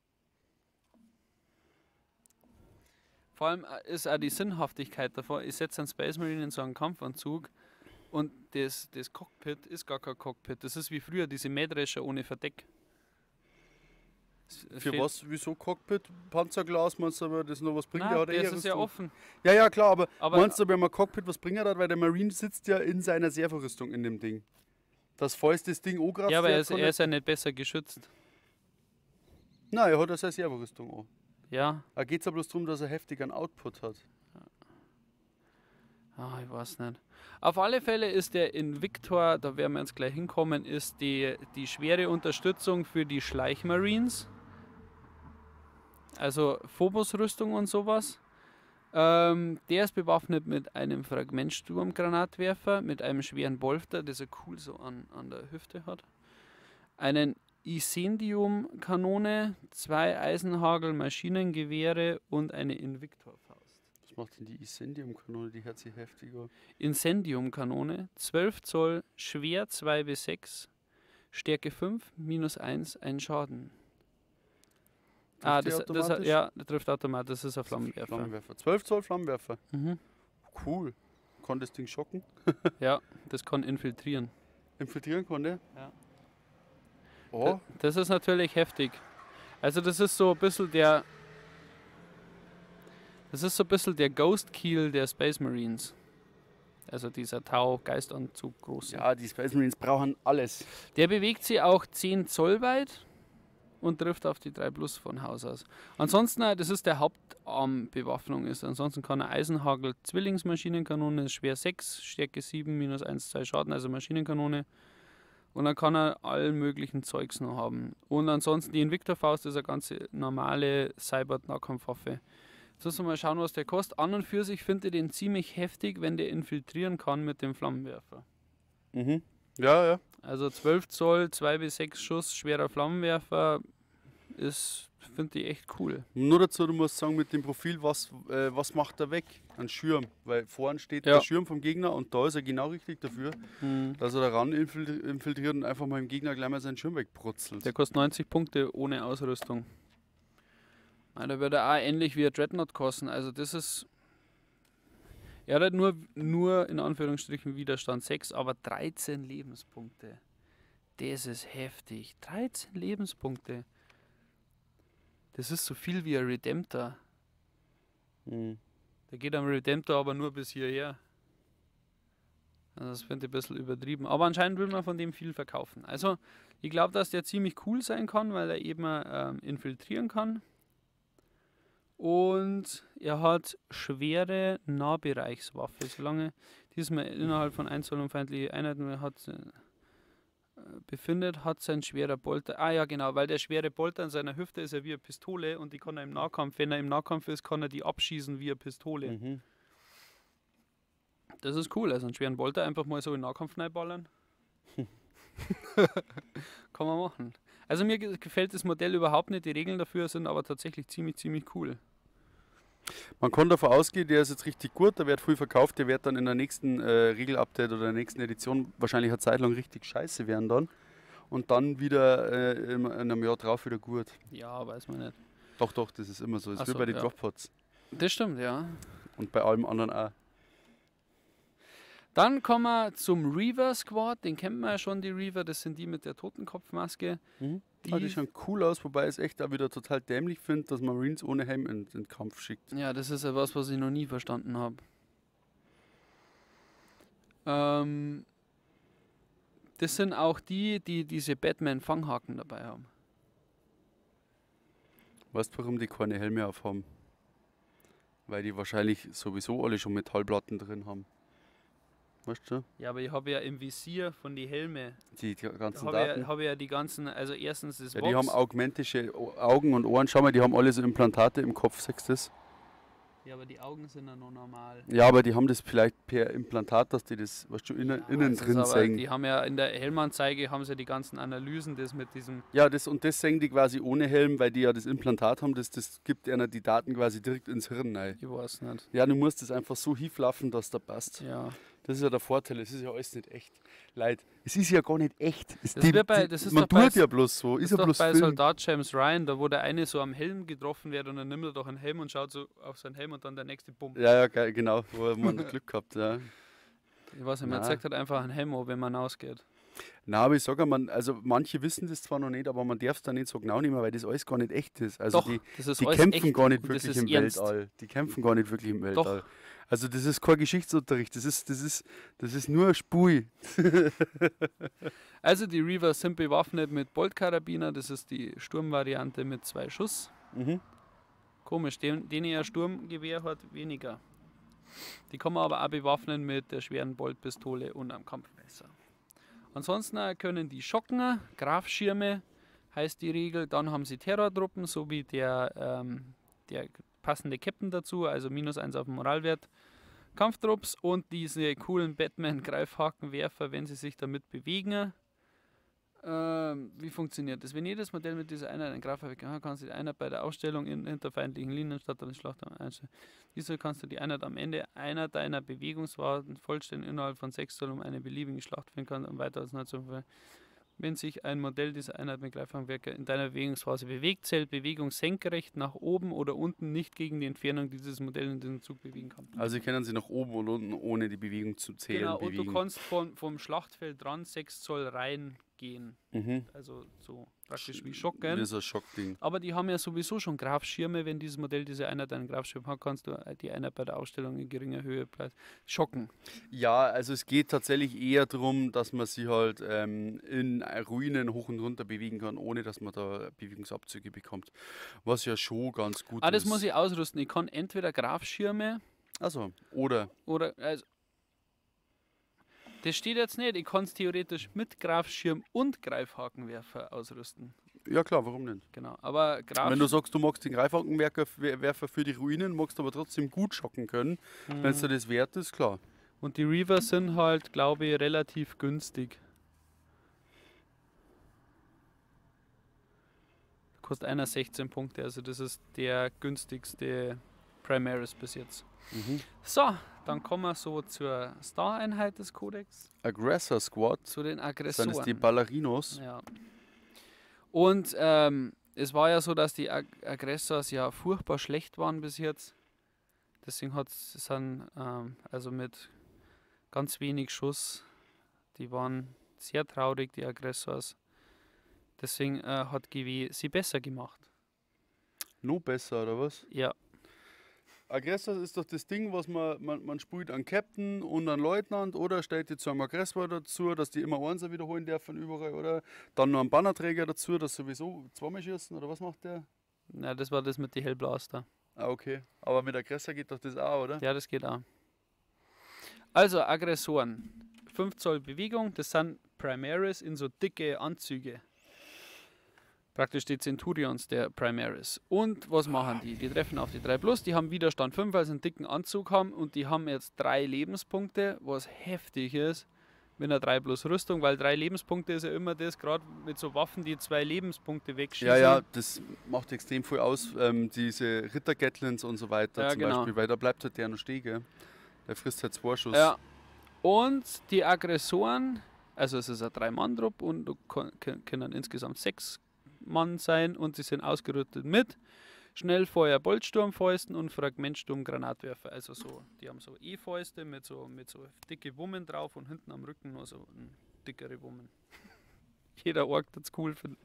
Vor allem ist auch die Sinnhaftigkeit davon. Ich setze einen Space Marine in so einen Kampfanzug und das Cockpit ist gar kein Cockpit. Das ist wie früher diese Mähdrescher ohne Verdeck. Es Für fehlt- was? Wieso Cockpit? Panzerglas, meinst du, aber das noch was bringt? Nein, Der hat das ist ja Rüstung. offen. Ja, ja, klar, aber Aber meinst du, wenn man Cockpit was bringt hat, weil der Marine sitzt ja in seiner Servorüstung in dem Ding. Das falls das Ding angreift, ja, aber der er kann ist ja nicht besser geschützt. Nein, er hat ja seine Servorüstung an. Ja, Da geht es ja bloß darum, dass er heftig einen Output hat. ich weiß nicht. Auf alle Fälle ist der Invictor, da werden wir jetzt gleich hinkommen, ist die schwere Unterstützung für die Schleichmarines. Also Phobos-Rüstung und sowas. Der ist bewaffnet mit einem Fragmentsturmgranatwerfer, mit einem schweren Bolter, das er cool so an der Hüfte hat. Einen Incendium-Kanone, 2 Eisenhagel-Maschinengewehre und eine Invictor-Faust. Was macht denn die Incendium-Kanone? Die hört sich heftig an. Incendium-Kanone, 12 Zoll, schwer 2-6, Stärke 5, -1, ein Schaden. Trifft die Das automatisch? ja, das trifft automatisch, das ist ein Flammenwerfer. Flammenwerfer. 12 Zoll Flammenwerfer. Mhm. Cool. Kann das Ding schocken? Ja, das kann infiltrieren. Infiltrieren kann der? Ja. Oh, Das ist natürlich heftig. Also das ist so ein bisschen der Ghost Keel der Space Marines. Also dieser Tau-Geistanzug groß. ja, die Space Marines brauchen alles. Der bewegt sich auch 10 Zoll weit und trifft auf die 3 Plus von Haus aus. Ansonsten, das ist der Hauptarmbewaffnung ist. Ansonsten kann er Eisenhagel Zwillingsmaschinenkanone, schwer 6, Stärke 7, -1, 2 Schaden, also Maschinenkanone. Und dann kann er allen möglichen Zeugs noch haben. Und ansonsten die Invictor-Faust ist eine ganz normale Cyber-Nahkampfwaffe. Jetzt müssen wir mal schauen, was der kostet. An und für sich finde ich den ziemlich heftig, wenn der infiltrieren kann mit dem Flammenwerfer. Mhm. Ja, ja. Also 12 Zoll, 2-6 Schuss, schwerer Flammenwerfer ist, finde ich, echt cool. Nur dazu, du musst sagen, mit dem Profil, was macht er weg? Ein Schirm. Weil vorne steht Ja. der Schirm vom Gegner und da ist er genau richtig dafür, Hm. dass er da ran infiltriert und einfach mal dem Gegner gleich mal seinen Schirm wegbrutzelt. Der kostet 90 Punkte ohne Ausrüstung. Da wird er auch ähnlich wie ein Dreadnought kosten. Also das ist... Er hat nur in Anführungsstrichen Widerstand 6, aber 13 Lebenspunkte. Das ist heftig. 13 Lebenspunkte. Das ist so viel wie ein Redemptor. Mhm. Der geht am Redemptor aber nur bis hierher. Also das finde ich ein bisschen übertrieben. Aber anscheinend will man von dem viel verkaufen. Also ich glaube, dass der ziemlich cool sein kann, weil er eben infiltrieren kann. Und er hat schwere Nahbereichswaffe. Solange diesmal innerhalb von 1 Zoll und feindliche Einheiten befindet, hat sein schwerer Bolter. Ah ja, genau, weil der schwere Bolter an seiner Hüfte ist ja wie eine Pistole und die kann er im Nahkampf, wenn er im Nahkampf ist, kann er die abschießen wie eine Pistole. Mhm. Das ist cool, also einen schweren Bolter einfach mal so in Nahkampf reinballern. Kann man machen. Also mir gefällt das Modell überhaupt nicht, die Regeln dafür sind aber tatsächlich ziemlich cool. Man kann davon ausgehen, der ist jetzt richtig gut, der wird viel verkauft, der wird dann in der nächsten Regel-Update oder der nächsten Edition wahrscheinlich eine Zeit lang richtig scheiße werden dann. Und dann wieder in einem Jahr drauf wieder gut. Ja, weiß man nicht. Doch, doch, das ist immer so. Das Ach ist wie so, bei den ja. Droppots. Das stimmt, ja. Und bei allem anderen auch. Dann kommen wir zum Reaver Squad, den kennt man ja schon, die Reaver, das sind die mit der Totenkopfmaske. Die schauen cool aus, wobei ich es echt auch wieder total dämlich finde, dass man Marines ohne Helm in den Kampf schickt. Ja, das ist ja was ich noch nie verstanden habe. Das sind auch die diese Batman-Fanghaken dabei haben. Weißt du, warum die keine Helme aufhaben? Weil die wahrscheinlich sowieso alle schon Metallplatten drin haben. Weißt du? Ja, aber ich habe ja im Visier von die Helme, Die ganzen habe Daten. ich ja die ganzen, also erstens das Ja, die Vox. haben augmentische Augen und Ohren. Schau mal, die haben alle so Implantate im Kopf, sagst du das? Ja, aber die Augen sind ja noch normal. Ja, aber die haben das vielleicht per Implantat, dass die das, weißt du, innen Das ist drin aber, sehen. die haben ja in der Helmanzeige haben sie die ganzen Analysen, das mit diesem. Ja, das sehen die quasi ohne Helm, weil die ja das Implantat haben, das gibt einer die Daten quasi direkt ins Hirn rein. Ich weiß nicht. Ja, du musst das einfach so hinflaffen, dass da passt. Ja. Das ist ja der Vorteil, es ist ja alles nicht echt. Leid, es ist ja gar nicht echt. Man doch tut ja bloß so, ist ja doch bloß bei Film. Soldat James Ryan, da wo der eine so am Helm getroffen wird und dann nimmt er doch einen Helm und schaut so auf seinen Helm und dann der nächste Bumm. Ja, geil, genau, wo man Glück gehabt, ja. Ich weiß nicht, man zeigt halt einfach einen Helm, wenn man ausgeht. Na, aber ich sage mal, also manche wissen das zwar noch nicht, aber man darf es da nicht so genau nehmen, weil das alles gar nicht echt ist. Also Doch, das ist die alles kämpfen echt gar nicht und das wirklich ist im ernst. Weltall. Die kämpfen gar nicht wirklich im Doch. Weltall. Also das ist kein Geschichtsunterricht, das ist nur Spui. Also die Reavers sind bewaffnet mit Boltkarabiner, das ist die Sturmvariante mit 2 Schuss. Mhm. Komisch, den ihr Sturmgewehr hat, weniger. Die kann man aber auch bewaffnen mit der schweren Boltpistole und einem Kampfmesser. Ansonsten können die schocken, Grafschirme heißt die Regel. Dann haben sie Terrortruppen sowie der passende Captain dazu, also -1 auf den Moralwert. Kampftrupps und diese coolen Batman-Greifhakenwerfer, wenn sie sich damit bewegen. Wie funktioniert das? Wenn jedes Modell mit dieser Einheit einen Greifhaken hat, kannst du die Einheit bei der Ausstellung hinter feindlichen Linien statt der Schlacht einstellen. Diesmal kannst du die Einheit am Ende einer deiner Bewegungswarten vollständig innerhalb von 6 Zoll um eine beliebige Schlacht führen kann und weiter als 19. Wenn sich ein Modell dieser Einheit mit Greifhakenwerker in deiner Bewegungsphase bewegt, zählt Bewegung senkrecht nach oben oder unten nicht gegen die Entfernung, die dieses Modell in den Zug bewegen kann. Also sie können sie nach oben und unten, ohne die Bewegung zu zählen, Genau, bewegen. und du kannst vom Schlachtfeld dran 6 Zoll reingehen. Mhm. Also so praktisch wie Shotgun. Das ist ein Schockding. Aber die haben ja sowieso schon Grafschirme. Wenn dieses Modell diese Einheit einen Grafschirm hat, kannst du die Einheit bei der Ausstellung in geringer Höhe schocken. Ja, also es geht tatsächlich eher darum, dass man sie halt in Ruinen hoch und runter bewegen kann, ohne dass man da Bewegungsabzüge bekommt. Was ja schon ganz gut ist. Das muss ich ausrüsten. Ich kann entweder Grafschirme Also, oder also das steht jetzt nicht. Ich kann es theoretisch mit Grafschirm und Greifhakenwerfer ausrüsten. ja klar, warum nicht? Genau. Aber Wenn du sagst, du magst den Greifhakenwerfer für die Ruinen, magst aber trotzdem gut schocken können, wenn es dir das wert ist, klar. Und die Reavers sind halt, glaube ich, relativ günstig. Kostet einer 16 Punkte, also das ist der günstigste Primaris bis jetzt. So, dann kommen wir so zur Star-Einheit des Codex. Aggressor Squad, Zu den sind Aggressoren. es die Ballerinos. Ja. Und es war ja so, dass die Aggressors ja furchtbar schlecht waren bis jetzt. Deswegen sind also mit ganz wenig Schuss, die waren sehr traurig, die Aggressors. Deswegen hat GW sie besser gemacht. Noch besser, oder was? Ja, Aggressor ist doch das Ding, was man spielt an Captain und an Leutnant oder stellt die zu einem Aggressor dazu, dass die immer Einser wiederholen dürfen überall, oder? Dann noch einen Bannerträger dazu, dass sowieso zweimal schießen, oder was macht der? na, das war das mit den Hellblaster. Ah, okay. Aber mit Aggressor geht doch das auch, oder? Ja, das geht auch. Also Aggressoren. 5 Zoll Bewegung, das sind Primaris in so dicke Anzüge. Praktisch die Centurions der Primaris. Und was machen die? Die treffen auf die 3+, die haben Widerstand 5, weil sie einen dicken Anzug haben und die haben jetzt 3 Lebenspunkte, was heftig ist mit einer 3+ Rüstung, weil 3 Lebenspunkte ist ja immer das, gerade mit so Waffen, die 2 Lebenspunkte wegschießen. Ja, das macht extrem viel aus, diese Ritter-Gatlins und so weiter Ja, zum genau. Beispiel, weil da bleibt halt der noch stehen, gell? Der frisst halt 2 Schuss. Ja. Und die Aggressoren, also es ist ein 3-Mann-Trupp und du können insgesamt 6 Mann sein und sie sind ausgerüstet mit Schnellfeuer Boltsturmfäusten und Fragmentsturm Granatwerfer. Also so, die haben so E-Fäuste mit so dicke Wummen drauf und hinten am Rücken nur so dickere Wummen. Jeder Ork das cool finden.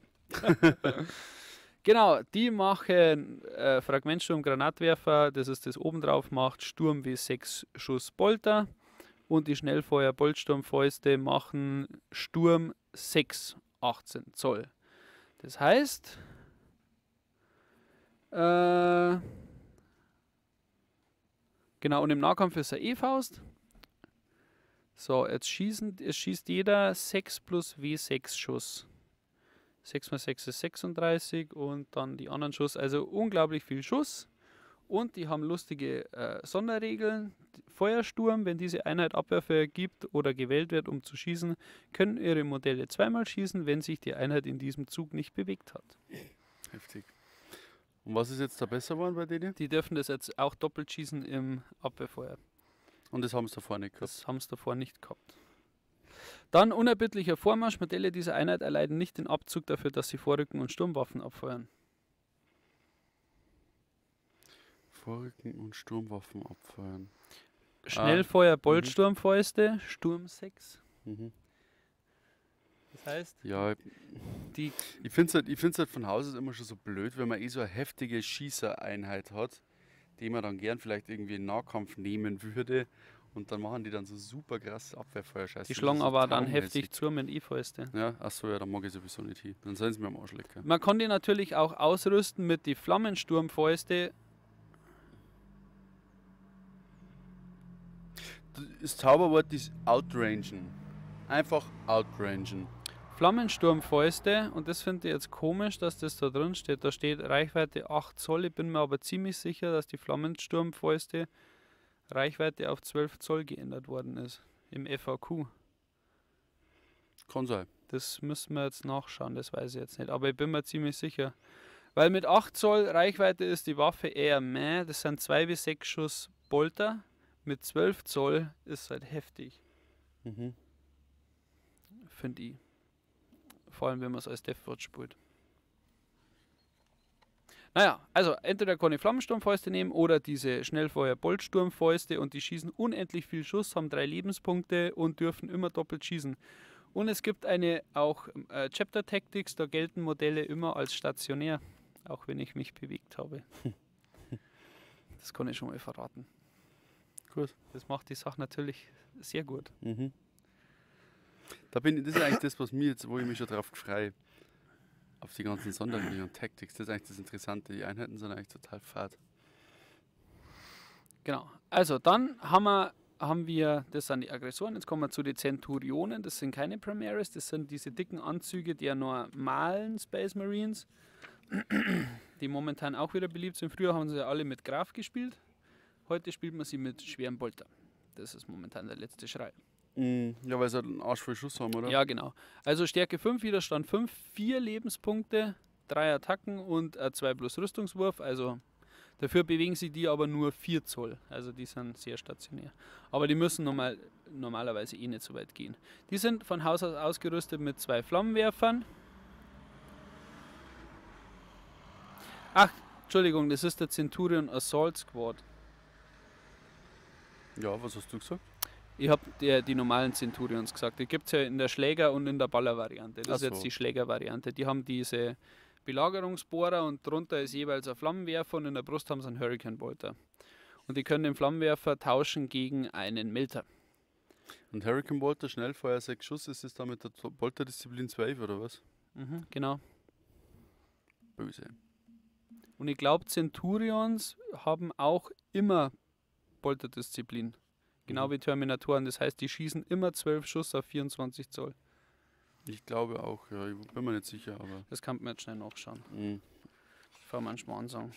Genau, die machen Fragmentsturm Granatwerfer, das ist das oben drauf macht, Sturm W6 Schuss Bolter und die Schnellfeuer Boltsturmfäuste machen Sturm 6 18 Zoll. Das heißt, genau, und im Nahkampf ist er E-Faust. So, es schießt jeder 6 plus W6 Schuss. 6 mal 6 ist 36 und dann die anderen Schuss, also unglaublich viel Schuss. Und die haben lustige Sonderregeln. Feuersturm, wenn diese Einheit Abwehrfeuer gibt oder gewählt wird, um zu schießen, können ihre Modelle zweimal schießen, wenn sich die Einheit in diesem Zug nicht bewegt hat. Heftig. Und was ist jetzt da besser geworden bei denen? Die dürfen das jetzt auch doppelt schießen im Abwehrfeuer. Und das haben sie davor nicht gehabt. Das haben sie davor nicht gehabt. Dann unerbittlicher Vormarsch. Modelle dieser Einheit erleiden nicht den Abzug dafür, dass sie Vorrücken und Sturmwaffen abfeuern. Vorrücken und Sturmwaffen abfeuern. Schnellfeuer, Boltsturmfäuste, Sturm 6. Mhm. Das heißt, Ja, die ich finde es halt von Haus aus immer schon so blöd, wenn man so eine heftige Schießereinheit hat, die man dann gern vielleicht irgendwie in Nahkampf nehmen würde und dann machen die dann so super krass Abwehrfeuerscheiße. die schlagen aber dann heftig zu mit E-Fäuste. Ja, achso, ja, dann mag ich sowieso nicht hin. Dann sollen sie mir am Arsch lecken. Man kann die natürlich auch ausrüsten mit die Flammensturmfäuste. Das Zauberwort ist outrangen. Einfach outrangen. Flammensturmfäuste, und das finde ich jetzt komisch, dass das da drin steht. Da steht Reichweite 8 Zoll. Ich bin mir aber ziemlich sicher, dass die Flammensturmfäuste Reichweite auf 12 Zoll geändert worden ist. Im FAQ. Kann sein. Das müssen wir jetzt nachschauen, das weiß ich jetzt nicht. Aber ich bin mir ziemlich sicher. Weil mit 8 Zoll Reichweite ist die Waffe eher meh. Das sind 2 bis 6 Schuss Bolter. Mit 12 Zoll ist halt heftig, Mhm. finde ich. Vor allem, wenn man es als Deathwatch spielt. Naja, also entweder kann ich Flammensturmfäuste nehmen oder diese Schnellfeuer-Boltsturmfäuste und die schießen unendlich viel Schuss, haben 3 Lebenspunkte und dürfen immer doppelt schießen. Und es gibt eine auch Chapter Tactics, da gelten Modelle immer als stationär, auch wenn ich mich bewegt habe. Das kann ich schon mal verraten. Gut. Das macht die Sache natürlich sehr gut. Mhm. Das ist eigentlich das, was mir jetzt, wo ich mich schon drauf freue. Auf die ganzen Sonderregeln und Tactics. Das ist eigentlich das Interessante. Die Einheiten sind eigentlich total fad. Genau. Also dann haben wir, das sind die Aggressoren, jetzt kommen wir zu den Centurionen. Das sind keine Primaris, das sind diese dicken Anzüge der normalen Space Marines, die momentan auch wieder beliebt sind. Früher haben sie ja alle mit Graf gespielt. Heute spielt man sie mit schwerem Bolter. Das ist momentan der letzte Schrei. Ja, weil sie halt einen Arsch voll Schuss haben, oder? Ja, genau. Also Stärke 5, Widerstand 5, 4 Lebenspunkte, 3 Attacken und 2 plus Rüstungswurf. Also dafür bewegen sie die aber nur 4 Zoll. Also die sind sehr stationär. Aber die müssen normalerweise eh nicht so weit gehen. Die sind von Haus aus ausgerüstet mit 2 Flammenwerfern. Ach, Entschuldigung, das ist der Centurion Assault Squad. Ja, was hast du gesagt? Ich habe die normalen Centurions gesagt. Die gibt es ja in der Schläger- und in der Baller-Variante. Das ist Ach so. jetzt die Schläger-Variante. Die haben diese Belagerungsbohrer und drunter ist jeweils ein Flammenwerfer und in der Brust haben sie einen Hurricane-Bolter. Und die können den Flammenwerfer tauschen gegen einen Melter. Und Hurricane Bolter, Schnellfeuer, 6 Schuss, ist es da mit der Bolterdisziplin 12 oder was? Mhm, genau. Böse. Und ich glaube, Centurions haben auch immer Bolterdisziplin. Genau wie Terminatoren. Das heißt, die schießen immer 12 Schuss auf 24 Zoll. Ich glaube auch, ja, ich bin mir nicht sicher, aber. Das kann man jetzt schnell nachschauen. Mhm. Ich fange manchmal an sagen.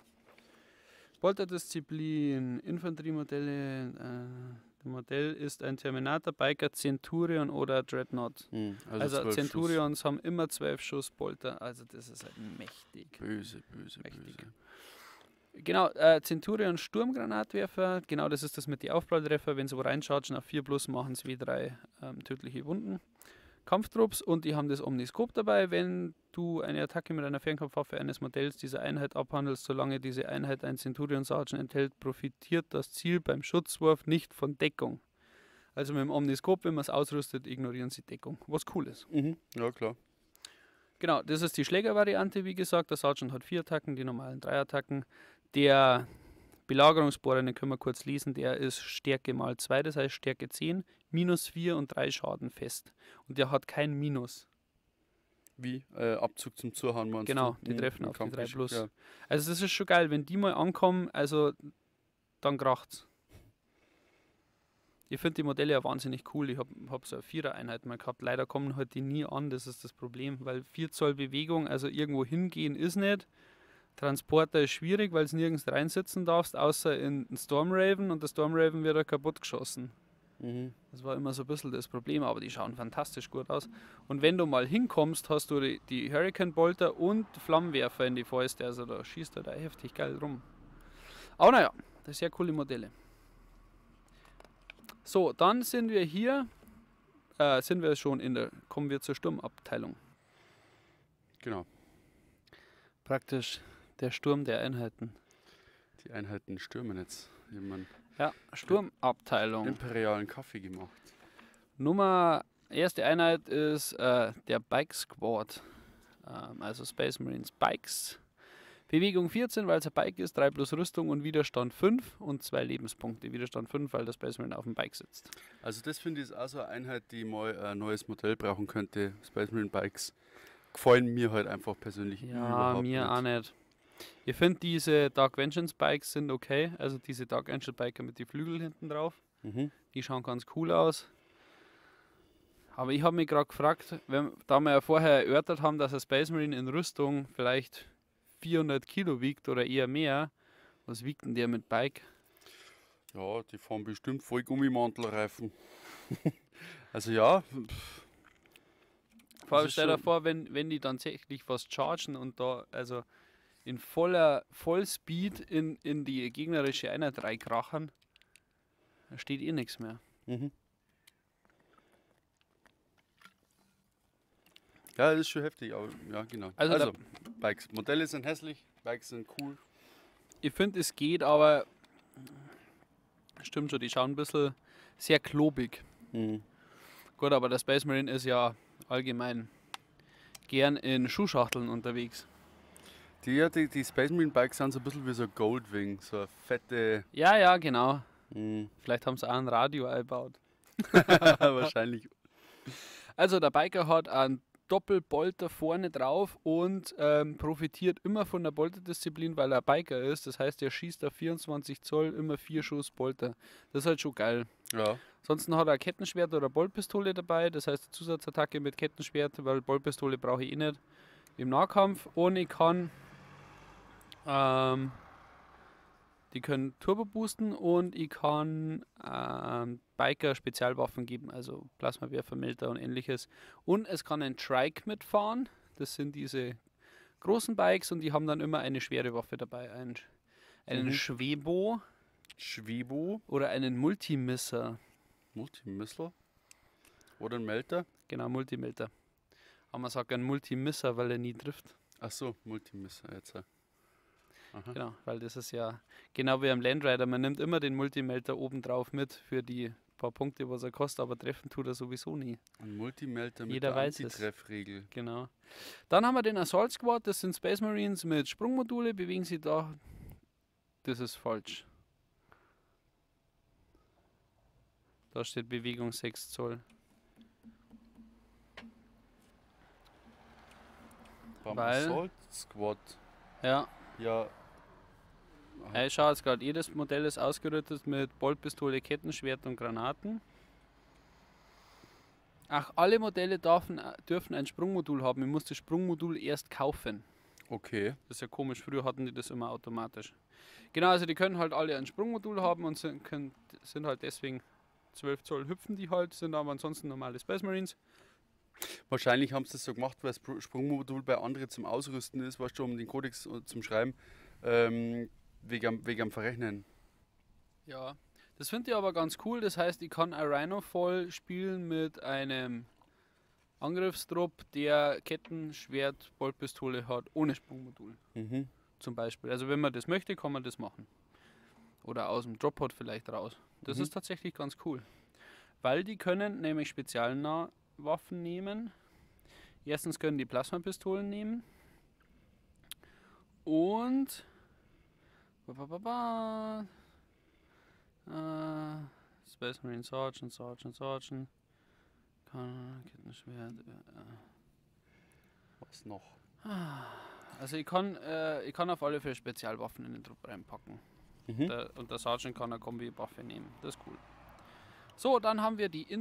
Bolterdisziplin, Infanteriemodelle. Das Modell ist ein Terminator, Biker, Centurion oder Dreadnought. Also 12 Centurions haben immer 12 Schuss Bolter. Also das ist halt mächtig. Böse. Mächtig. Genau, Centurion Sturmgranatwerfer, genau das ist das mit den Aufpralltreffer. Wenn sie wo reinchargen auf 4 plus, machen sie W3 tödliche Wunden. Kampftrupps und die haben das Omniskop dabei. Wenn du eine Attacke mit einer Fernkampfwaffe eines Modells dieser Einheit abhandelst, solange diese Einheit ein Centurion Sergeant enthält, profitiert das Ziel beim Schutzwurf nicht von Deckung. Also mit dem Omniskop, wenn man es ausrüstet, ignorieren sie Deckung, was cool ist. Mhm. Ja, klar. Genau, das ist die Schlägervariante, wie gesagt. Der Sergeant hat 4 Attacken, die normalen 3 Attacken. Der Belagerungsbohrer, den können wir kurz lesen, der ist Stärke mal 2, das heißt Stärke 10, minus 4 und 3 Schaden fest. Und der hat kein Minus. Wie? Abzug zum Zuhauen meinst Genau, du? die treffen auf die 3 Kampfgeschick, plus. Ja. Also das ist schon geil, wenn die mal ankommen, also dann kracht's. Ich finde die Modelle ja wahnsinnig cool. Ich hab so eine 4er-Einheit mal gehabt. Leider kommen halt die nie an, das ist das Problem, weil 4 Zoll Bewegung, also irgendwo hingehen ist nicht. Transporter ist schwierig, weil es nirgends reinsitzen darfst, außer in den Stormraven, und der Stormraven wird kaputt geschossen. Das war immer so ein bisschen das Problem, aber die schauen fantastisch gut aus. Und wenn du mal hinkommst, hast du die Hurricane Bolter und Flammenwerfer in die Fäuste, also da schießt er da heftig geil rum. Aber naja, das sind sehr coole Modelle. So, dann sind wir hier, kommen wir zur Sturmabteilung. Genau. Praktisch der Sturm der Einheiten. Die Einheiten stürmen jetzt. Jemand Ja, Sturmabteilung. imperialen Kaffee gemacht. Erste Einheit ist der Bike Squad, also Space Marines Bikes. Bewegung 14, weil es ein Bike ist, 3 plus Rüstung und Widerstand 5 und 2 Lebenspunkte. Widerstand 5, weil der Space Marine auf dem Bike sitzt. Also das finde ich ist auch so eine Einheit, die mal ein neues Modell brauchen könnte. Space Marine Bikes gefallen mir halt einfach persönlich Ja, überhaupt mir nicht. auch nicht. Ich finde diese Dark Vengeance Bikes sind okay, also diese Dark Angel Biker mit den Flügeln hinten drauf. Die schauen ganz cool aus. Aber ich habe mich gerade gefragt, da wir ja vorher erörtert haben, dass ein Space Marine in Rüstung vielleicht 400 Kilo wiegt oder eher mehr, was wiegt denn der mit Bike? Ja, die fahren bestimmt voll Gummimantelreifen. Also ja, Vor allem ist stell dir schon- vor, wenn die dann tatsächlich was chargen und da also in Vollspeed in die gegnerische Einheit reinkrachen, da steht eh nichts mehr. Ja, das ist schon heftig, aber ja, genau. Also Also Bikes. Modelle sind hässlich, Bikes sind cool. Ich finde, es geht, aber stimmt schon, die schauen ein bisschen sehr klobig. Gut, aber der Space Marine ist ja allgemein gern in Schuhschachteln unterwegs. Die Space Marine Bikes sind so ein bisschen wie so Goldwing, so eine fette. Ja, genau. Vielleicht haben sie auch ein Radio eingebaut. Wahrscheinlich. Also der Biker hat einen Doppelbolter vorne drauf und profitiert immer von der Bolterdisziplin, weil er Biker ist. Das heißt, er schießt auf 24 Zoll immer 4 Schuss Bolter. Das ist halt schon geil. Ja. Ansonsten hat er ein Kettenschwert oder Boltpistole dabei. Das heißt, eine Zusatzattacke mit Kettenschwert, weil Boltpistole brauche ich eh nicht im Nahkampf. Und ich kann die können Turbo boosten und ich kann Biker Spezialwaffen geben, also Plasmawerfer, Melter und ähnliches. Und es kann ein Trike mitfahren, das sind diese großen Bikes und die haben dann immer eine schwere Waffe dabei, einen Schwebo oder einen Multimisser. Multimissler? Oder ein Melter? Genau, Multimelter. Aber man sagt ein Multimisser, weil er nie trifft. Achso, Multimisser jetzt. Aha. Genau, weil das ist ja genau wie am Land Rider, man nimmt immer den Multimelter oben drauf mit für die paar Punkte, was er kostet, aber treffen tut er sowieso nie. Ein Multimelter mit Jeder der weiß es. Antitreffregel. Genau. Dann haben wir den Assault Squad, das sind Space Marines mit Sprungmodule, bewegen sie da. Das ist falsch. Da steht Bewegung 6 Zoll. Beim Weil- Assault Squad. Ja, Ja. ich schaue jetzt gerade, jedes Modell ist ausgerüstet mit Boltpistole, Kettenschwert und Granaten. Ach, alle Modelle dürfen ein Sprungmodul haben. Ich muss das Sprungmodul erst kaufen. Okay. Das ist ja komisch, früher hatten die das immer automatisch. Genau, also die können halt alle ein Sprungmodul haben und sind halt deswegen 12 Zoll hüpfen die halt, sind aber ansonsten normale Space Marines. Wahrscheinlich haben sie das so gemacht, weil das Sprungmodul bei anderen zum Ausrüsten ist, weißt du, um den Kodex zum Schreiben, wegen am Verrechnen. Ja, das finde ich aber ganz cool. Das heißt, ich kann ein Rhino voll spielen mit einem Angriffstrupp, der Kettenschwert, Boltpistole hat, ohne Sprungmodul zum Beispiel. Also wenn man das möchte, kann man das machen. Oder aus dem Droppod vielleicht raus. Das ist tatsächlich ganz cool. Weil die können nämlich Spezialnahwaffen nehmen. Erstens können die Plasmapistolen nehmen. Und Space Marine Sergeant. Kettenschwert. Was noch? Also ich kann auf alle Fälle Spezialwaffen in den Trupp reinpacken. Und der Sergeant kann eine Kombi-Waffe nehmen. Das ist cool. So, dann haben wir die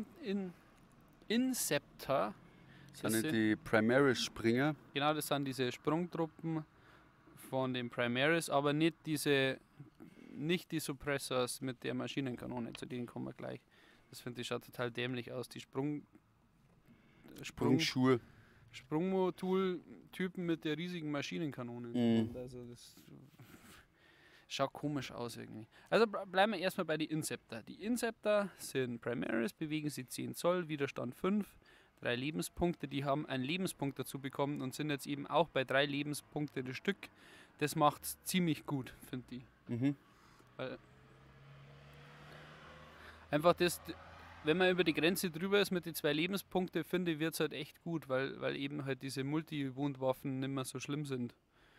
Das sind die Primaris Springer. Genau, das sind diese Sprungtruppen von den Primaris, aber nicht die Suppressors mit der Maschinenkanone, zu denen kommen wir gleich. Das finde ich schaut total dämlich aus. Die Sprungschuhe. Sprungmodul-Typen mit der riesigen Maschinenkanone. Mhm. Also das schaut komisch aus irgendwie. Also bleiben wir erstmal bei den Inceptor. Die Inceptor sind Primaris, bewegen sie 10 Zoll, Widerstand 5, 3 Lebenspunkte. Die haben einen Lebenspunkt dazu bekommen und sind jetzt eben auch bei 3 Lebenspunkte das Stück. Das macht ziemlich gut, finde ich. Mhm. Weil einfach das, wenn man über die Grenze drüber ist mit den 2 Lebenspunkte, finde ich, wird es halt echt gut, weil eben halt diese Multi-Wundwaffen nicht mehr so schlimm sind.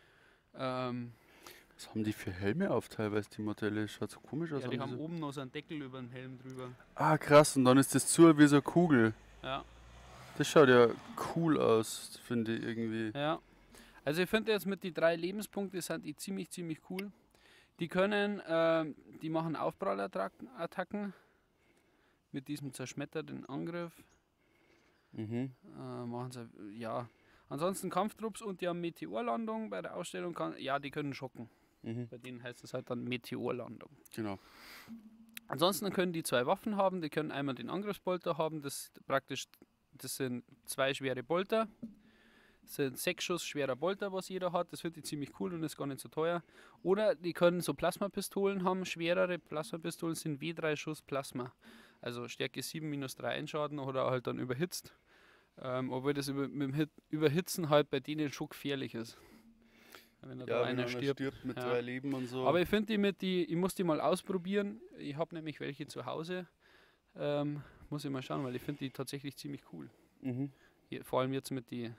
Was haben die für Helme auf teilweise, die Modelle? Schaut so komisch aus. Ja, die haben oben noch so einen Deckel über den Helm drüber. Ah, krass, und dann ist das zu wie so eine Kugel. Ja. Das schaut ja cool aus, finde ich irgendwie. Ja. Also ich finde jetzt mit den 3 Lebenspunkten sind die ziemlich cool. Die können, die machen Aufprallattacken mit diesem zerschmetternden Angriff. Mhm. Machen sie, ja. Ansonsten Kampftrupps und die haben Meteorlandung bei der Ausstellung. Die können schocken. Mhm. Bei denen heißt es halt dann Meteorlandung. Genau. Ansonsten können die 2 Waffen haben. Die können einmal den Angriffsbolter haben. Das sind 2 schwere Bolter. Das sind 6 Schuss schwerer Bolter, was jeder hat. Das finde ich ziemlich cool und ist gar nicht so teuer. Oder die können so Plasmapistolen haben. Schwerere Plasmapistolen sind W3 Schuss Plasma. Also Stärke 7 minus 3 Einschaden oder halt dann überhitzt. Obwohl das mit dem Überhitzen halt bei denen schon gefährlich ist. Wenn da einer stirbt mit 3 Leben und so. Aber ich finde ich muss die mal ausprobieren. Ich habe nämlich welche zu Hause. Muss ich mal schauen, weil ich finde die tatsächlich ziemlich cool. Mhm. Vor allem jetzt mit die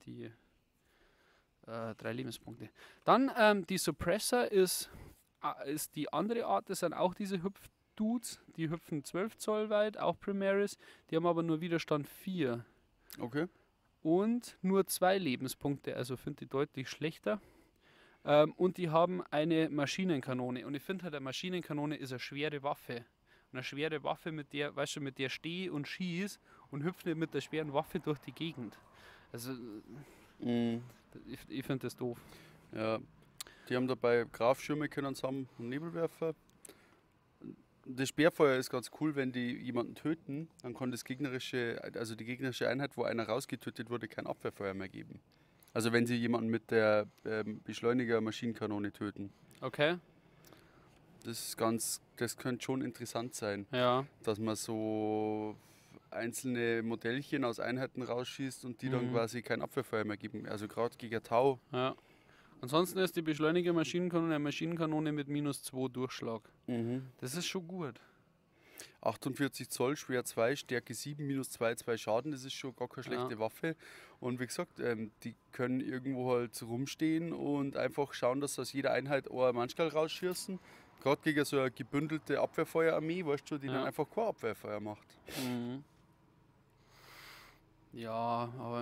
3 Lebenspunkte. Dann die Suppressor ist die andere Art, das sind auch diese Hüpfdudes, die hüpfen 12 Zoll weit, auch Primaris, die haben aber nur Widerstand 4. Okay. Und nur 2 Lebenspunkte, also finde ich deutlich schlechter. Und die haben eine Maschinenkanone. Und ich finde halt, eine Maschinenkanone ist eine schwere Waffe. Und eine schwere Waffe, mit der stehe und schieß und hüpfe nicht mit der schweren Waffe durch die Gegend. Also, ich finde das doof. Ja, die haben dabei Grafschirme können sie haben und Nebelwerfer. Das Sperrfeuer ist ganz cool, wenn die jemanden töten, dann kann die gegnerische Einheit, wo einer rausgetötet wurde, kein Abwehrfeuer mehr geben. Also wenn sie jemanden mit der Beschleuniger-Maschinenkanone töten. Okay. Das könnte schon interessant sein, Ja. dass man so einzelne Modellchen aus Einheiten rausschießt und die dann quasi kein Abwehrfeuer mehr geben. Also gerade gegen Tau. Ja. Ansonsten ist die Beschleuniger-Maschinenkanone eine Maschinenkanone mit -2 Durchschlag. Das ist schon gut. 48 Zoll, schwer 2, Stärke 7, -2, 2 Schaden, das ist schon gar keine schlechte Waffe. Und wie gesagt, die können irgendwo halt rumstehen und einfach schauen, dass aus jeder Einheit ein Manschgal rausschießen. Gerade gegen so eine gebündelte Abwehrfeuerarmee, weißt du, die dann einfach kein Abwehrfeuer macht. Mhm. Ja, aber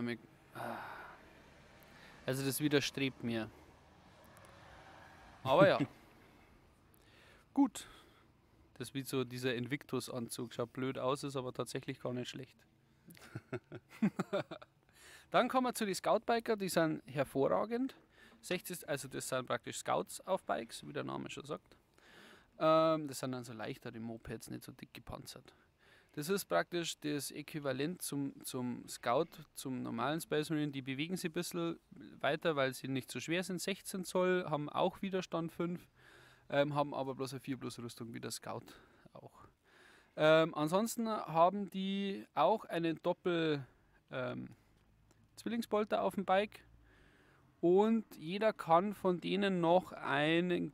also das widerstrebt mir. Aber ja. Gut. Das ist wie so dieser Invictus-Anzug. Schaut blöd aus, ist aber tatsächlich gar nicht schlecht. Dann kommen wir zu den Scoutbiker, die sind hervorragend. 60, also das sind praktisch Scouts auf Bikes, wie der Name schon sagt. Das sind dann so leichtere Mopeds, nicht so dick gepanzert. Das ist praktisch das Äquivalent zum Scout, zum normalen Space Marine. Die bewegen sich ein bisschen weiter, weil sie nicht so schwer sind. 16 Zoll, haben auch Widerstand 5, haben aber bloß eine 4 Plus Rüstung wie der Scout auch. Ansonsten haben die auch einen Zwillingsbolter auf dem Bike. Und jeder kann von denen noch eine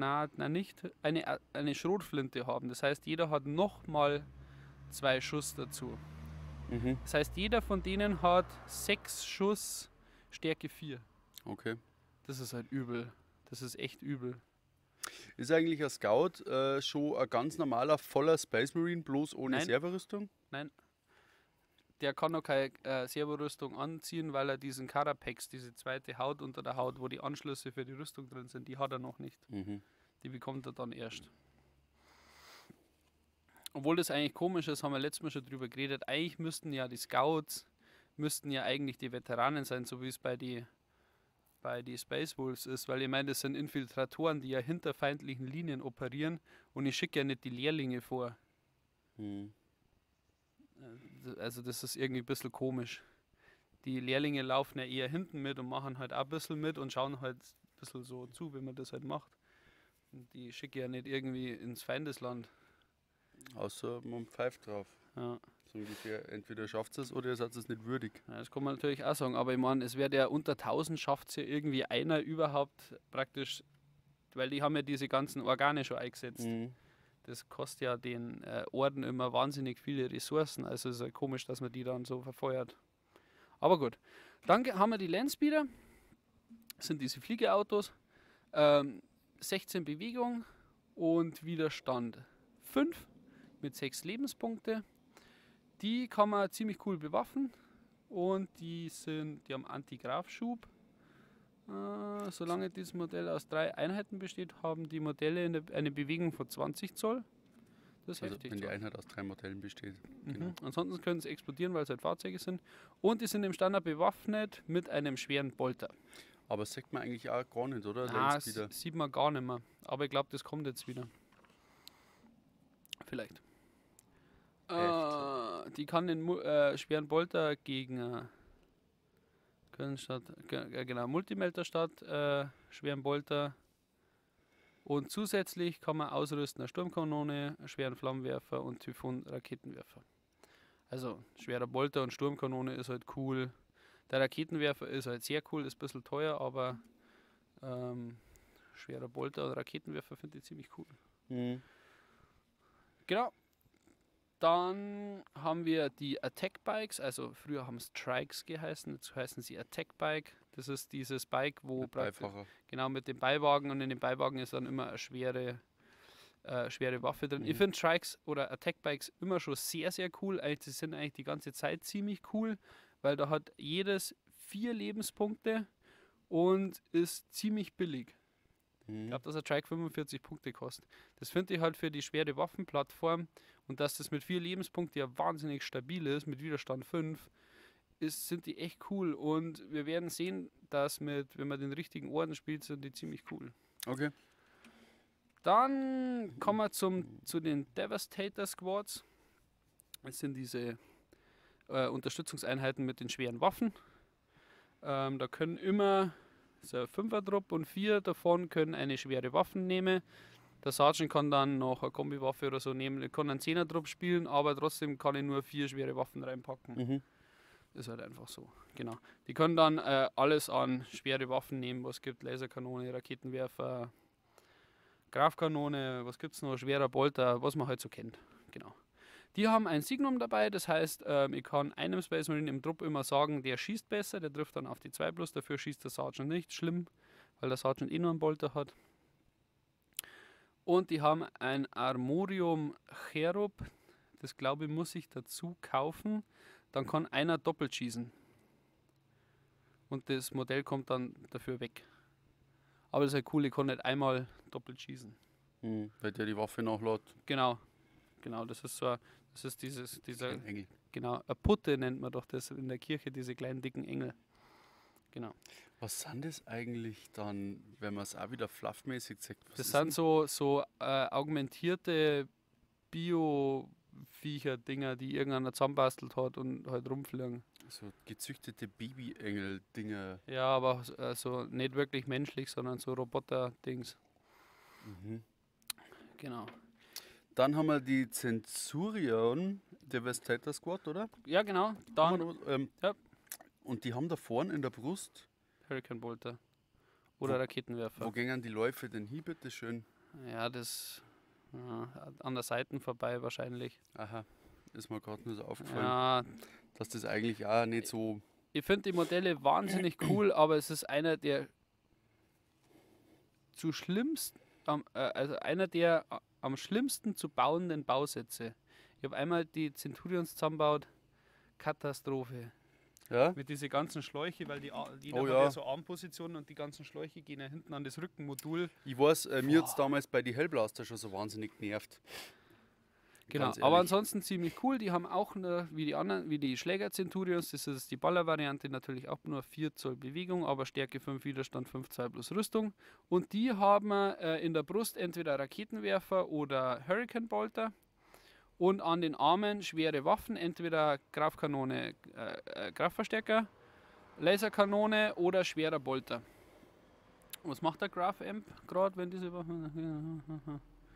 Schrotflinte haben. Das heißt, jeder hat nochmal 2 Schuss dazu. Das heißt, jeder von denen hat 6 Schuss Stärke 4. Okay. Das ist halt übel. Das ist echt übel. Ist eigentlich ein Scout schon ein ganz normaler, voller Space Marine, bloß ohne Nein. Servorüstung? Nein. Der kann noch keine Servorüstung anziehen, weil er diesen Carapax, diese zweite Haut unter der Haut, wo die Anschlüsse für die Rüstung drin sind, die hat er noch nicht. Die bekommt er dann erst. Obwohl das eigentlich komisch ist, haben wir letztes Mal schon drüber geredet. Eigentlich müssten ja die Scouts, eigentlich die Veteranen sein, so wie es bei den bei den Space Wolves ist, weil ich meine, das sind Infiltratoren, die ja hinter feindlichen Linien operieren und ich schicke ja nicht die Lehrlinge vor. Mhm. Also das ist irgendwie ein bisschen komisch. Die Lehrlinge laufen ja eher hinten mit und machen halt auch ein bisschen mit und schauen halt ein bisschen so zu, wie man das halt macht. Und die schicke ja nicht irgendwie ins Feindesland. Außer man pfeift drauf. Ja. So ungefähr, entweder schafft es oder ihr seid es nicht würdig. Ja, das kann man natürlich auch sagen, aber ich meine, es wird ja unter 1000 schafft es ja irgendwie einer überhaupt praktisch, weil die haben ja diese ganzen Organe schon eingesetzt. Mhm. Das kostet ja den Orden immer wahnsinnig viele Ressourcen, also es ist ja komisch, dass man die dann so verfeuert. Aber gut, dann haben wir die Landspeeder, das sind diese Fliegeautos, 16 Bewegung und Widerstand 5 mit 6 Lebenspunkte. Die kann man ziemlich cool bewaffnen und die haben Anti-Graf-Schub. Solange dieses Modell aus 3 Einheiten besteht, haben die Modelle eine Bewegung von 20 Zoll. Das ist Also heftig. wenn die zwar. Einheit aus 3 Modellen besteht. Genau. Ansonsten können sie explodieren, weil es halt Fahrzeuge sind. Und die sind im Standard bewaffnet mit einem schweren Bolter. Aber das sagt man eigentlich auch gar nicht, oder? Das Landspeeder. sieht man gar nicht mehr. Aber ich glaube, das kommt jetzt wieder. Vielleicht. Die kann den schweren Bolter gegen können statt genau Multimelter statt schweren Bolter. Und zusätzlich kann man ausrüsten eine Sturmkanone, einen schweren Flammenwerfer und Typhon-Raketenwerfer. Also schwerer Bolter und Sturmkanone ist halt cool. Der Raketenwerfer ist halt sehr cool, ist ein bisschen teuer, aber schwerer Bolter und Raketenwerfer finde ich ziemlich cool. Mhm. Genau. Dann haben wir die Attack Bikes, also früher haben es Trikes geheißen, jetzt heißen sie Attack Bike. Das ist dieses Bike, wo Mit praktisch Beifahrer. genau mit dem Beiwagen und in dem Beiwagen ist dann immer eine schwere Waffe drin. Mhm. Ich finde Trikes oder Attack Bikes immer schon sehr, sehr cool. Die sind eigentlich die ganze Zeit ziemlich cool, weil da hat jedes 4 Lebenspunkte und ist ziemlich billig. Ich Mhm. glaube, dass ein Trike 45 Punkte kostet. Das finde ich halt für die schwere Waffenplattform und dass das mit 4 Lebenspunkten ja wahnsinnig stabil ist, mit Widerstand 5, sind die echt cool. Und wir werden sehen, dass wenn man den richtigen Orden spielt, sind die ziemlich cool. Okay. Dann kommen wir zu den Devastator Squads. Das sind diese Unterstützungseinheiten mit den schweren Waffen. Da können immer so ein 5er-Trupp und 4 davon können eine schwere Waffe nehmen. Der Sergeant kann dann noch eine Kombiwaffe oder so nehmen. Ich kann einen 10er-Trupp spielen, aber trotzdem kann ich nur 4 schwere Waffen reinpacken. Mhm. Ist halt einfach so. Genau. Die können dann alles an schwere Waffen nehmen, was es gibt. Laserkanone, Raketenwerfer, Grafkanone, was gibt es noch? Schwerer Bolter, was man halt so kennt. Genau. Die haben ein Signum dabei, das heißt, ich kann einem Space Marine im Trupp immer sagen, der schießt besser, der trifft dann auf die 2+, dafür schießt der Sergeant nicht. Schlimm, weil der Sergeant eh nur einen Bolter hat. Und die haben ein Armorium Cherub, das glaube ich muss ich dazu kaufen. Dann kann einer doppelt schießen. Und das Modell kommt dann dafür weg. Aber das ist halt cool, ich kann nicht einmal doppelt schießen. Mhm. Weil der die Waffe nachlädt. Genau, das ist so, das ist dieser, Ein Engel. genau, eine Putte nennt man doch das in der Kirche, diese kleinen dicken Engel. Genau. Was sind das eigentlich dann, wenn man es auch wieder fluffmäßig sagt? Was Das ist sind so augmentierte Bio-Viecher-Dinger, die irgendeiner zusammenbastelt hat und halt rumfliegen. so gezüchtete Baby-Engel-Dinger? Ja, aber so nicht wirklich menschlich, sondern so Roboter-Dings. Mhm. Genau. Dann haben wir die Centurion Devastator Squad, oder? Ja, genau. Haben Dann wir noch, ja. Und die haben da vorne in der Brust, Hurricane Bolter. Oder Wo- Raketenwerfer. wo gingen die Läufe denn hin, bitteschön? Ja, an der Seite vorbei wahrscheinlich. Aha, ist mir gerade nur so aufgefallen, Ja, dass das eigentlich auch nicht so. ich finde die Modelle wahnsinnig cool, aber es ist einer der am schlimmsten zu bauenden Bausätze. Ich habe einmal die Centurions zusammengebaut, Katastrophe. Ja? Mit diesen ganzen Schläuche, weil jeder Oh hat ja. ja so Armpositionen und die ganzen Schläuche gehen ja hinten an das Rückenmodul. Ich weiß, mir hat es damals bei die Hellblaster schon so wahnsinnig genervt. Genau, Ganz aber ehrlich. ansonsten ziemlich cool. Die haben auch, wie die anderen, wie die Schläger Centurions, das ist die Baller-Variante, natürlich auch nur 4 Zoll Bewegung, aber Stärke 5, Widerstand 5 Zoll plus Rüstung. Und die haben in der Brust entweder Raketenwerfer oder Hurricane-Bolter und an den Armen schwere Waffen, entweder Grafkanone, Grafverstärker, Laserkanone oder schwerer Bolter. Was macht der Graf Amp gerade, wenn diese Waffe...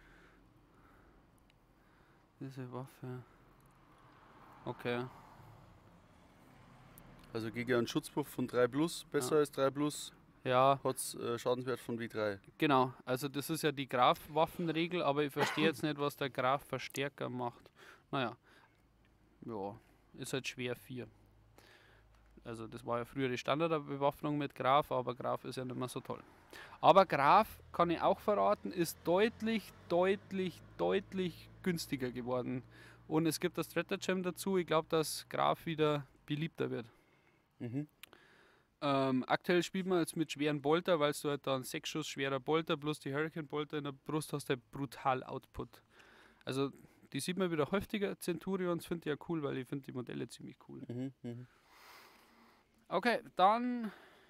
Diese Waffe... Okay. Also gegen einen Schutzbuff von 3 plus, besser Ja. als 3 plus, Ja, hat es Schadenswert von W3. genau. Also das ist ja die Graf-Waffenregel, aber ich verstehe jetzt nicht, was der Graf-Verstärker macht. Naja. Ja, ist halt schwer 4. Also das war ja früher die Standardbewaffnung mit Graf, aber Graf ist ja nicht mehr so toll. Aber Graf, kann ich auch verraten, ist deutlich günstiger geworden. Und es gibt das Stratagem dazu. Ich glaube, dass Graf wieder beliebter wird. Mhm. Aktuell spielt man jetzt mit schweren Bolter, weil du halt dann 6 Schuss schwerer Bolter plus die Hurricane Bolter in der Brust hast, halt brutal Output. Also die sieht man wieder häufiger. Centurions finde ich ja cool, weil ich finde die Modelle ziemlich cool. Mhm. Mhm. Okay, dann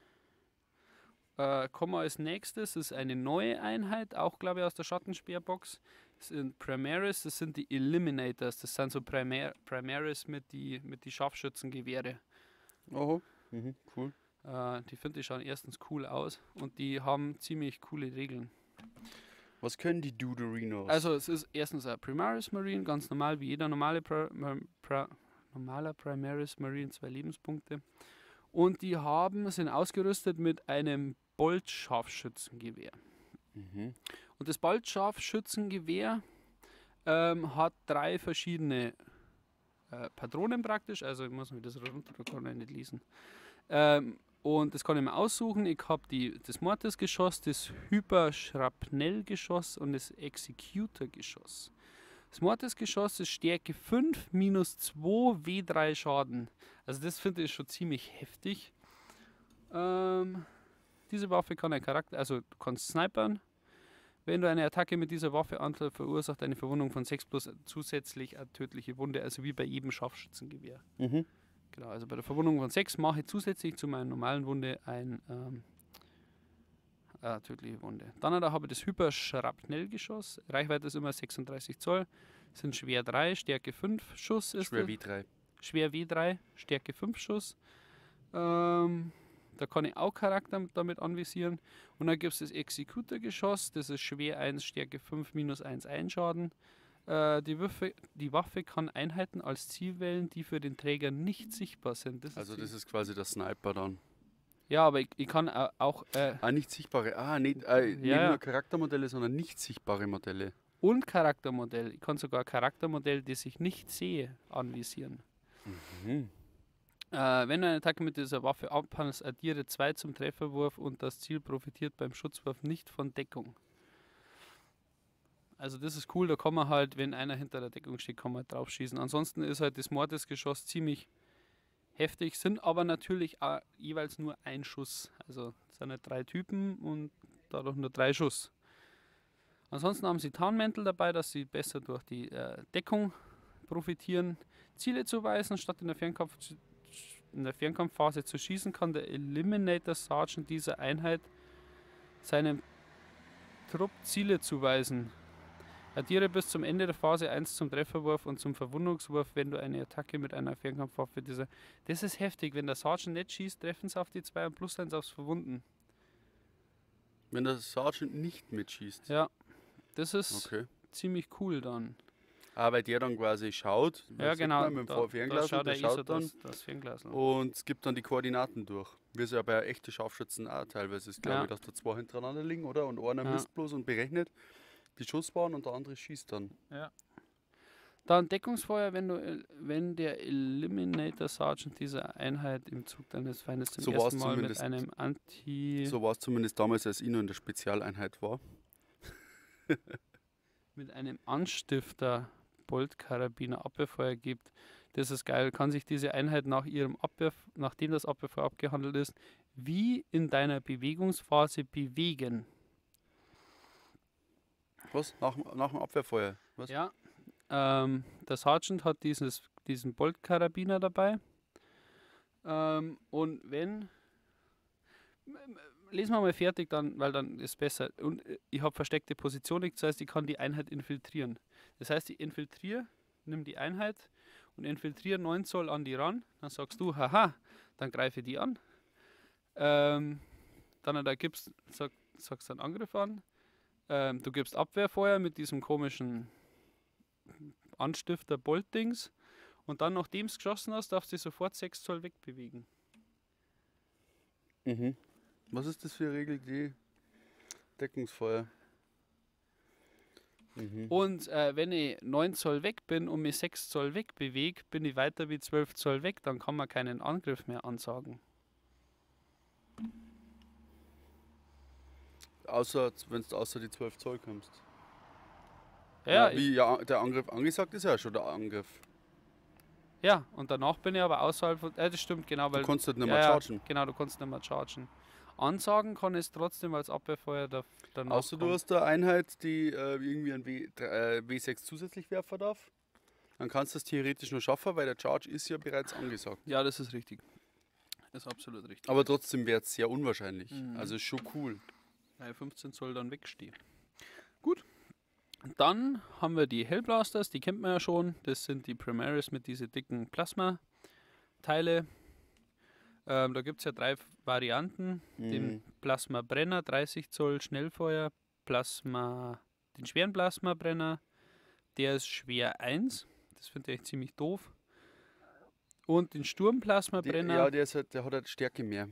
kommen wir als nächstes. Das ist eine neue Einheit, auch glaube ich aus der Schattenspeerbox. Das sind Primaris, das sind die Eliminators. Das sind so Primaris mit die Scharfschützengewehre. Oho. Mhm. Cool. Die finde ich schauen erstens cool aus und die haben ziemlich coole Regeln. Was können die Duderinos? Also es ist erstens ein Primaris Marine, ganz normal wie jeder normale normaler Primaris Marine, 2 Lebenspunkte. Und die sind ausgerüstet mit einem Bolt-Scharfschützengewehr. Mhm. Und das Bolt-Scharfschützengewehr hat 3 verschiedene Patronen praktisch. Also ich muss mir das runter, da kann ich nicht lesen. Und das kann ich mir aussuchen. Ich habe das Mortis-Geschoss, das Hyper-Schrapnell-Geschoss und das Executor-Geschoss. Das Mortis-Geschoss ist Stärke 5 minus 2 W3 Schaden. Also das finde ich schon ziemlich heftig. Diese Waffe kann ein Charakter, also du kannst snipern. Wenn du eine Attacke mit dieser Waffe antriffst, verursacht eine Verwundung von 6 plus zusätzlich eine tödliche Wunde, also wie bei jedem Scharfschützengewehr. Mhm. Genau, also bei der Verwundung von 6 mache ich zusätzlich zu meiner normalen Wunde eine tödliche Wunde. Dann habe ich das Hyper-Schrapnellgeschoss. Reichweite ist immer 36 Zoll. Sind schwer 3, Stärke 5 Schuss ist Schwer das. W3. Schwer W3, Stärke 5 Schuss. Da kann ich auch Charakter damit anvisieren. Und dann gibt es das Executor-Geschoss. Das ist schwer 1, Stärke 5, minus 1 Einschaden. Die Waffe kann Einheiten als Ziel wählen, die für den Träger nicht sichtbar sind. Das ist quasi der Sniper dann. Ja, aber ich kann auch... Nicht sichtbare. Nicht ja. nur Charaktermodelle, sondern nicht sichtbare Modelle. Und Charaktermodell. Ich kann sogar Charaktermodell, das ich nicht sehe, anvisieren. Mhm. Wenn du eine Attacke mit dieser Waffe abhandelst, addiere 2 zum Trefferwurf und das Ziel profitiert beim Schutzwurf nicht von Deckung. Also das ist cool, da kann man halt, wenn einer hinter der Deckung steht, kann man halt drauf schießen. Ansonsten ist halt das Mortis-Geschoss ziemlich heftig, sind aber natürlich auch jeweils nur ein Schuss. Also es sind halt 3 Typen und dadurch nur 3 Schuss. Ansonsten haben sie Tarnmäntel dabei, dass sie besser durch die Deckung profitieren. Ziele zuweisen, statt in der Fernkampfphase zu schießen, kann der Eliminator Sergeant dieser Einheit seinem Trupp Ziele zuweisen. Addiere bis zum Ende der Phase 1 zum Trefferwurf und zum Verwundungswurf, wenn du eine Attacke mit einer Fernkampfwaffe dieser... Das ist heftig, wenn der Sergeant nicht schießt, treffen sie auf die 2 und plus 1 aufs Verwunden. Wenn der Sergeant nicht mitschießt. Ja, das ist Okay. ziemlich cool dann. Weil der dann quasi schaut. Ja, sieht genau. man mit dem Fernglas, schaut der der ISO schaut dann das Fernglas an. und es gibt dann die Koordinaten durch. Wie es ja bei echten Scharfschützen auch teilweise ist, glaube Ja. ich, dass da 2 hintereinander liegen, oder? Und einer Ja. misst bloß und berechnet die Schussbahn und der andere schießt dann. Ja. Dann Deckungsfeuer, wenn der Eliminator Sergeant dieser Einheit im Zug deines Feindes zum So war's ersten Mal mit zumindest. einem So war es zumindest damals, als ich noch in der Spezialeinheit war. mit einem Anstifter Boltkarabiner Abwehrfeuer gibt. Das ist geil. Kann sich diese Einheit nachdem das Abwehrfeuer abgehandelt ist, wie in deiner Bewegungsphase bewegen. Was? Nach dem Abwehrfeuer? Was? Ja. der Sergeant hat diesen Bolt-Karabiner dabei. Und wenn... Lesen wir mal fertig, dann, weil dann ist besser. Und ich habe versteckte Positioning, das heißt, ich kann die Einheit infiltrieren. Das heißt, ich infiltriere, nimm die Einheit und infiltriere 9 Zoll an die ran. Dann sagst du, haha, dann greife die an. Dann sagst dann Angriff an. Du gibst Abwehrfeuer mit diesem komischen Anstifter Bolt-Dings. Und dann, nachdem du geschossen hast, darfst du dich sofort 6 Zoll wegbewegen. Mhm. Was ist das für eine Regel? Die Deckungsfeuer. Mhm. Und wenn ich 9 Zoll weg bin und mich 6 Zoll wegbewege, bin ich weiter wie 12 Zoll weg, dann kann man keinen Angriff mehr ansagen. Außer, wenn du außer die 12 Zoll kommst. Ja, Der Angriff angesagt ist ja schon der Angriff. ja, und danach bin ich aber außerhalb von... das stimmt, genau, weil... Du kannst halt nicht mehr chargen. Genau, du kannst nicht mehr chargen. Ansagen kann es trotzdem als Abwehrfeuer danach Außer du kommen. hast eine Einheit, die irgendwie ein W6 zusätzlich werfen darf. Dann kannst du es theoretisch nur schaffen, weil der Charge ist ja bereits angesagt. Ja, das ist richtig. Das ist absolut richtig. Aber trotzdem wäre es sehr unwahrscheinlich. Mhm. Also ist schon cool. Weil 15 Zoll dann wegstehe. Gut. Dann haben wir die Hellblasters, die kennt man ja schon. Das sind die Primaris mit diesen dicken Plasma-Teile. Da gibt es ja 3 Varianten. Den Plasma-Brenner, 30 Zoll Schnellfeuer, den schweren Plasma-Brenner, der ist schwer 1. Das finde ich ziemlich doof. Und den Sturm-Plasma-Brenner. Ja, der hat halt Stärke mehr.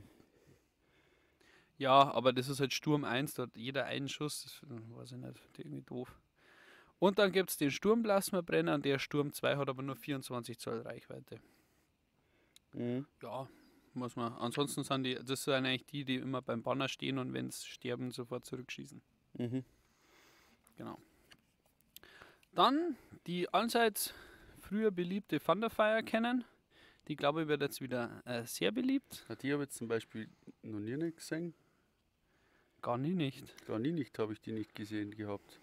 Ja, aber das ist halt Sturm 1, da hat jeder einen Schuss, das weiß ich nicht, finde ich irgendwie doof. Und dann gibt es den Sturmplasmabrenner und der Sturm 2 hat aber nur 24 Zoll Reichweite. Mhm. Ja, muss man. Ansonsten das sind eigentlich die immer beim Banner stehen und wenn sie sterben, sofort zurückschießen. Mhm. Genau. Dann die allseits früher beliebte Thunderfire kennen. Die, glaube ich, wird jetzt wieder sehr beliebt. Die habe ich jetzt zum Beispiel noch nie nicht gesehen. Gar nicht. Gar nie nicht habe ich die nicht gesehen gehabt.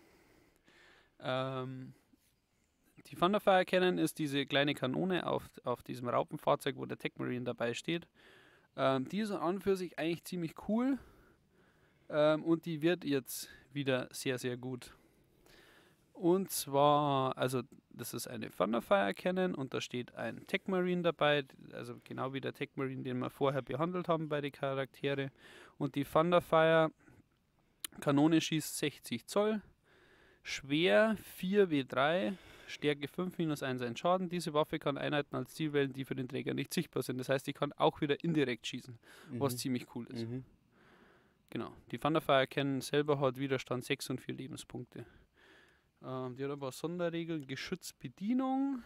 Die Thunderfire Cannon ist diese kleine Kanone auf diesem Raupenfahrzeug, wo der Tech Marine dabei steht. Die ist an und für sich eigentlich ziemlich cool. Und die wird jetzt wieder sehr, sehr gut. Und zwar, also das ist eine Thunderfire Cannon und da steht ein Tech Marine dabei, also genau wie der Tech Marine, den wir vorher behandelt haben bei den Charaktere. Und die Thunderfire Kanone schießt 60 Zoll, schwer 4W3, Stärke 5 minus 1 Schaden. Diese Waffe kann Einheiten als Ziel wählen, die für den Träger nicht sichtbar sind. Das heißt, die kann auch wieder indirekt schießen, was ziemlich cool ist. Mhm. Genau. Die Thunderfire Cannon selber hat Widerstand 6 und 4 Lebenspunkte. Die hat aber Sonderregeln, Geschützbedienung.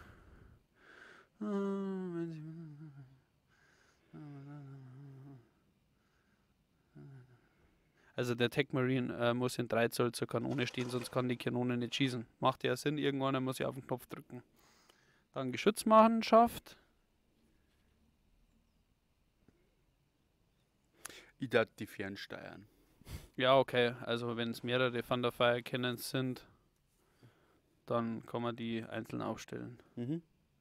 Also der Tech Marine muss in 3 Zoll zur Kanone stehen, sonst kann die Kanone nicht schießen. Macht ja Sinn, irgendwann muss ich auf den Knopf drücken. Dann Geschützmachenschaft. Ich darf die fernsteuern. Ja, okay. Also wenn es mehrere Thunderfire Cannons sind, dann kann man die einzeln aufstellen. Mhm.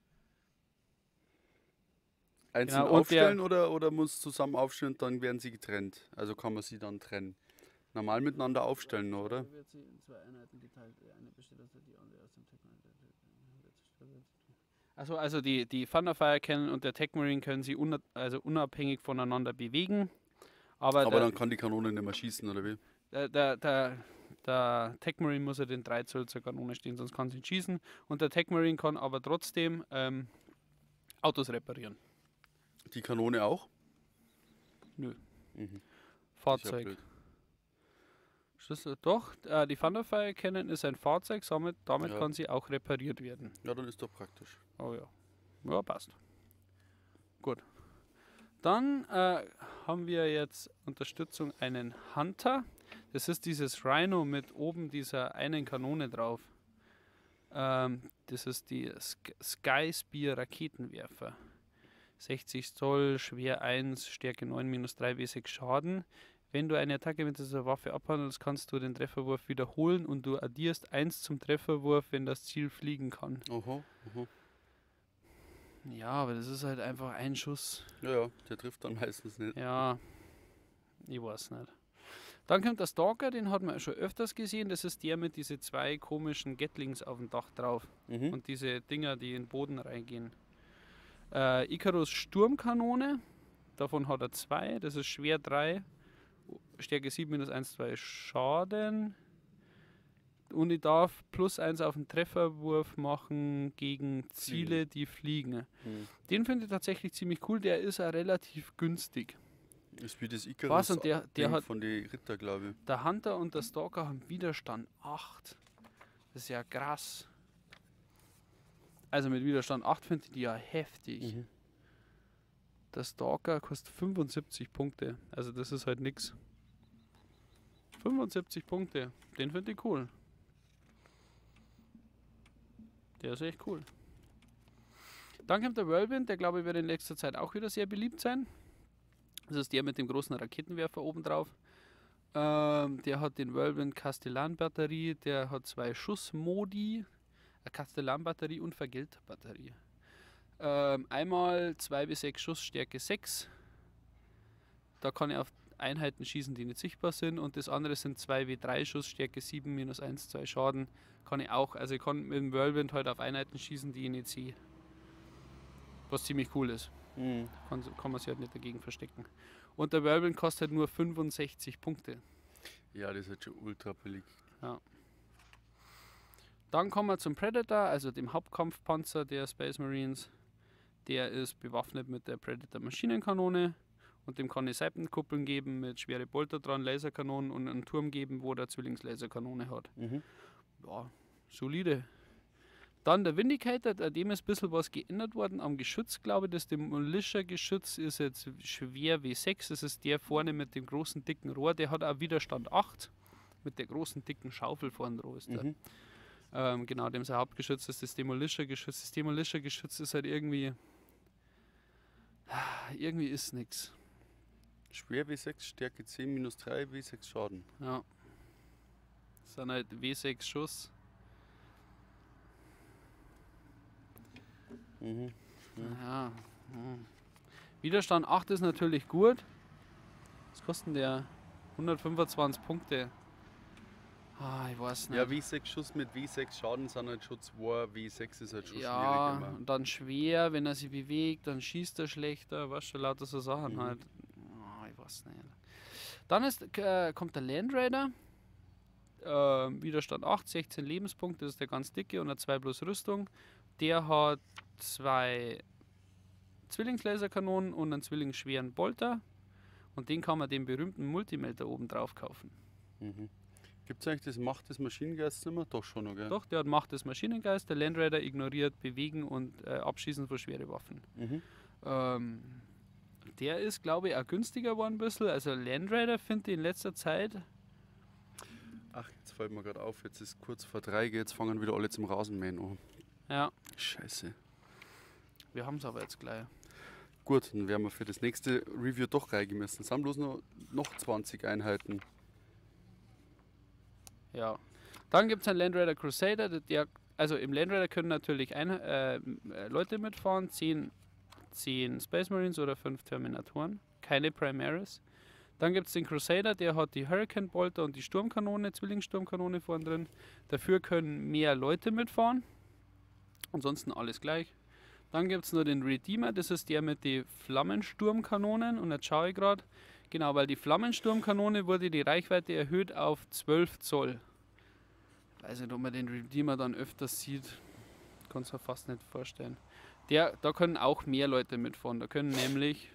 Einzeln Genau, und aufstellen oder muss zusammen aufstellen und dann werden sie getrennt? Also kann man sie dann trennen. Normal miteinander aufstellen, oder? Wird sie in 2 Einheiten geteilt. Eine besteht aus die andere aus dem Tech Marine. Also die Thunderfire Cannon und der Tech Marine können sie unabhängig voneinander bewegen. Aber dann kann die Kanone nicht mehr schießen, oder wie? Der Tech Marine muss ja den 3 Zoll zur Kanone stehen, sonst kann sie nicht schießen. Und der Tech Marine kann aber trotzdem Autos reparieren. Die Kanone auch? Nö. Mhm. Fahrzeug. Doch, die Thunderfire Cannon ist ein Fahrzeug, damit Ja. kann sie auch repariert werden. Ja, dann ist doch praktisch. Oh ja. Ja, passt. Gut. Dann haben wir jetzt Unterstützung einen Hunter. Das ist dieses Rhino mit oben dieser einen Kanone drauf. Das ist die Sky Spear Raketenwerfer. 60 Zoll, schwer 1, Stärke 9, minus 3 W6 Schaden. Wenn du eine Attacke mit dieser Waffe abhandelst, kannst du den Trefferwurf wiederholen und du addierst 1 zum Trefferwurf, wenn das Ziel fliegen kann. Oho, oho. Ja, aber das ist halt einfach ein Schuss. Ja, der trifft dann meistens nicht. Ja, ich weiß nicht. Dann kommt der Stalker, den hat man schon öfters gesehen. Das ist der mit diese 2 komischen Gatlings auf dem Dach drauf. Mhm. Und diese Dinger, die in den Boden reingehen. Icarus Sturmkanone, davon hat er 2. Das ist schwer 3. Stärke 7 minus 1, 2 Schaden. Und ich darf +1 auf den Trefferwurf machen gegen Ziele, die fliegen. Mhm. Den finde ich tatsächlich ziemlich cool. Der ist auch relativ günstig. Ist wie das Was? Icarus Und der hat von den Ritter, glaube ich. der Hunter und der Stalker haben Widerstand 8. Das ist ja krass. Also mit Widerstand 8 finde ich die ja heftig. Mhm. Der Stalker kostet 75 Punkte. Also das ist halt nix. 75 Punkte. Den finde ich cool. Der ist echt cool. Dann kommt der Whirlwind, der glaube ich wird in letzter Zeit auch wieder sehr beliebt sein. Das ist der mit dem großen Raketenwerfer oben drauf. Der hat den Whirlwind Castellan-Batterie, der hat 2 Schussmodi, eine Castellan-Batterie und Vergelter-Batterie. Einmal 2 bis 6 Schuss, Stärke 6. Da kann ich auf Einheiten schießen, die nicht sichtbar sind. Und das andere sind 2W3 Schuss, Stärke 7, minus 1, 2 Schaden. Kann ich auch, also ich kann mit dem Whirlwind halt auf Einheiten schießen, die ich nicht sehe. Was ziemlich cool ist. Mhm. Kann man sich halt nicht dagegen verstecken. Und der Whirlwind kostet nur 65 Punkte. Ja, das ist halt schon ultra billig. Dann kommen wir zum Predator, also dem Hauptkampfpanzer der Space Marines. Der ist bewaffnet mit der Predator Maschinenkanone und dem kann ich Seitenkuppeln geben mit schwere Bolter dran, Laserkanonen und einen Turm geben, wo der Zwillingslaserkanone hat. Mhm. Ja, solide. Dann der Vindicator, dem ist ein bisschen was geändert worden am Geschütz, glaube ich. Das Demolisher-Geschütz ist jetzt schwer W6. Das ist der vorne mit dem großen dicken Rohr. Der hat auch Widerstand 8 mit der großen dicken Schaufel vorne drauf. Ist der. Genau, dem sein Hauptgeschütz ist das Demolisher-Geschütz. Das Demolisher-Geschütz ist halt irgendwie ist nix. Schwer W6, Stärke 10, minus 3, W6 Schaden. Ja. Das sind halt W6 Schuss. Mhm. Ja. Widerstand 8 ist natürlich gut. Was kostet denn der? 125 Punkte. Ich weiß nicht. Ja, W6 Schuss mit W6 Schaden sind halt schon 2, W6 ist halt schon Ja, schwierig immer. und dann schwer, wenn er sich bewegt, dann schießt er schlechter, weißt du, lauter so Sachen halt. Ich weiß nicht. Dann kommt der Land Raider. Widerstand 8, 16 Lebenspunkte, das ist der ganz dicke und eine 2 plus Rüstung. Der hat 2 Zwillingslaserkanonen und einen zwillingsschweren Bolter. Und den kann man den berühmten Multimelter oben drauf kaufen. Mhm. Gibt es eigentlich das Macht des Maschinengeists nicht mehr? Doch schon noch, gell? Doch, der hat Macht des Maschinengeist. Der Land Raider ignoriert Bewegen und Abschießen von schweren Waffen. Mhm. Der ist, glaube ich, auch günstiger geworden ein bisschen. Also Land Raider finde ich in letzter Zeit. Ach, jetzt fällt mir gerade auf, jetzt ist kurz vor 3, jetzt fangen wieder alle zum Rasenmähen an. Ja, Scheiße. wir haben es aber jetzt gleich. Gut, dann werden wir für das nächste Review doch reingemessen. Es sind bloß noch 20 Einheiten. Ja. Dann gibt es einen Land Raider Crusader. Also im Land Raider können natürlich Leute mitfahren. 10 Space Marines oder 5 Terminatoren. Keine Primaris. Dann gibt es den Crusader, der hat die Hurricane Bolter und die Sturmkanone, Zwillingssturmkanone vorne drin. Dafür können mehr Leute mitfahren. Ansonsten alles gleich. Dann gibt es nur den Redeemer, das ist der mit den Flammensturmkanonen. Und jetzt schaue ich gerade, genau, weil die Flammensturmkanone wurde die Reichweite erhöht auf 12 Zoll. Ich weiß nicht, ob man den Redeemer dann öfters sieht. Kann es mir fast nicht vorstellen. Da können auch mehr Leute mitfahren. Da können nämlich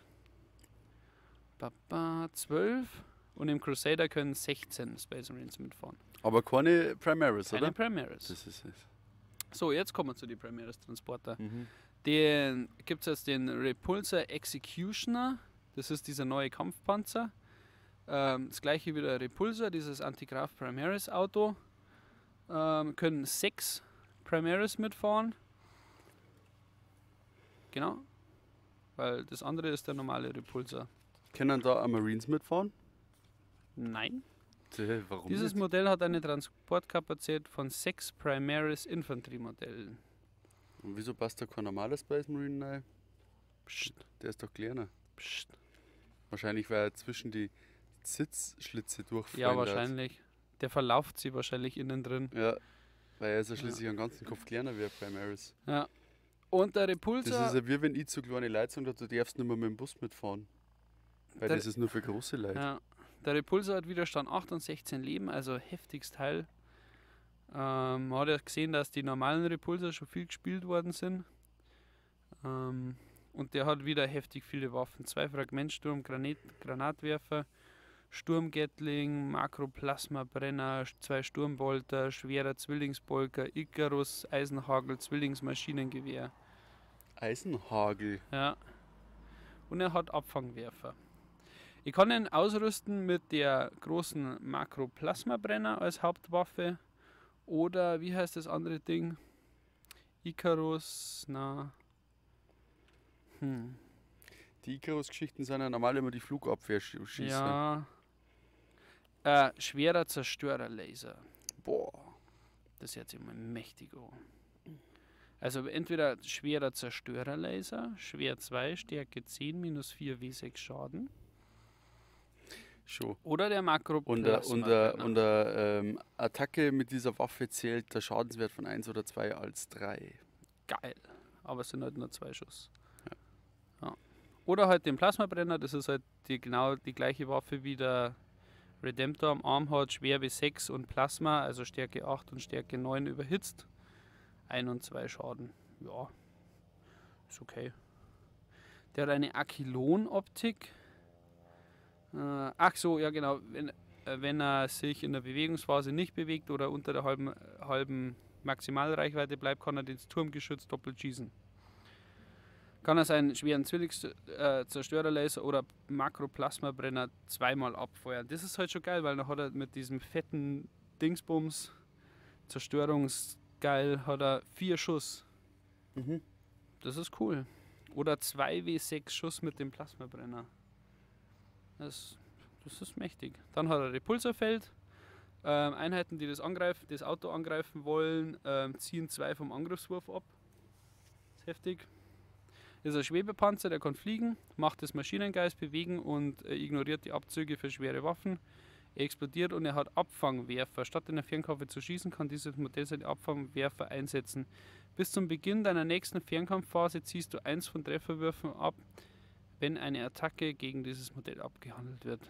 12 und im Crusader können 16 Space Marines mitfahren. Aber keine Primaris, Keine oder? Primaris. Das ist es. So, jetzt kommen wir zu den Primaris Transporter. Mhm. Den gibt es jetzt den Repulsor Executioner. Das ist dieser neue Kampfpanzer. Das gleiche wie der Repulsor, dieses Antigraf Primaris Auto. Können 6 Primaris mitfahren. Genau. Weil das andere ist der normale Repulsor. Können da auch Marines mitfahren? Nein. Warum Dieses nicht? Modell hat eine Transportkapazität von 6 Primaris Infanteriemodellen. Und wieso passt da kein normaler Space Marine rein? Psst, Der ist doch kleiner. psst. Wahrscheinlich, weil er zwischen die Sitzschlitze durchfallen Ja, hat. wahrscheinlich. Der verlauft sie wahrscheinlich innen drin. Ja, weil er ist ja schließlich am ganzen Kopf kleiner wie ein Primaris. Ja. Und der Das Repulsor, ist ja wie wenn ich zu kleine Leute sage, du darfst nicht mehr mit dem Bus mitfahren. Weil Der- das ist nur für große Leute. ja, der Repulsor hat Widerstand 8 und 16 Leben, also heftiges Teil. Man hat ja gesehen, dass die normalen Repulsor schon viel gespielt worden sind. Und der hat wieder heftig viele Waffen. 2 Fragmentsturm, Granatwerfer, Sturmgatling, Makroplasmabrenner, 2 Sturmbolter, schwerer Zwillingsbolker, Icarus, Eisenhagel, Zwillingsmaschinengewehr. Eisenhagel. Ja. Und er hat Abfangwerfer. Ich kann ihn ausrüsten mit der großen Makroplasmabrenner als Hauptwaffe. Oder wie heißt das andere Ding? Icarus, na. Die Icarus-Geschichten sind ja normal immer die Flugabwehr schießen. Ja. Schwerer Zerstörerlaser. Boah. Das hört sich mal mächtig an. Also entweder schwerer Zerstörerlaser, schwer 2, Stärke 10, minus 4 W6 Schaden. Schon. Oder der Und Makroplasmabrenner. der Attacke mit dieser Waffe zählt der Schadenswert von 1 oder 2 als 3. Geil. Aber es sind halt nur 2 Schuss. Ja. Oder halt den Plasmabrenner, das ist halt genau die gleiche Waffe wie der Redemptor am Arm hat, schwer bis 6 und Plasma, also Stärke 8 und Stärke 9 überhitzt. 1 und 2 Schaden. Ja, ist okay. Der hat eine Akylon-Optik. Ach so, ja genau. Wenn er sich in der Bewegungsphase nicht bewegt oder unter der halben Maximalreichweite bleibt, kann er den Turmgeschütz doppelt schießen. Kann er seinen schweren Zwillingszerstörerlaser oder Makroplasmabrenner zweimal abfeuern. Das ist halt schon geil, weil dann hat er mit diesem fetten Dingsbums Zerstörungsgeil hat er 4 Schuss. Mhm. Das ist cool. Oder 2W6 Schuss mit dem Plasmabrenner. Das ist mächtig. Dann hat er Repulsorfeld. Einheiten, die das Auto angreifen wollen, ziehen 2 vom Angriffswurf ab. Das ist heftig. Das ist ein Schwebepanzer, der kann fliegen, macht das Maschinengeist bewegen und ignoriert die Abzüge für schwere Waffen. Er explodiert und er hat Abfangwerfer. Statt in der Fernkampf zu schießen, kann dieses Modell seine Abfangwerfer einsetzen. Bis zum Beginn deiner nächsten Fernkampfphase ziehst du 1 von Trefferwürfen ab, wenn eine Attacke gegen dieses Modell abgehandelt wird.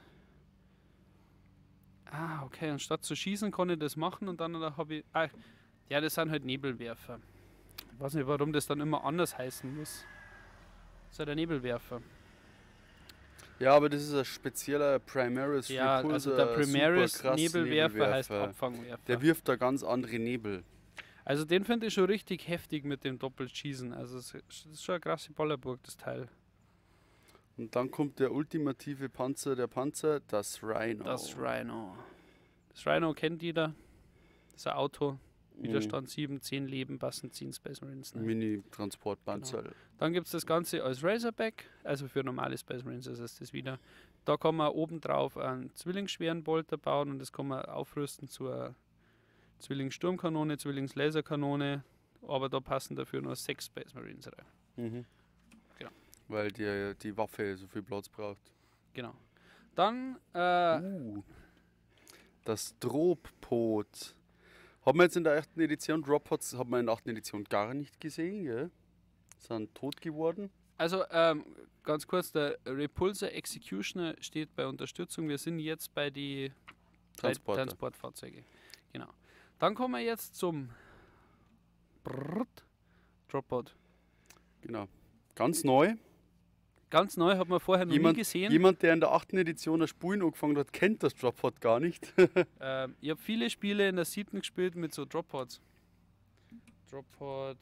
Ah, okay. Und statt zu schießen, kann ich das machen und dann habe ich. Ja, das sind halt Nebelwerfer. Ich weiß nicht, warum das dann immer anders heißen muss. Das ist ja der Nebelwerfer. Ja, aber das ist ein spezieller Primaris Ja, Repulsor, also der Primaris super krass Nebelwerfer heißt Abfangwerfer. Der wirft da ganz andere Nebel. Also den finde ich schon richtig heftig mit dem Doppelschießen. Also das ist schon eine krasse Ballerburg, das Teil. Und dann kommt der ultimative Panzer der Panzer, das Rhino. Das Rhino. Das Rhino kennt jeder. Das ist ein Auto. Widerstand 7, 10 Leben, passen 10 Space Marines. Ne? Mini-Transportpanzer. Genau. Dann gibt es das Ganze als Razorback, also für normale Space Marines ist es das wieder. Da kann man obendrauf einen zwillingsschweren Bolter bauen und das kann man aufrüsten zur Zwillingssturmkanone, Zwillingslaserkanone, aber da passen dafür nur 6 Space Marines rein. Mhm. Genau. Weil die Waffe so viel Platz braucht. Genau. Dann das Droppod. Haben wir jetzt in der 8. Edition Droppods, haben wir in der 8. Edition gar nicht gesehen, gell? Sind tot geworden. also ganz kurz, der Repulsor Executioner steht bei Unterstützung. Wir sind jetzt bei die Transportfahrzeuge. Genau. Dann kommen wir jetzt zum Droppod. Genau. Ganz neu. Ganz neu, hat man vorher noch nie gesehen. Jemand, der in der 8. Edition das Spulen angefangen hat, kennt das Droppod gar nicht. Ich habe viele Spiele in der 7. gespielt mit so Droppods. Droppod.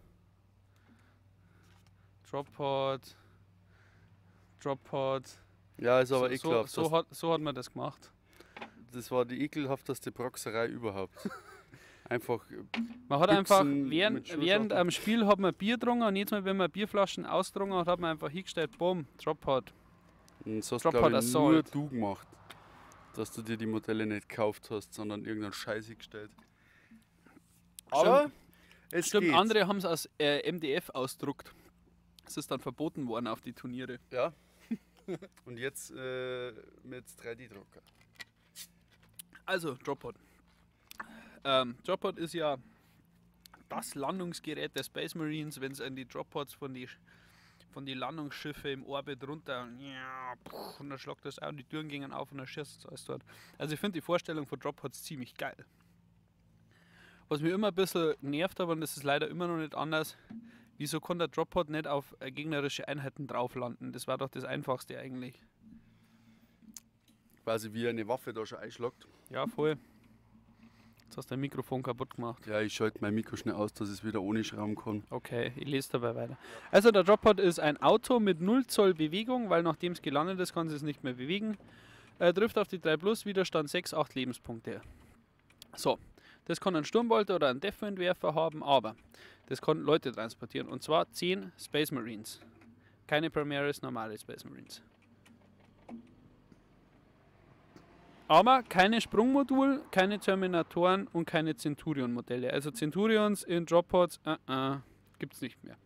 Ja, ist aber ekelhaft. So hat man das gemacht. Das war die ekelhafteste Proxerei überhaupt. Einfach. Man hat Büchsen einfach, mit während am Spiel hat man Bier getrunken und jedes Mal, wenn man Bierflaschen ausgetrunken hat man einfach hingestellt, boom, Droppod. Das hast Droppod glaube ich nur Assault. du gemacht. dass du dir die Modelle nicht gekauft hast, sondern irgendeinen Scheiß gestellt. Aber es Stimmt, geht. andere haben es als MDF ausdruckt. Es ist dann verboten worden auf die Turniere. Ja. Und jetzt mit 3D-Drucker. Also, Droppod. Droppod ist ja das Landungsgerät der Space Marines, wenn es an die Droppods von die Landungsschiffe im Orbit runter und dann schlagt das auch, die Türen gingen auf und dann schießt es alles dort. Also ich finde die Vorstellung von Droppods ziemlich geil. Was mir immer ein bisschen nervt, aber das ist leider immer noch nicht anders, wieso kann der Droppod nicht auf gegnerische Einheiten drauf landen? Das war doch das Einfachste eigentlich. Quasi wie eine Waffe da schon einschlagt. Ja, voll. Jetzt hast du dein Mikrofon kaputt gemacht. Ja, ich schalte mein Mikro schnell aus, dass ich es wieder ohne schrauben kann. Okay, ich lese dabei weiter. Also der Droppod ist ein Auto mit 0 Zoll Bewegung, weil nachdem es gelandet ist, kann es nicht mehr bewegen. Trifft auf die 3 Plus, Widerstand 6, 8 Lebenspunkte. So, das kann ein Sturmbolter oder ein Deathwind-Werfer haben, aber das kann Leute transportieren. Und zwar 10 Space Marines. Keine Primaris, normale Space Marines. Aber keine Sprungmodul, keine Terminatoren und keine Centurion-Modelle. Also Centurions in Droppods gibt es nicht mehr.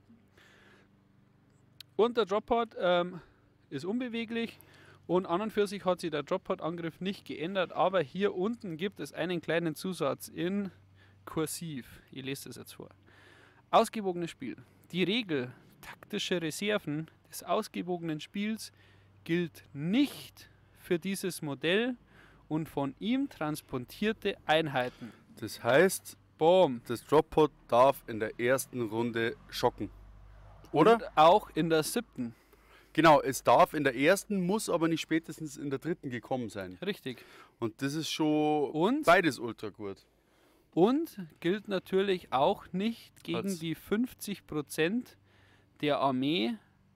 Und der Droppod ist unbeweglich und an und für sich hat sich der Droppod-Angriff nicht geändert, aber hier unten gibt es einen kleinen Zusatz in Kursiv. Ich lese das jetzt vor. Ausgewogenes Spiel. Die Regel taktische Reserven des ausgewogenen Spiels gilt nicht für dieses Modell und von ihm transportierte Einheiten. Das heißt, Boom. das Droppod darf in der ersten Runde schocken. Oder? Und auch in der 7. Genau, es darf in der ersten, muss aber nicht spätestens in der 3. gekommen sein. Richtig. Und das ist schon Und? beides ultra gut. Und gilt natürlich auch nicht gegen Als- die 50% der Armee,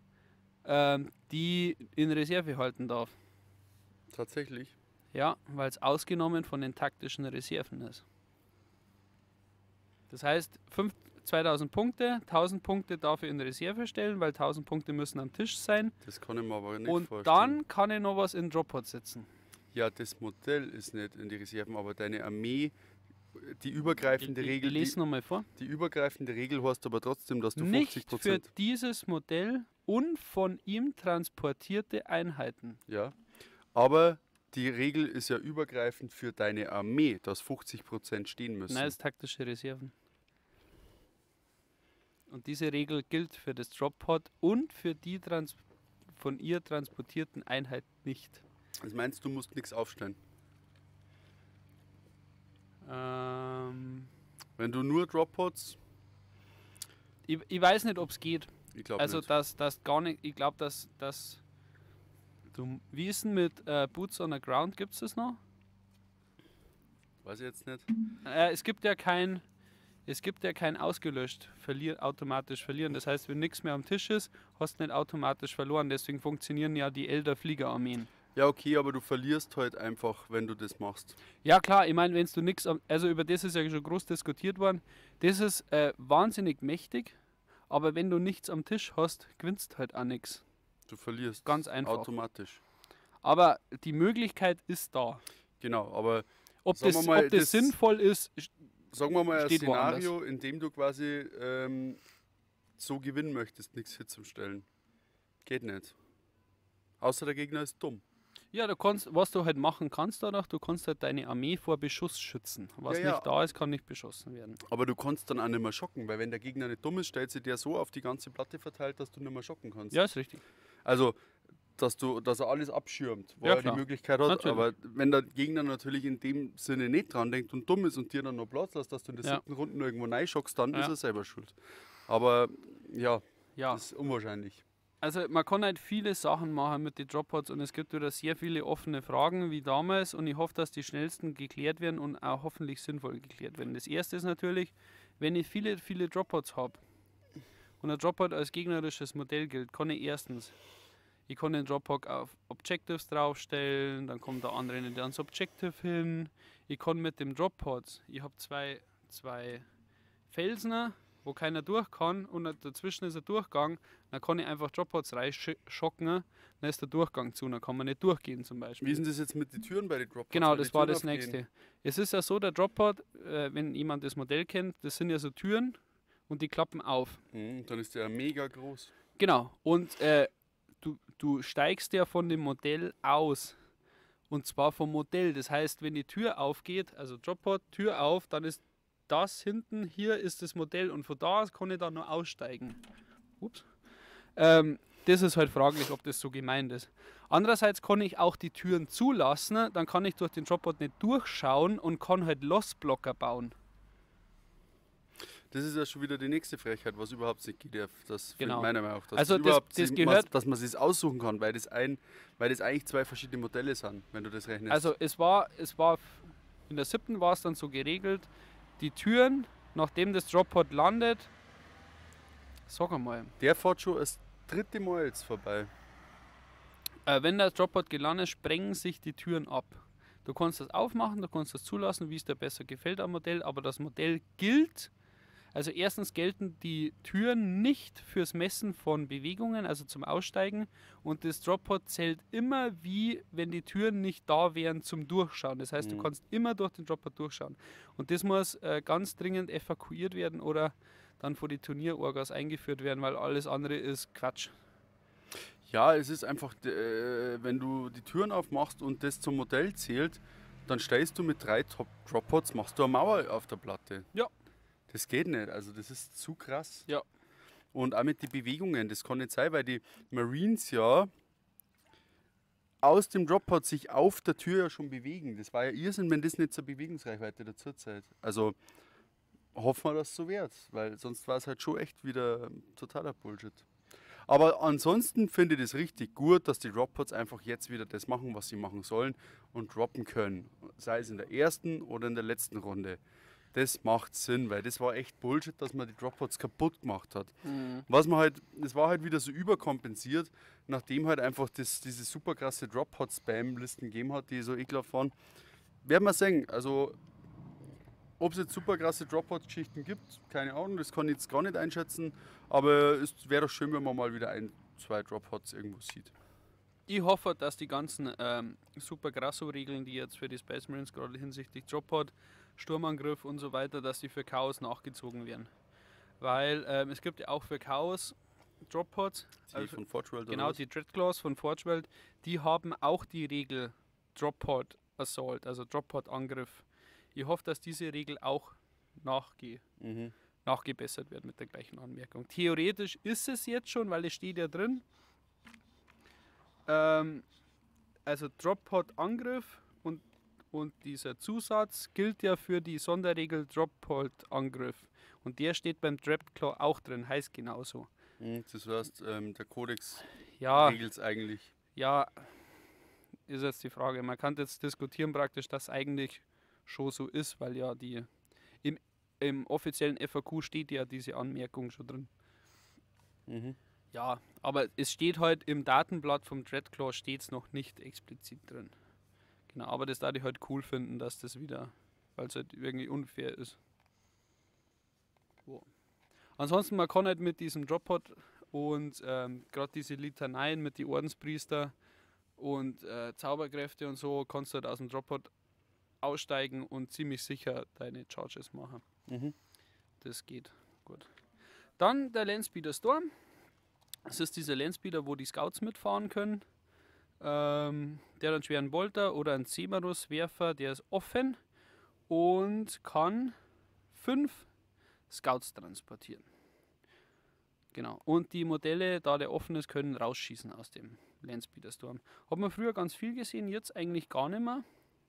die in Reserve halten darf. Tatsächlich. Ja, weil es ausgenommen von den taktischen Reserven ist. Das heißt, 2000 Punkte, 1000 Punkte darf ich in Reserve stellen, weil 1000 Punkte müssen am Tisch sein. Das kann ich mir aber nicht Und vorstellen. dann kann ich noch was in Droppod setzen. Ja, das Modell ist nicht in die Reserven, aber deine Armee, die übergreifende Regel, Ich lese nochmal vor. die übergreifende Regel heißt aber trotzdem, dass du Nicht 50%. für dieses Modell und von ihm transportierte Einheiten. Ja. Aber die Regel ist ja übergreifend für deine Armee, dass 50% stehen müssen. Nein, das ist taktische Reserven. Und diese Regel gilt für das Droppod und für die von ihr transportierten Einheiten nicht. Das meinst du, musst nichts aufstellen. Wenn du nur Droppods, Ich weiß nicht, ob es geht. ich glaube Also, nicht. dass gar nicht. Ich glaube, dass. Wie ist denn mit Boots on the Ground? Gibt es das noch? Weiß ich jetzt nicht. Es gibt ja kein ausgelöscht, automatisch verlieren. Das heißt, wenn nichts mehr am Tisch ist, hast du nicht automatisch verloren. Deswegen funktionieren ja die Elder Fliegerarmeen. Ja, okay, aber du verlierst halt einfach, wenn du das machst. Ja klar, ich meine, wenn du nichts, also über das ist ja schon groß diskutiert worden, das ist wahnsinnig mächtig, aber wenn du nichts am Tisch hast, gewinnst halt auch nichts. Du verlierst Ganz einfach. automatisch. Aber die Möglichkeit ist da. Genau, aber Ob Sagen das, wir mal, ob das das- sinnvoll ist, sagen wir mal ein Steht Szenario, in dem du quasi so gewinnen möchtest, nichts hinzustellen. Geht nicht. Außer der Gegner ist dumm. ja, du kannst, was du halt machen kannst dadurch, du kannst halt deine Armee vor Beschuss schützen. Was Ja, ja. nicht da ist, kann nicht beschossen werden. Aber du kannst dann auch nicht mehr schocken, weil wenn der Gegner nicht dumm ist, stellt sich der so auf die ganze Platte verteilt, dass du nicht mehr schocken kannst. Ja, ist richtig. Also, dass er alles abschirmt, wo Ja, er klar. die Möglichkeit hat. Natürlich. Aber wenn der Gegner natürlich in dem Sinne nicht dran denkt und dumm ist und dir dann noch Platz lässt, dass du in der Ja. 7. Runde irgendwo reinschockst, dann Ja. ist er selber schuld. Aber ja, Ja. das ist unwahrscheinlich. Also man kann halt viele Sachen machen mit den Droppods und es gibt wieder sehr viele offene Fragen wie damals und ich hoffe, dass die schnellsten geklärt werden und auch hoffentlich sinnvoll geklärt werden. Das erste ist natürlich, wenn ich viele Droppods habe und ein Droppod als gegnerisches Modell gilt, kann ich erstens, ich kann den Droppod auf Objectives draufstellen, dann kommt der andere nicht ans Objective hin. Ich kann mit dem Droppod, ich habe zwei Felsner, wo keiner durch kann und dazwischen ist ein Durchgang, dann kann ich einfach Droppods reinschocken, dann ist der Durchgang zu, dann kann man nicht durchgehen zum Beispiel. Wie ist denn das jetzt mit den Türen bei den Droppods? Genau, Weil das die war Türen das aufgehen? nächste. Es ist ja so, der Droppod, wenn jemand das Modell kennt, das sind ja so Türen und die klappen auf. Dann ist der mega groß. Genau, und du steigst ja von dem Modell aus. Und zwar vom Modell. Das heißt, wenn die Tür aufgeht, also Droppod, Tür auf, dann ist das hinten, hier ist das Modell und von da aus kann ich dann nur aussteigen. Ups. Das ist halt fraglich, ob das so gemeint ist. Andererseits kann ich auch die Türen zulassen, dann kann ich durch den Droppod nicht durchschauen und kann halt Lossblocker bauen. Das ist ja schon wieder die nächste Frechheit, was überhaupt nicht geht. Das fehlt Genau. meiner Meinung nach. Dass Also das überhaupt das gehört- dass man es aussuchen kann, weil das eigentlich zwei verschiedene Modelle sind, wenn du das rechnest. Also es war in der 7. war es dann so geregelt, die Türen, nachdem das Droppod landet, sag einmal, der fährt schon das 3. Mal jetzt vorbei. wenn der Droppod gelandet ist, sprengen sich die Türen ab. Du kannst das aufmachen, du kannst das zulassen, wie es dir besser gefällt am Modell, aber das Modell gilt. Also erstens gelten die Türen nicht fürs Messen von Bewegungen, also zum Aussteigen, und das Droppod zählt immer wie, wenn die Türen nicht da wären zum Durchschauen. Das heißt, du kannst immer durch den Droppod durchschauen. Und das muss ganz dringend evakuiert werden oder dann vor die Turnierorgas eingeführt werden, weil alles andere ist Quatsch. Ja, es ist einfach, wenn du die Türen aufmachst und das zum Modell zählt, dann stehst du mit 3 Droppods, machst du eine Mauer auf der Platte. Ja. Das geht nicht, also das ist zu krass. Ja. Und auch mit den Bewegungen, das kann nicht sein, weil die Marines ja aus dem Droppod sich auf der Tür ja schon bewegen. Das war ja Irrsinn, wenn das nicht zur Bewegungsreichweite dazu zählt. Also hoffen wir, dass es so wird, weil sonst war es halt schon echt wieder totaler Bullshit. Aber ansonsten finde ich das richtig gut, dass die Droppods einfach jetzt wieder das machen, was sie machen sollen und droppen können. Sei es in der ersten oder in der letzten Runde. Das macht Sinn, weil das war echt Bullshit, dass man die Droppods kaputt gemacht hat. Was man halt, das war halt wieder so überkompensiert, nachdem halt einfach diese super krasse Droppod-Spam-Listen gegeben hat, die so ekelhaft waren. Werden wir sehen. Also, ob es jetzt super krasse Droppod-Geschichten gibt, keine Ahnung, das kann ich jetzt gar nicht einschätzen. Aber es wäre doch schön, wenn man mal wieder 1-2 Droppods irgendwo sieht. Ich hoffe, dass die ganzen Super Grasso-Regeln, die jetzt für die Space Marines gerade hinsichtlich Droppod, Sturmangriff und so weiter, dass die für Chaos nachgezogen werden. Weil es gibt ja auch für Chaos Droppods. Die von Forge World Genau, oder was? die Dreadclaws von Forge World, die haben auch die Regel Droppod Assault, also Droppod Angriff. Ich hoffe, dass diese Regel auch nachgebessert wird mit der gleichen Anmerkung. Theoretisch ist es jetzt schon, weil es steht ja drin. Also Droppod Angriff und dieser Zusatz gilt ja für die Sonderregel Droppod Angriff. Und der steht beim Dreadclaw auch drin, heißt genauso. Das heißt, der Kodex Ja, regelt es eigentlich. ja, ist jetzt die Frage. Man kann jetzt diskutieren praktisch, dass eigentlich schon so ist, weil ja im offiziellen FAQ steht ja diese Anmerkung schon drin. Ja, aber es steht halt im Datenblatt vom Dreadclaw steht es noch nicht explizit drin. Genau, aber das darf ich halt cool finden, dass das wieder, weil es halt irgendwie unfair ist. Ansonsten, man kann halt mit diesem Droppod und gerade diese Litaneien mit den Ordenspriester und Zauberkräfte und so, kannst du halt aus dem Droppod aussteigen und ziemlich sicher deine Charges machen. Das geht gut. Dann der Landspeeder Storm. Das ist dieser Landspeeder, wo die Scouts mitfahren können. Der hat einen schweren Bolter oder einen Semarus-Werfer, der ist offen und kann 5 Scouts transportieren. Genau. Und die Modelle, da der offen ist, können rausschießen aus dem Landspeeder Storm. Hat man früher ganz viel gesehen, jetzt eigentlich gar nicht mehr.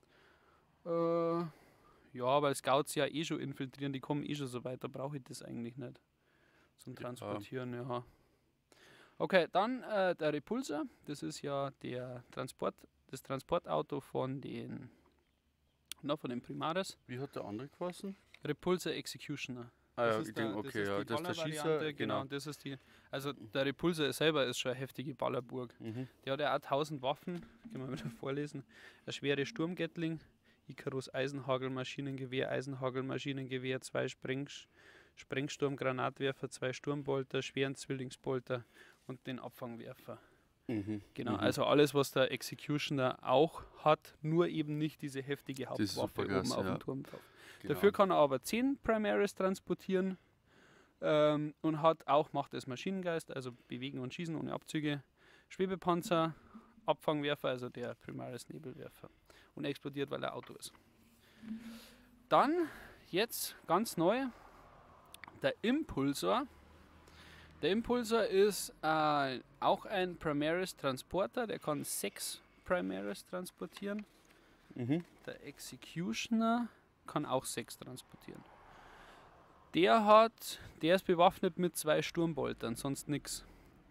Ja, weil Scouts ja eh schon infiltrieren, die kommen eh schon so weit, da brauche ich das eigentlich nicht zum Transportieren, ja. Okay, dann der Repulsor, das ist ja das Transportauto von den Primaris. Wie hat der andere geheißen? Repulsor Executioner. Ah ja, Das ich ist denke, okay, ja, das ist der Schießer. Ballervariante, genau, und das ist die. Also der Repulsor selber ist schon eine heftige Ballerburg. Der hat ja auch 1000 Waffen, können wir wieder vorlesen. Ein schwere Sturmgatling, Icarus Eisenhagelmaschinengewehr, 2 Sprengsturmgranatwerfer, 2 Sturmbolter, schweren Zwillingsbolter und den Abfangwerfer. Genau, also alles, was der Executioner auch hat, nur eben nicht diese heftige Hauptwaffe oben auf dem Turm drauf. Genau. Dafür kann er aber 10 Primaris transportieren und macht es Maschinengeist, also bewegen und schießen ohne Abzüge, Schwebepanzer, Abfangwerfer, also der Primaris Nebelwerfer, und explodiert, weil er Auto ist. Dann, jetzt ganz neu, der Impulsor. Der Impulsor ist auch ein Primaris Transporter, der kann 6 Primaris transportieren. Der Executioner kann auch 6 transportieren. Der ist bewaffnet mit 2 Sturmboltern, sonst nichts.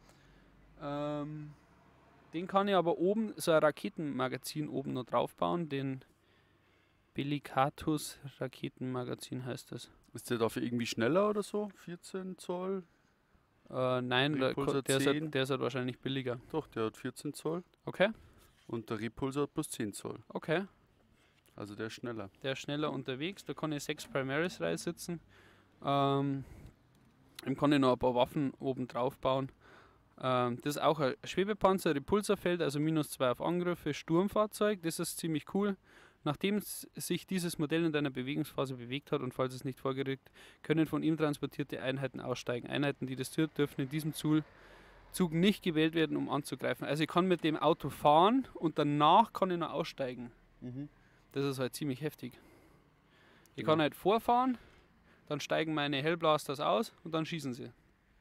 Den kann ich aber oben, so ein Raketenmagazin oben noch drauf bauen, den Bellicatus Raketenmagazin heißt das. Ist der dafür irgendwie schneller oder so? 14 Zoll? Nein, der ist halt wahrscheinlich billiger. Doch, der hat 14 Zoll. Okay. Und der Repulsor hat plus 10 Zoll. Okay. Also der ist schneller. Der ist schneller unterwegs, da kann ich 6 Primaris reinsitzen. Dem kann ich noch ein paar Waffen oben drauf bauen. Das ist auch ein Schwebepanzer, Repulsorfeld, also -2 auf Angriffe, Sturmfahrzeug, das ist ziemlich cool. Nachdem sich dieses Modell in deiner Bewegungsphase bewegt hat und falls es nicht vorgerückt, können von ihm transportierte Einheiten aussteigen. Einheiten, die das tun, dürfen in diesem Zug nicht gewählt werden, um anzugreifen. Also ich kann mit dem Auto fahren und danach kann ich noch aussteigen. Das ist halt ziemlich heftig. Ich kann halt vorfahren, dann steigen meine Hellblasters aus und dann schießen sie.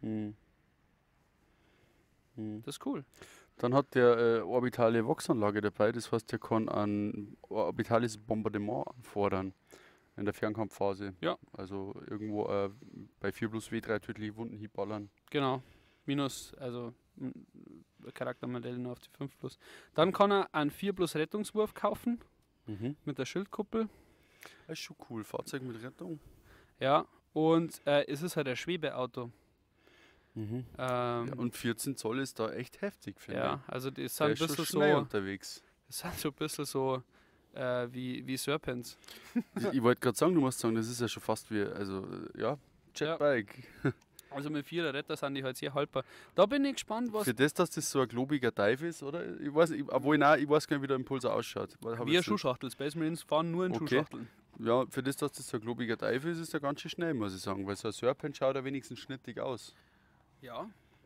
Das ist cool. Dann hat der orbitale Vox-Anlage dabei, das heißt, der kann ein orbitales Bombardement anfordern in der Fernkampfphase. Ja. Also irgendwo bei 4+W3 tödliche Wunden ballern. Genau. Also Charaktermodelle nur auf die 5+. Dann kann er einen 4+ Rettungswurf kaufen mit der Schildkuppel. Das ist schon cool, Fahrzeug mit Rettung. Ja, und es ist halt ein Schwebeauto. Ja, und 14 Zoll ist da echt heftig, finde ich. Ja, also die sind ein bisschen so unterwegs. Das sind so ein bisschen so wie Serpents. Ich wollte gerade sagen, du musst sagen, das ist ja schon fast wie, also ja, Jetbike. Ja. Also mit 4er Retter sind die halt sehr haltbar. Da bin ich gespannt, was... Für das, dass das so ein globiger Dive ist, oder? Ich weiß gar nicht, wie der Impulsor ausschaut. Wie eine Schuhschachtel. Space Marines fahren nur in Schuhschachteln. Ja, für das, dass das so ein globiger Dive ist, ist der ganz schön schnell, muss ich sagen. Weil so ein Serpent schaut ja wenigstens schnittig aus. Ja.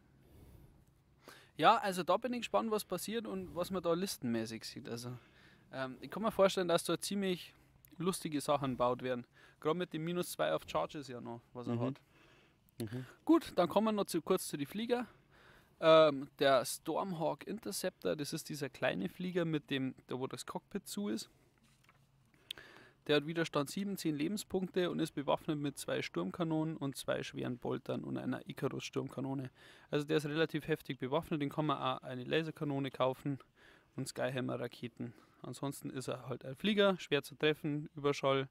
Ja, also da bin ich gespannt, was passiert und was man da listenmäßig sieht. Also ich kann mir vorstellen, dass da ziemlich lustige Sachen gebaut werden. Gerade mit dem -2 auf Charges ja noch, was er hat. Gut, dann kommen wir noch kurz zu den Flieger. Der Stormhawk Interceptor, das ist dieser kleine Flieger, wo das Cockpit zu ist. Der hat Widerstand 7, 10 Lebenspunkte und ist bewaffnet mit 2 Sturmkanonen und 2 schweren Boltern und einer Icarus-Sturmkanone. Also der ist relativ heftig bewaffnet, den kann man auch eine Laserkanone kaufen und Skyhammer-Raketen. Ansonsten ist er halt ein Flieger, schwer zu treffen, Überschall.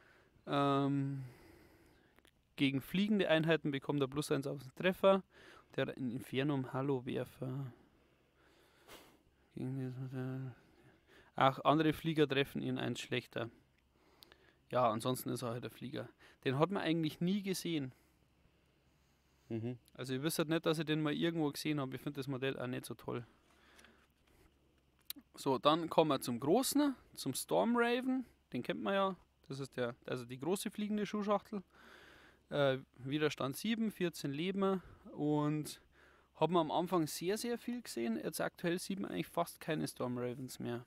Gegen fliegende Einheiten bekommt er +1 auf den Treffer. Der hat einen Infernum-Halo-Werfer. Auch andere Flieger treffen ihn 1 schlechter. Ja, ansonsten ist er halt der Flieger. Den hat man eigentlich nie gesehen. Also ich wüsste nicht, dass ich den mal irgendwo gesehen habe. Ich finde das Modell auch nicht so toll. So, dann kommen wir zum Großen, zum Stormraven. Den kennt man ja. Das ist die große fliegende Schuhschachtel. Widerstand 7, 14 Leben und haben wir am Anfang sehr, sehr viel gesehen. Jetzt aktuell sieht man eigentlich fast keine Stormravens mehr.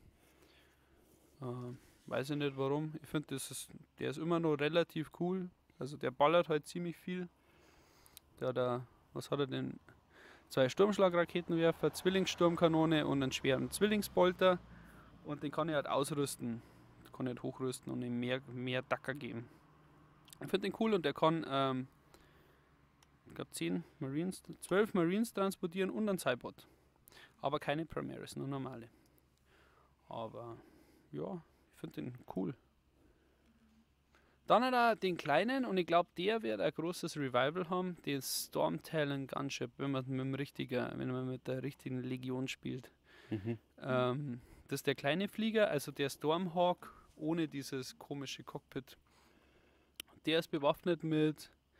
Weiß ich nicht warum. Ich finde, der ist immer noch relativ cool. Also der ballert halt ziemlich viel. Was hat er denn? 2 Sturmschlagraketenwerfer, Zwillingssturmkanone und einen schweren Zwillingsbolter. Und den kann ich halt ausrüsten. Kann ich halt hochrüsten und ihm mehr Dacker geben. Ich finde den cool und der kann, ich glaube 12 Marines transportieren und einen Cybot. Aber keine Primaris, nur normale. Aber ja, ich finde den cool. Dann hat er den kleinen und ich glaube, der wird ein großes Revival haben, den Storm Talon Gunship, wenn man mit der richtigen Legion spielt. Das ist der kleine Flieger, also der Stormhawk ohne dieses komische Cockpit. Der ist bewaffnet mit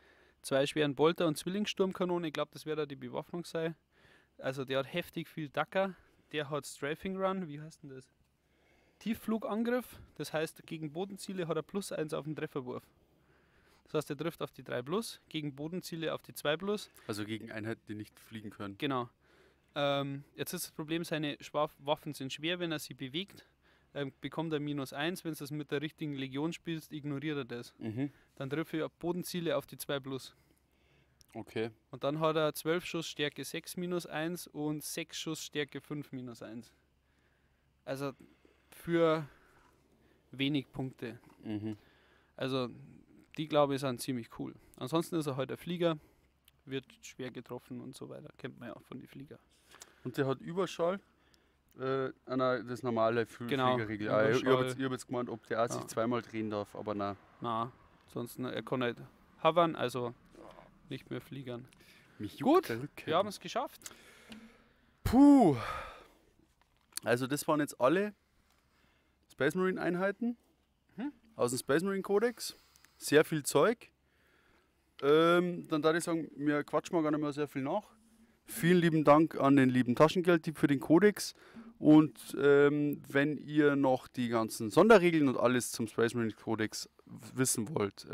2 schweren Bolter und Zwillingssturmkanonen. Ich glaube, das wird da die Bewaffnung sein. Also der hat heftig viel Dacker. Der hat Strafing Run, wie heißt denn das? Tiefflugangriff. Das heißt, gegen Bodenziele hat er +1 auf den Trefferwurf. Das heißt, er trifft auf die 3+, gegen Bodenziele auf die 2+. Also gegen Einheiten, die nicht fliegen können. Genau. Jetzt ist das Problem, seine Waffen sind schwer, wenn er sie bewegt. Bekommt er -1, wenn du das mit der richtigen Legion spielst, ignoriert er das. Dann trifft er Bodenziele auf die 2+. Okay. Und dann hat er 12 Schuss Stärke 6 -1 und 6 Schuss Stärke 5 -1. Also für wenig Punkte. Also die, glaube ich, sind ziemlich cool. Ansonsten ist er halt ein Flieger, wird schwer getroffen und so weiter. Kennt man ja auch von den Flieger. Und der hat Überschall. Das normale Genau, Fliegerregel. Überschall. Ich hab jetzt gemeint, ob der auch sich zweimal drehen darf, aber nein. Na, ansonsten, er kann halt hovern, also nicht mehr fliegern. Mich Gut, juckt der Rücken. wir haben es geschafft. Puh. Also das waren jetzt alle Space Marine Einheiten aus dem Space Marine Codex. Sehr viel Zeug. Dann darf ich sagen, wir quatschen mal gar nicht mehr sehr viel nach. Vielen lieben Dank an den lieben Taschengelddieb für den Codex. Und wenn ihr noch die ganzen Sonderregeln und alles zum Space Marine Codex wissen wollt,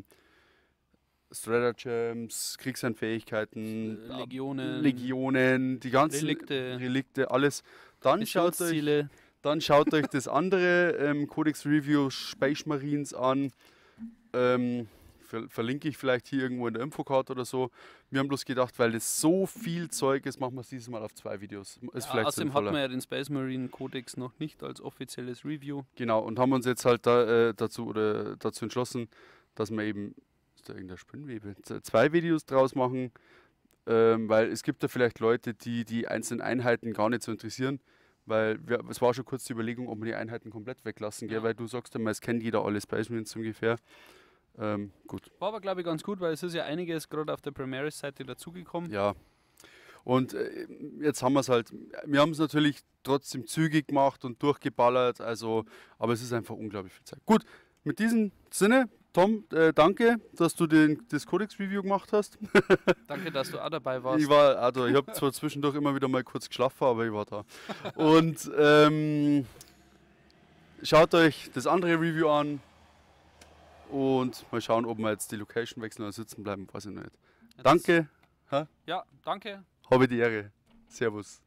Stratagems, Kriegseinfähigkeiten, Legionen, die ganzen Relikte, alles, dann schaut euch das andere Codex Review Space Marines an. Verlinke ich vielleicht hier irgendwo in der Infocard oder so. Wir haben bloß gedacht, weil das so viel Zeug ist, machen wir es dieses Mal auf 2 Videos. Ist vielleicht außerdem sinnvoller. hat man ja den Space Marine Codex noch nicht als offizielles Review. Genau, und haben uns jetzt halt dazu entschlossen, dass wir eben, ist da irgendeine Spinnwebe, 2 Videos draus machen, weil es gibt da vielleicht Leute, die einzelnen Einheiten gar nicht so interessieren, weil es war schon kurz die Überlegung, ob wir die Einheiten komplett weglassen, gell? Weil du sagst immer, es kennt jeder alle Space Marines ungefähr. Gut. War aber, glaube ich, ganz gut, weil es ist ja einiges gerade auf der Primaris-Seite dazugekommen. Ja. Und jetzt haben wir es halt, wir haben es natürlich trotzdem zügig gemacht und durchgeballert, also, aber es ist einfach unglaublich viel Zeit. Gut, mit diesem Sinne, Tom, danke, dass du das Codex-Review gemacht hast. Danke, dass du auch dabei warst. Ich habe zwar zwischendurch immer wieder mal kurz geschlafen, aber ich war da. Und schaut euch das andere Review an. Und mal schauen, ob wir jetzt die Location wechseln oder sitzen bleiben, weiß ich noch nicht. Danke. Ja, danke. Habe die Ehre. Servus.